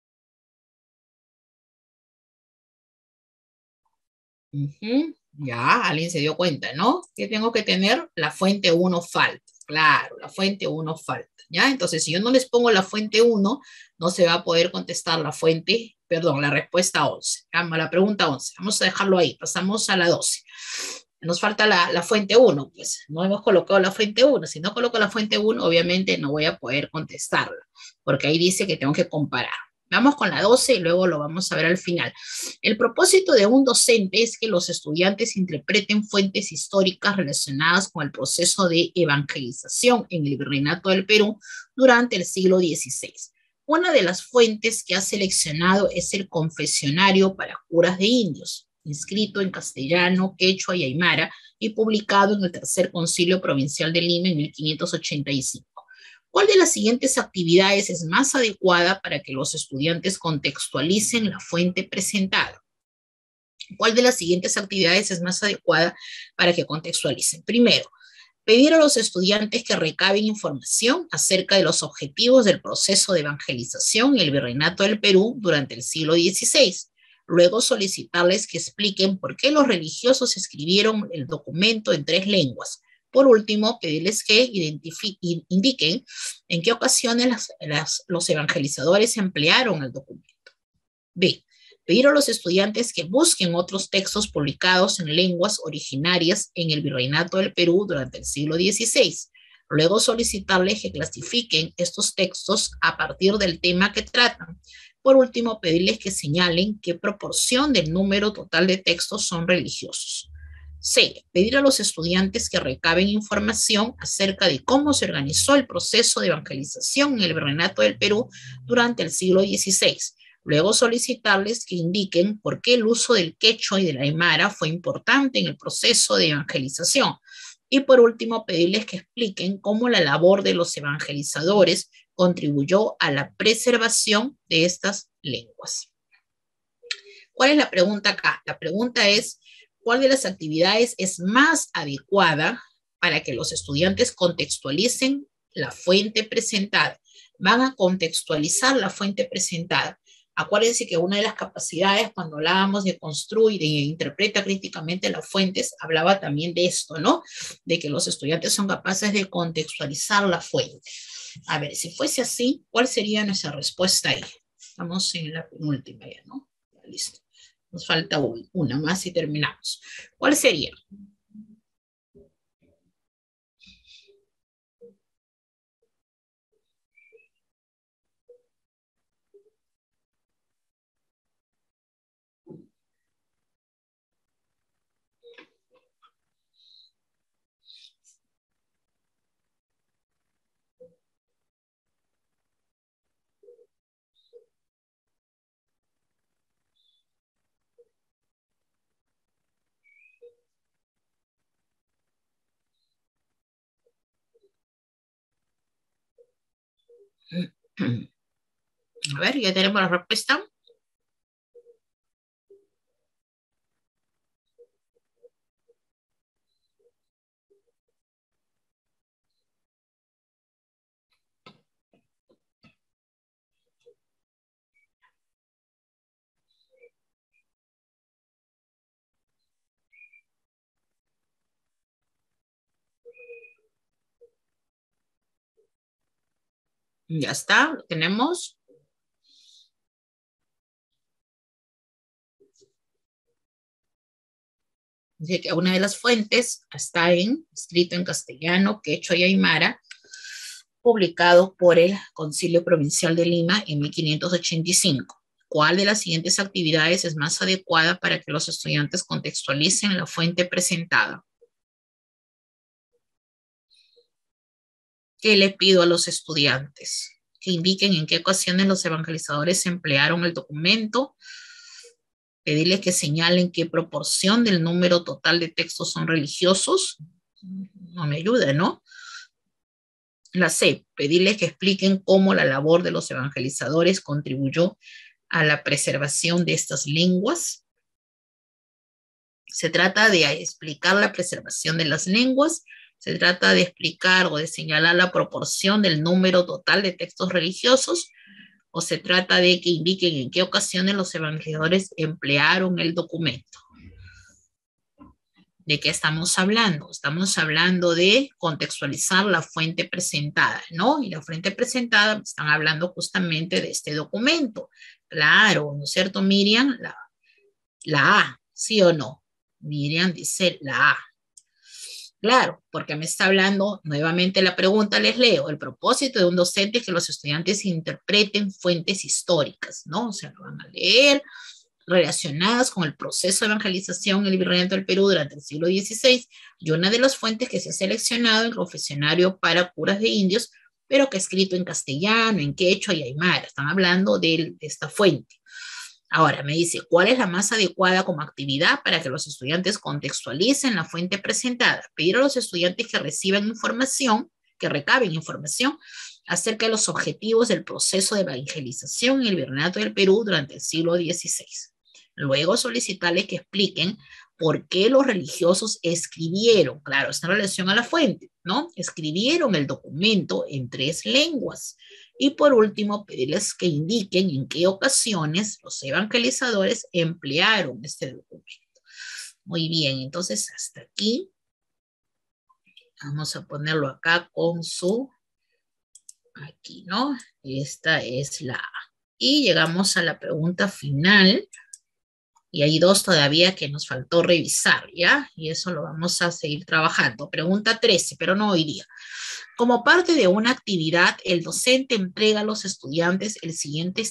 Ya, alguien se dio cuenta, ¿no? ¿Qué tengo que tener? La fuente 1 falta. Claro, la fuente 1 falta. ¿Ya? Entonces, si yo no les pongo la fuente 1, no se va a poder contestar la fuente, perdón, la respuesta 11. La pregunta 11. Vamos a dejarlo ahí. Pasamos a la 12. Nos falta la fuente 1, pues no hemos colocado la fuente 1. Si no coloco la fuente 1, obviamente no voy a poder contestarla, porque ahí dice que tengo que comparar. Vamos con la 12 y luego lo vamos a ver al final. El propósito de un docente es que los estudiantes interpreten fuentes históricas relacionadas con el proceso de evangelización en el Virreinato del Perú durante el siglo XVI. Una de las fuentes que ha seleccionado es el Confesionario para curas de indios, inscrito en castellano, quechua y aymara y publicado en el Tercer Concilio Provincial de Lima en 1585. ¿Cuál de las siguientes actividades es más adecuada para que los estudiantes contextualicen la fuente presentada? ¿Cuál de las siguientes actividades es más adecuada para que contextualicen? Primero, pedir a los estudiantes que recaben información acerca de los objetivos del proceso de evangelización en el Virreinato del Perú durante el siglo XVI. Luego solicitarles que expliquen por qué los religiosos escribieron el documento en 3 lenguas. Por último, pedirles que indiquen en qué ocasiones los evangelizadores emplearon el documento. B. Pedir a los estudiantes que busquen otros textos publicados en lenguas originarias en el Virreinato del Perú durante el siglo XVI. Luego solicitarles que clasifiquen estos textos a partir del tema que tratan. Por último, pedirles que señalen qué proporción del número total de textos son religiosos. C. Pedir a los estudiantes que recaben información acerca de cómo se organizó el proceso de evangelización en el Virreinato del Perú durante el siglo XVI. Luego solicitarles que indiquen por qué el uso del quechua y de la aymara fue importante en el proceso de evangelización. Y por último, pedirles que expliquen cómo la labor de los evangelizadores contribuyó a la preservación de estas lenguas. ¿Cuál es la pregunta acá? La pregunta es, ¿cuál de las actividades es más adecuada para que los estudiantes contextualicen la fuente presentada? Van a contextualizar la fuente presentada. Acuérdense que una de las capacidades cuando hablábamos de construir e interpreta críticamente las fuentes, hablaba también de esto, ¿no? De que los estudiantes son capaces de contextualizar la fuente. A ver, si fuese así, ¿cuál sería nuestra respuesta ahí? Estamos en la penúltima ya, ¿no? Ya, listo. Nos falta una más y terminamos. ¿Cuál sería? A ver, ya tenemos la respuesta. Ya está, lo tenemos. Dice que una de las fuentes está escrito en castellano, quechua y aymara, publicado por el Concilio Provincial de Lima en 1585. ¿Cuál de las siguientes actividades es más adecuada para que los estudiantes contextualicen la fuente presentada? ¿Qué le pido a los estudiantes? Que indiquen en qué ocasiones los evangelizadores emplearon el documento, pedirles que señalen qué proporción del número total de textos son religiosos. No me ayuda, ¿no? La C, pedirles que expliquen cómo la labor de los evangelizadores contribuyó a la preservación de estas lenguas. Se trata de explicar la preservación de las lenguas, se trata de explicar o de señalar la proporción del número total de textos religiosos, o se trata de que indiquen en qué ocasiones los evangelizadores emplearon el documento. ¿De qué estamos hablando? Estamos hablando de contextualizar la fuente presentada, ¿no? Y la fuente presentada, están hablando justamente de este documento. Claro, ¿no es cierto, Miriam? La A, ¿sí o no? Miriam dice la A. Claro, porque me está hablando, nuevamente la pregunta les leo, el propósito de un docente es que los estudiantes interpreten fuentes históricas, ¿no? O sea, lo van a leer, relacionadas con el proceso de evangelización en el Virreinato del Perú durante el siglo XVI, y una de las fuentes que se ha seleccionado el confesionario para curas de indios, pero que ha escrito en castellano, en quechua y aymara. Están hablando de esta fuente. Ahora me dice, ¿cuál es la más adecuada como actividad para que los estudiantes contextualicen la fuente presentada? Pedir a los estudiantes que reciban información, que recaben información acerca de los objetivos del proceso de evangelización en el Virreinato del Perú durante el siglo XVI. Luego solicitarles que expliquen por qué los religiosos escribieron, claro, está en relación a la fuente, ¿no? Escribieron el documento en 3 lenguas. Y por último, pedirles que indiquen en qué ocasiones los evangelizadores emplearon este documento. Muy bien, entonces hasta aquí. Vamos a ponerlo acá con su, aquí, ¿no? Esta es la A. Y llegamos a la pregunta final. Y hay 2 todavía que nos faltó revisar, ¿ya? Y eso lo vamos a seguir trabajando. Pregunta 13, pero no hoy día. Como parte de una actividad, el docente entrega a los estudiantes el siguiente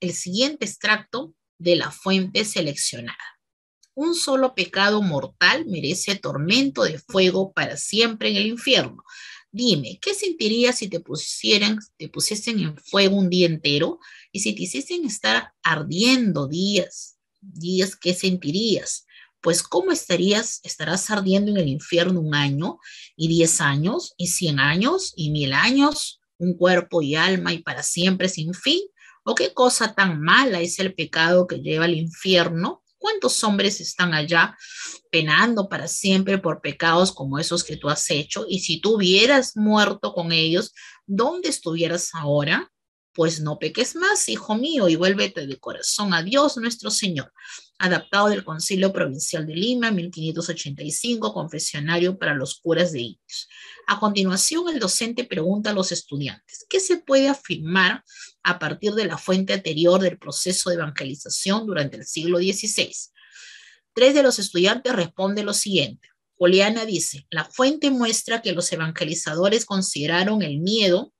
extracto de la fuente seleccionada. Un solo pecado mortal merece tormento de fuego para siempre en el infierno. Dime, ¿qué sentirías si te pusiesen en fuego un día entero y si te hiciesen estar ardiendo días? Días, ¿qué sentirías? Pues, ¿cómo estarás ardiendo en el infierno 1 año, y 10 años, y 100 años, y 1000 años, un cuerpo y alma, y para siempre sin fin? ¿O qué cosa tan mala es el pecado que lleva al infierno? ¿Cuántos hombres están allá penando para siempre por pecados como esos que tú has hecho? Y si tú hubieras muerto con ellos, ¿dónde estuvieras ahora? Pues no peques más, hijo mío, y vuélvete de corazón a Dios nuestro Señor. Adaptado del Concilio Provincial de Lima, 1585, confesionario para los curas de indios. A continuación, el docente pregunta a los estudiantes, ¿qué se puede afirmar a partir de la fuente anterior del proceso de evangelización durante el siglo XVI? 3 de los estudiantes responden lo siguiente. Juliana dice, la fuente muestra que los evangelizadores consideraron el miedo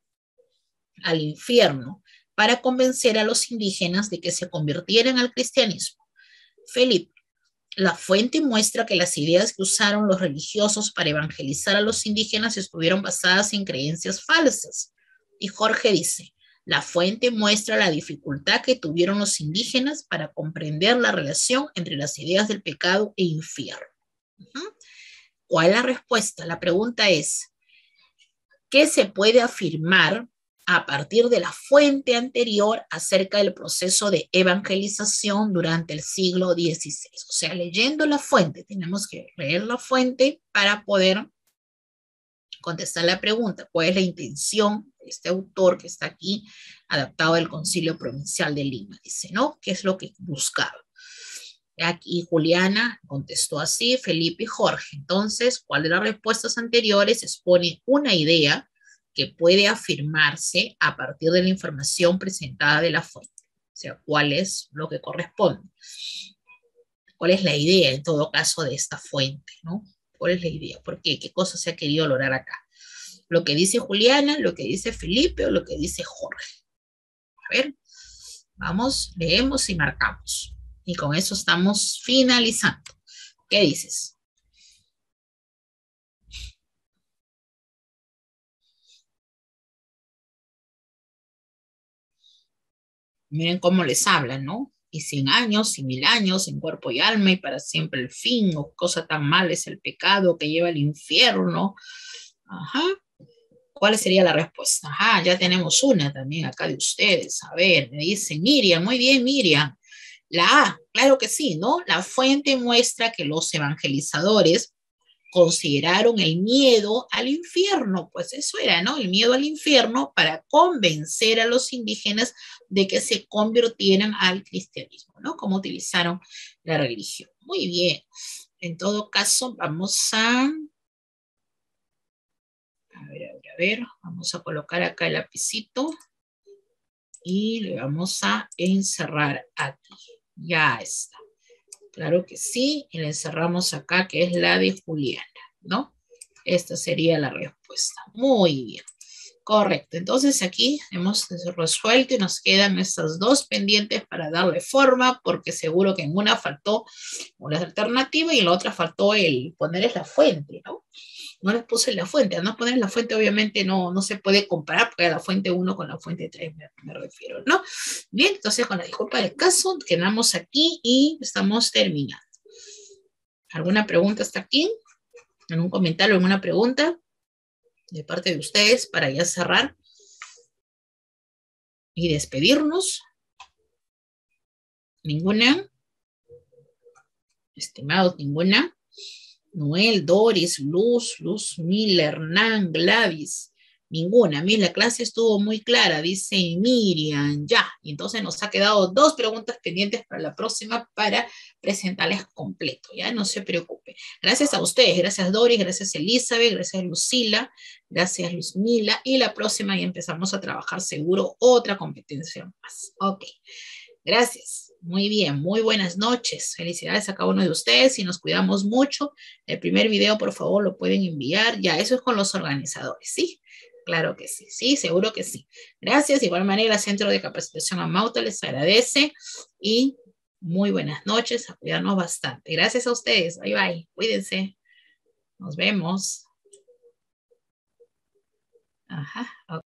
al infierno para convencer a los indígenas de que se convirtieran al cristianismo. Felipe, la fuente muestra que las ideas que usaron los religiosos para evangelizar a los indígenas estuvieron basadas en creencias falsas. Y Jorge dice, la fuente muestra la dificultad que tuvieron los indígenas para comprender la relación entre las ideas del pecado e infierno. ¿Cuál es la respuesta? La pregunta es, ¿qué se puede afirmar a partir de la fuente anterior acerca del proceso de evangelización durante el siglo XVI. O sea, leyendo la fuente, tenemos que leer la fuente para poder contestar la pregunta, ¿cuál es la intención de este autor que está aquí adaptado del Concilio Provincial de Lima? Dice, ¿no? ¿Qué es lo que buscaba? Aquí Juliana contestó así, Felipe y Jorge. Entonces, ¿cuál de las respuestas anteriores expone una idea que puede afirmarse a partir de la información presentada de la fuente? O sea, ¿cuál es lo que corresponde? ¿Cuál es la idea, en todo caso, de esta fuente, ¿no? ¿Cuál es la idea? ¿Por qué? ¿Qué cosa se ha querido lograr acá? ¿Lo que dice Juliana, lo que dice Felipe o lo que dice Jorge? A ver, vamos, leemos y marcamos. Y con eso estamos finalizando. ¿Qué dices? Miren cómo les hablan, ¿no? Y 100 años, y 1000 años, en cuerpo y alma, y para siempre el fin, o cosa tan mala es el pecado que lleva al infierno. Ajá. ¿Cuál sería la respuesta? Ajá, ya tenemos una también acá de ustedes. A ver, me dice Miriam, muy bien, Miriam. La A, claro que sí, ¿no? La fuente muestra que los evangelizadores consideraron el miedo al infierno, pues eso era, ¿no? El miedo al infierno para convencer a los indígenas de que se convirtieran al cristianismo, ¿no? Como utilizaron la religión. Muy bien. En todo caso, vamos a ver, vamos a colocar acá el lapicito y le vamos a encerrar aquí. Ya está. Claro que sí, y le encerramos acá, que es la de Juliana, ¿no? Esta sería la respuesta. Muy bien. Correcto. Entonces aquí hemos resuelto y nos quedan estas dos pendientes para darle forma, porque seguro que en una faltó una alternativa y en la otra faltó el ponerles la fuente, ¿no? No les puse la fuente. Al no poner la fuente, obviamente no se puede comparar, porque la fuente 1 con la fuente 3 me refiero, ¿no? Bien, entonces con la disculpa del caso, quedamos aquí y estamos terminando. ¿Alguna pregunta hasta aquí? ¿Algún comentario, alguna pregunta de parte de ustedes para ya cerrar y despedirnos? ¿Ninguna? Estimados, ninguna. Noel, Doris, Luz Miller, Hernán, Gladys, ninguna. A mí la clase estuvo muy clara, dice Miriam, ya. Y entonces nos ha quedado dos preguntas pendientes para la próxima para presentarles completo, ya no se preocupe. Gracias a ustedes, gracias Doris, gracias Elizabeth, gracias Lucila, gracias Luzmila, y la próxima ya empezamos a trabajar seguro otra competencia más. Ok. Gracias. Muy bien, muy buenas noches. Felicidades a cada uno de ustedes y nos cuidamos mucho. El primer video, por favor, lo pueden enviar. Ya, eso es con los organizadores, ¿sí? Claro que sí, sí, seguro que sí. Gracias. De igual manera, el Centro de Capacitación Amauta les agradece y muy buenas noches. A cuidarnos bastante. Gracias a ustedes. Bye, bye. Cuídense. Nos vemos. Ajá. Okay.